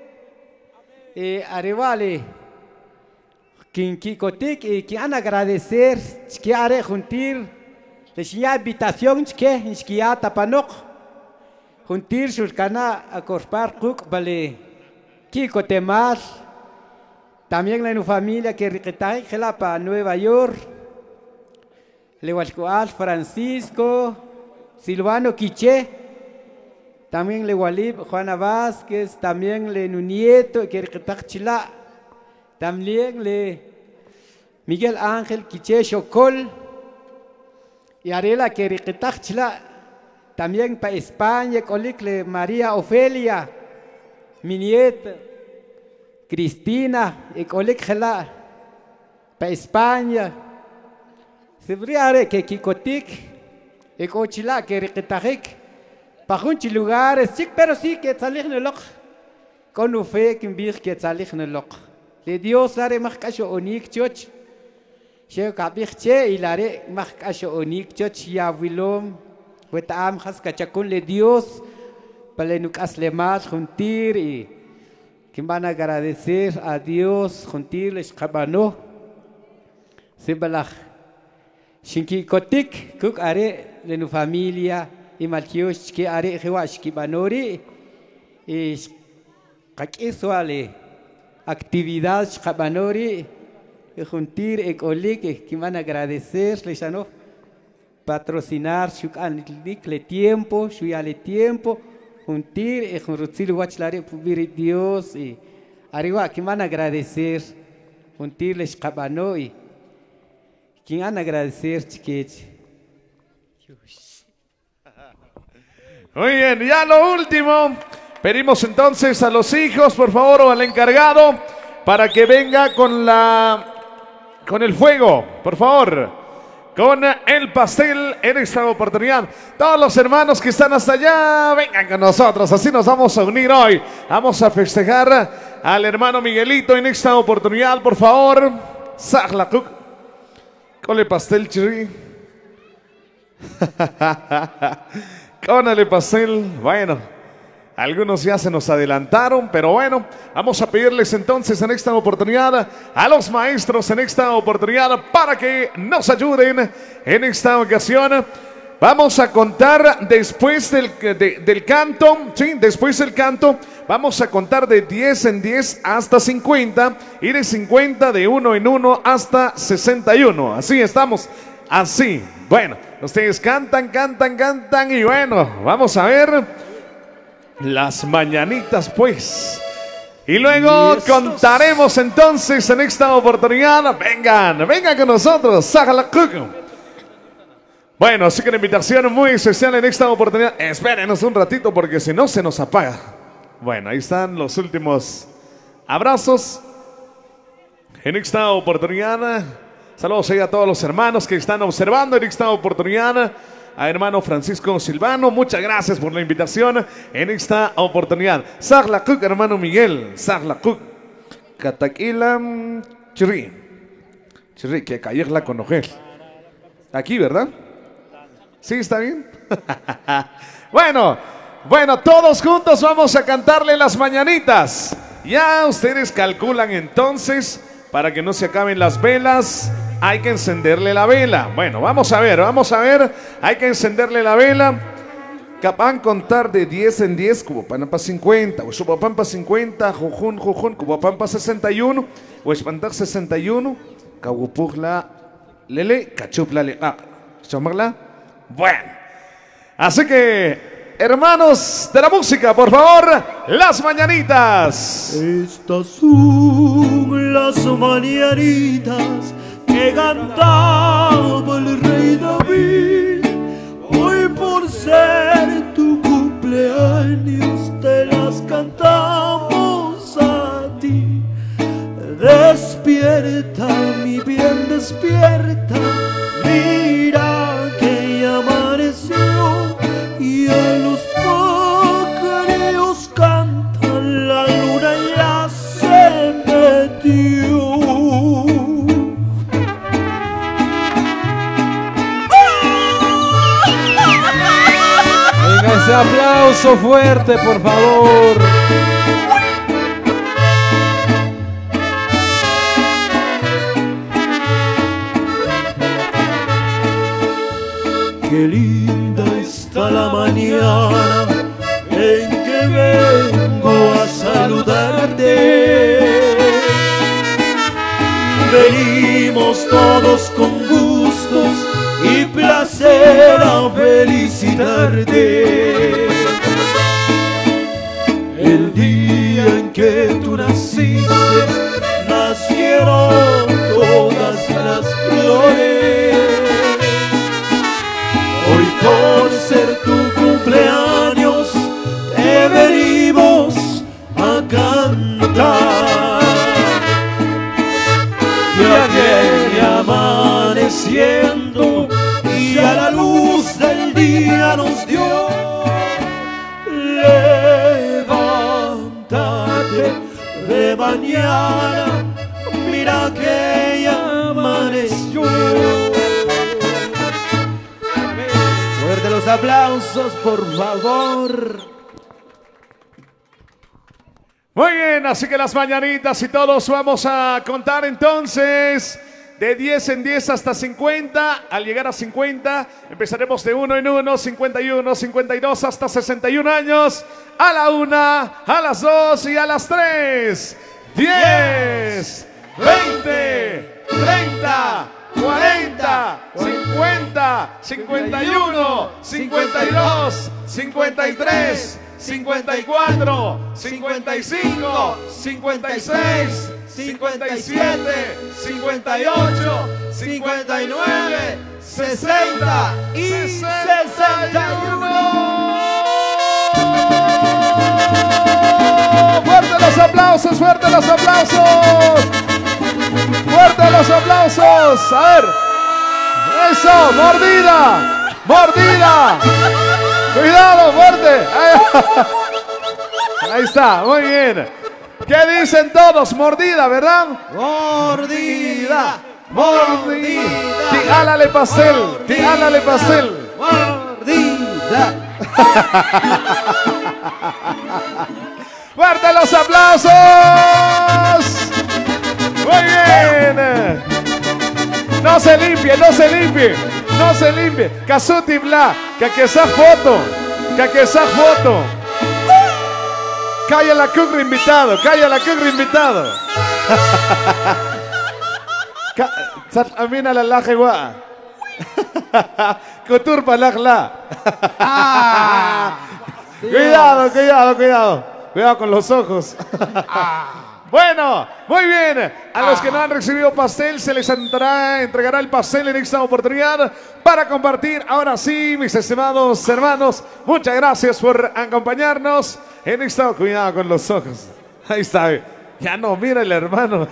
y arriba le quien Kikotik y que han agradecer que haré juntir la habitación que que tapanok juntir sulcana a corpar cook vale Kiko Temar también la familia que riquetai gela para Nueva York Lewalcoal Francisco Silvano Quiché también le Walib Juana Vázquez también le Nunieto que riquetai chila también le Miguel Ángel Quiché Chocol y Arela que riquetachla también para España colicle María Ofelia mi nieta Cristina y colicla para España se briare que Kikotik y cochila que riquetajik para un lugares sí pero sí que salir en el loc con un fe que bir que salir en el loc le Dios are marcacho onik choch Sheo kabirche ilare marcacho onik choch ya wilom wetam has kachakun le Dios para nuk aslemat juntir y que van a agradecer a Dios juntir les kabano sebalach shinki kotik kuk are le nu familia y malkios que are hewash ki banori y kakisuale actividad Chabanori y juntir ecolik que van a agradecer les no patrocinar su le tiempo su le tiempo juntir y juntir wachlare pubir Dios y arriba que van a agradecer juntir les Chabanori que van a agradecer chiquich. Muy bien, ya lo último. Pedimos entonces a los hijos, por favor, o al encargado, para que venga con la, con el fuego, por favor, con el pastel en esta oportunidad. Todos los hermanos que están hasta allá, vengan con nosotros, así nos vamos a unir hoy. Vamos a festejar al hermano Miguelito en esta oportunidad, por favor. Sahlakuk, con el pastel chiri. Con el pastel, bueno. Algunos ya se nos adelantaron, pero bueno, vamos a pedirles entonces en esta oportunidad a los maestros en esta oportunidad para que nos ayuden en esta ocasión. Vamos a contar después del, de, del canto, ¿sí? Después del canto, vamos a contar de diez en diez hasta cincuenta y de cincuenta de uno en uno hasta sesenta y uno. Así estamos, así. Bueno, ustedes cantan, cantan, cantan y bueno, vamos a ver las mañanitas pues. Y luego contaremos entonces en esta oportunidad. Vengan, vengan con nosotros, sácala cuco. Bueno, así que la invitación muy especial en esta oportunidad. Espérenos un ratito porque si no se nos apaga. Bueno, ahí están los últimos abrazos en esta oportunidad. Saludos ahí a todos los hermanos que están observando en esta oportunidad. A hermano Francisco Silvano, muchas gracias por la invitación en esta oportunidad. Sarla Cook, hermano Miguel. Sarla Cook. Cataquila Chirri. Chirri, que caerla con ojel. Aquí, ¿verdad? ¿Sí está bien? Bueno, bueno, todos juntos vamos a cantarle las mañanitas. Ya ustedes calculan entonces, para que no se acaben las velas, hay que encenderle la vela. Bueno, vamos a ver, vamos a ver, hay que encenderle la vela. Capán contar de diez en diez, Cubopampa cincuenta, Huachupapampa cincuenta, Jujun, Jujun, Cubopampa sesenta y uno, Huachpantac sesenta y uno, Cagupugla Lele, Cachupla Le, ah, Chamarla. Bueno, así que, hermanos de la música, por favor, las mañanitas. Estas son las mañanitas que cantaba el rey David. Hoy por ser tu cumpleaños te las cantamos a ti. Despierta, mi bien, despierta. Mira que ya amaneció y a los pájaros cantan, la luna ya se metió. Venga ese aplauso fuerte, por favor. Qué linda está la mañana en que vengo a saludarte. Venimos todos con gustos y placer a felicitarte. El día en que tú naciste, nacieron todas las flores. Hoy por ser tu cumpleaños te venimos a cantar. Ya viene amaneciendo y a la luz del día nos dio. Levántate de mañana, mira que ya amaneció. Fuerte los aplausos, por favor. Muy bien, así que las mañanitas y todos vamos a contar entonces de diez en diez hasta cincuenta. Al llegar a cincuenta empezaremos de uno en uno, cincuenta y uno, cincuenta y dos hasta sesenta y uno años. A la una, a las dos y a las tres. diez, veinte, treinta, cuarenta, cincuenta, cincuenta y uno, cincuenta y dos, cincuenta y tres, cincuenta y cuatro, cincuenta y cinco, cincuenta y seis, cincuenta y siete, cincuenta y ocho, cincuenta y nueve, sesenta y sesenta y uno. ¡Fuerte los aplausos! ¡Fuerte los aplausos! ¡Fuerte los aplausos! A ver. ¡Eso! ¡Mordida! ¡Mordida! ¡Cuidado! ¡Fuerte! Ahí, ahí está. Muy bien. ¿Qué dicen todos? Mordida, ¿verdad? Mordida. Mordida. Tijálale pastel. Tijálale pastel. Mordida. ¡Fuerte los aplausos! Muy bien. No se limpie, no se limpie, no se limpie. Casuti bla, que que esa foto, que que esa foto. Calla la cucra invitado, calla la cucra invitado. Amina la laje gua. Coturpa la. Cuidado, cuidado, cuidado. Cuidado con los ojos. Bueno, muy bien. A los que no han recibido pastel se les entregará, entregará el pastel en esta oportunidad para compartir. Ahora sí, mis estimados hermanos, muchas gracias por acompañarnos en esta. Cuidado con los ojos. Ahí está. Ya no, mira el hermano.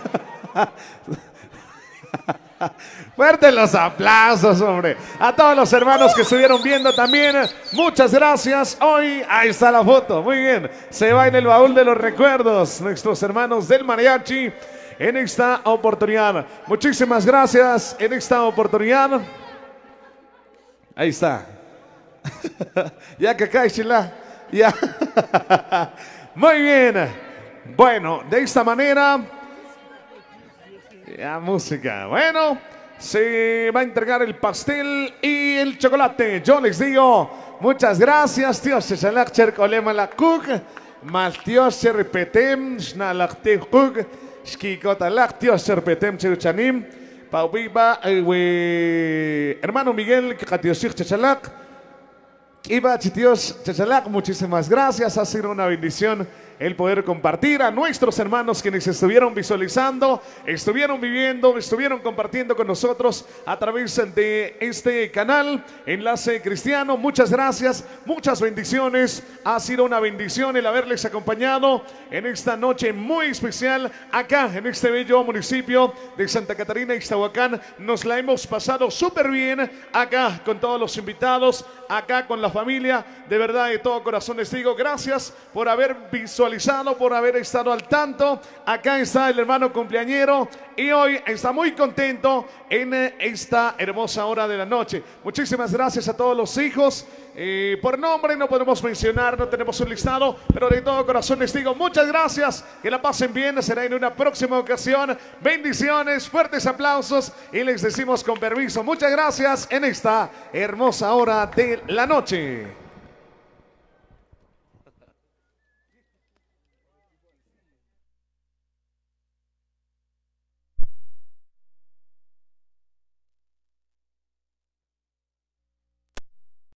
Fuerte los aplausos, hombre. A todos los hermanos que estuvieron viendo también, muchas gracias. Hoy, ahí está la foto, muy bien. Se va en el baúl de los recuerdos nuestros hermanos del mariachi en esta oportunidad. Muchísimas gracias en esta oportunidad. Ahí está. Ya que cae chila. Ya. Muy bien. Bueno, de esta manera. Ya, música. Bueno, se va a entregar el pastel y el chocolate. Yo les digo, muchas gracias, tío. Se salak cherkolema la cook. Mal tío se repetem, snalak te cook. Skikota lak tío se repetem cheruchanim. Paubiba, hermano Miguel, que catiosik chachalak. Iba chitios chachalak, muchísimas gracias. Ha sido una bendición el poder compartir a nuestros hermanos quienes estuvieron visualizando, estuvieron viviendo, estuvieron compartiendo con nosotros a través de este canal Enlace Cristiano. Muchas gracias, muchas bendiciones. Ha sido una bendición el haberles acompañado en esta noche muy especial acá en este bello municipio de Santa Catarina, Ixtahuacán. Nos la hemos pasado súper bien acá con todos los invitados, acá con la familia. De verdad, de todo corazón les digo gracias por haber visualizado, por haber estado al tanto. Acá está el hermano cumpleañero y hoy está muy contento en esta hermosa hora de la noche. Muchísimas gracias a todos los hijos. Eh, por nombre no podemos mencionar, no tenemos un listado, pero de todo corazón les digo muchas gracias, que la pasen bien, será en una próxima ocasión. Bendiciones, fuertes aplausos y les decimos con permiso, muchas gracias en esta hermosa hora de la noche.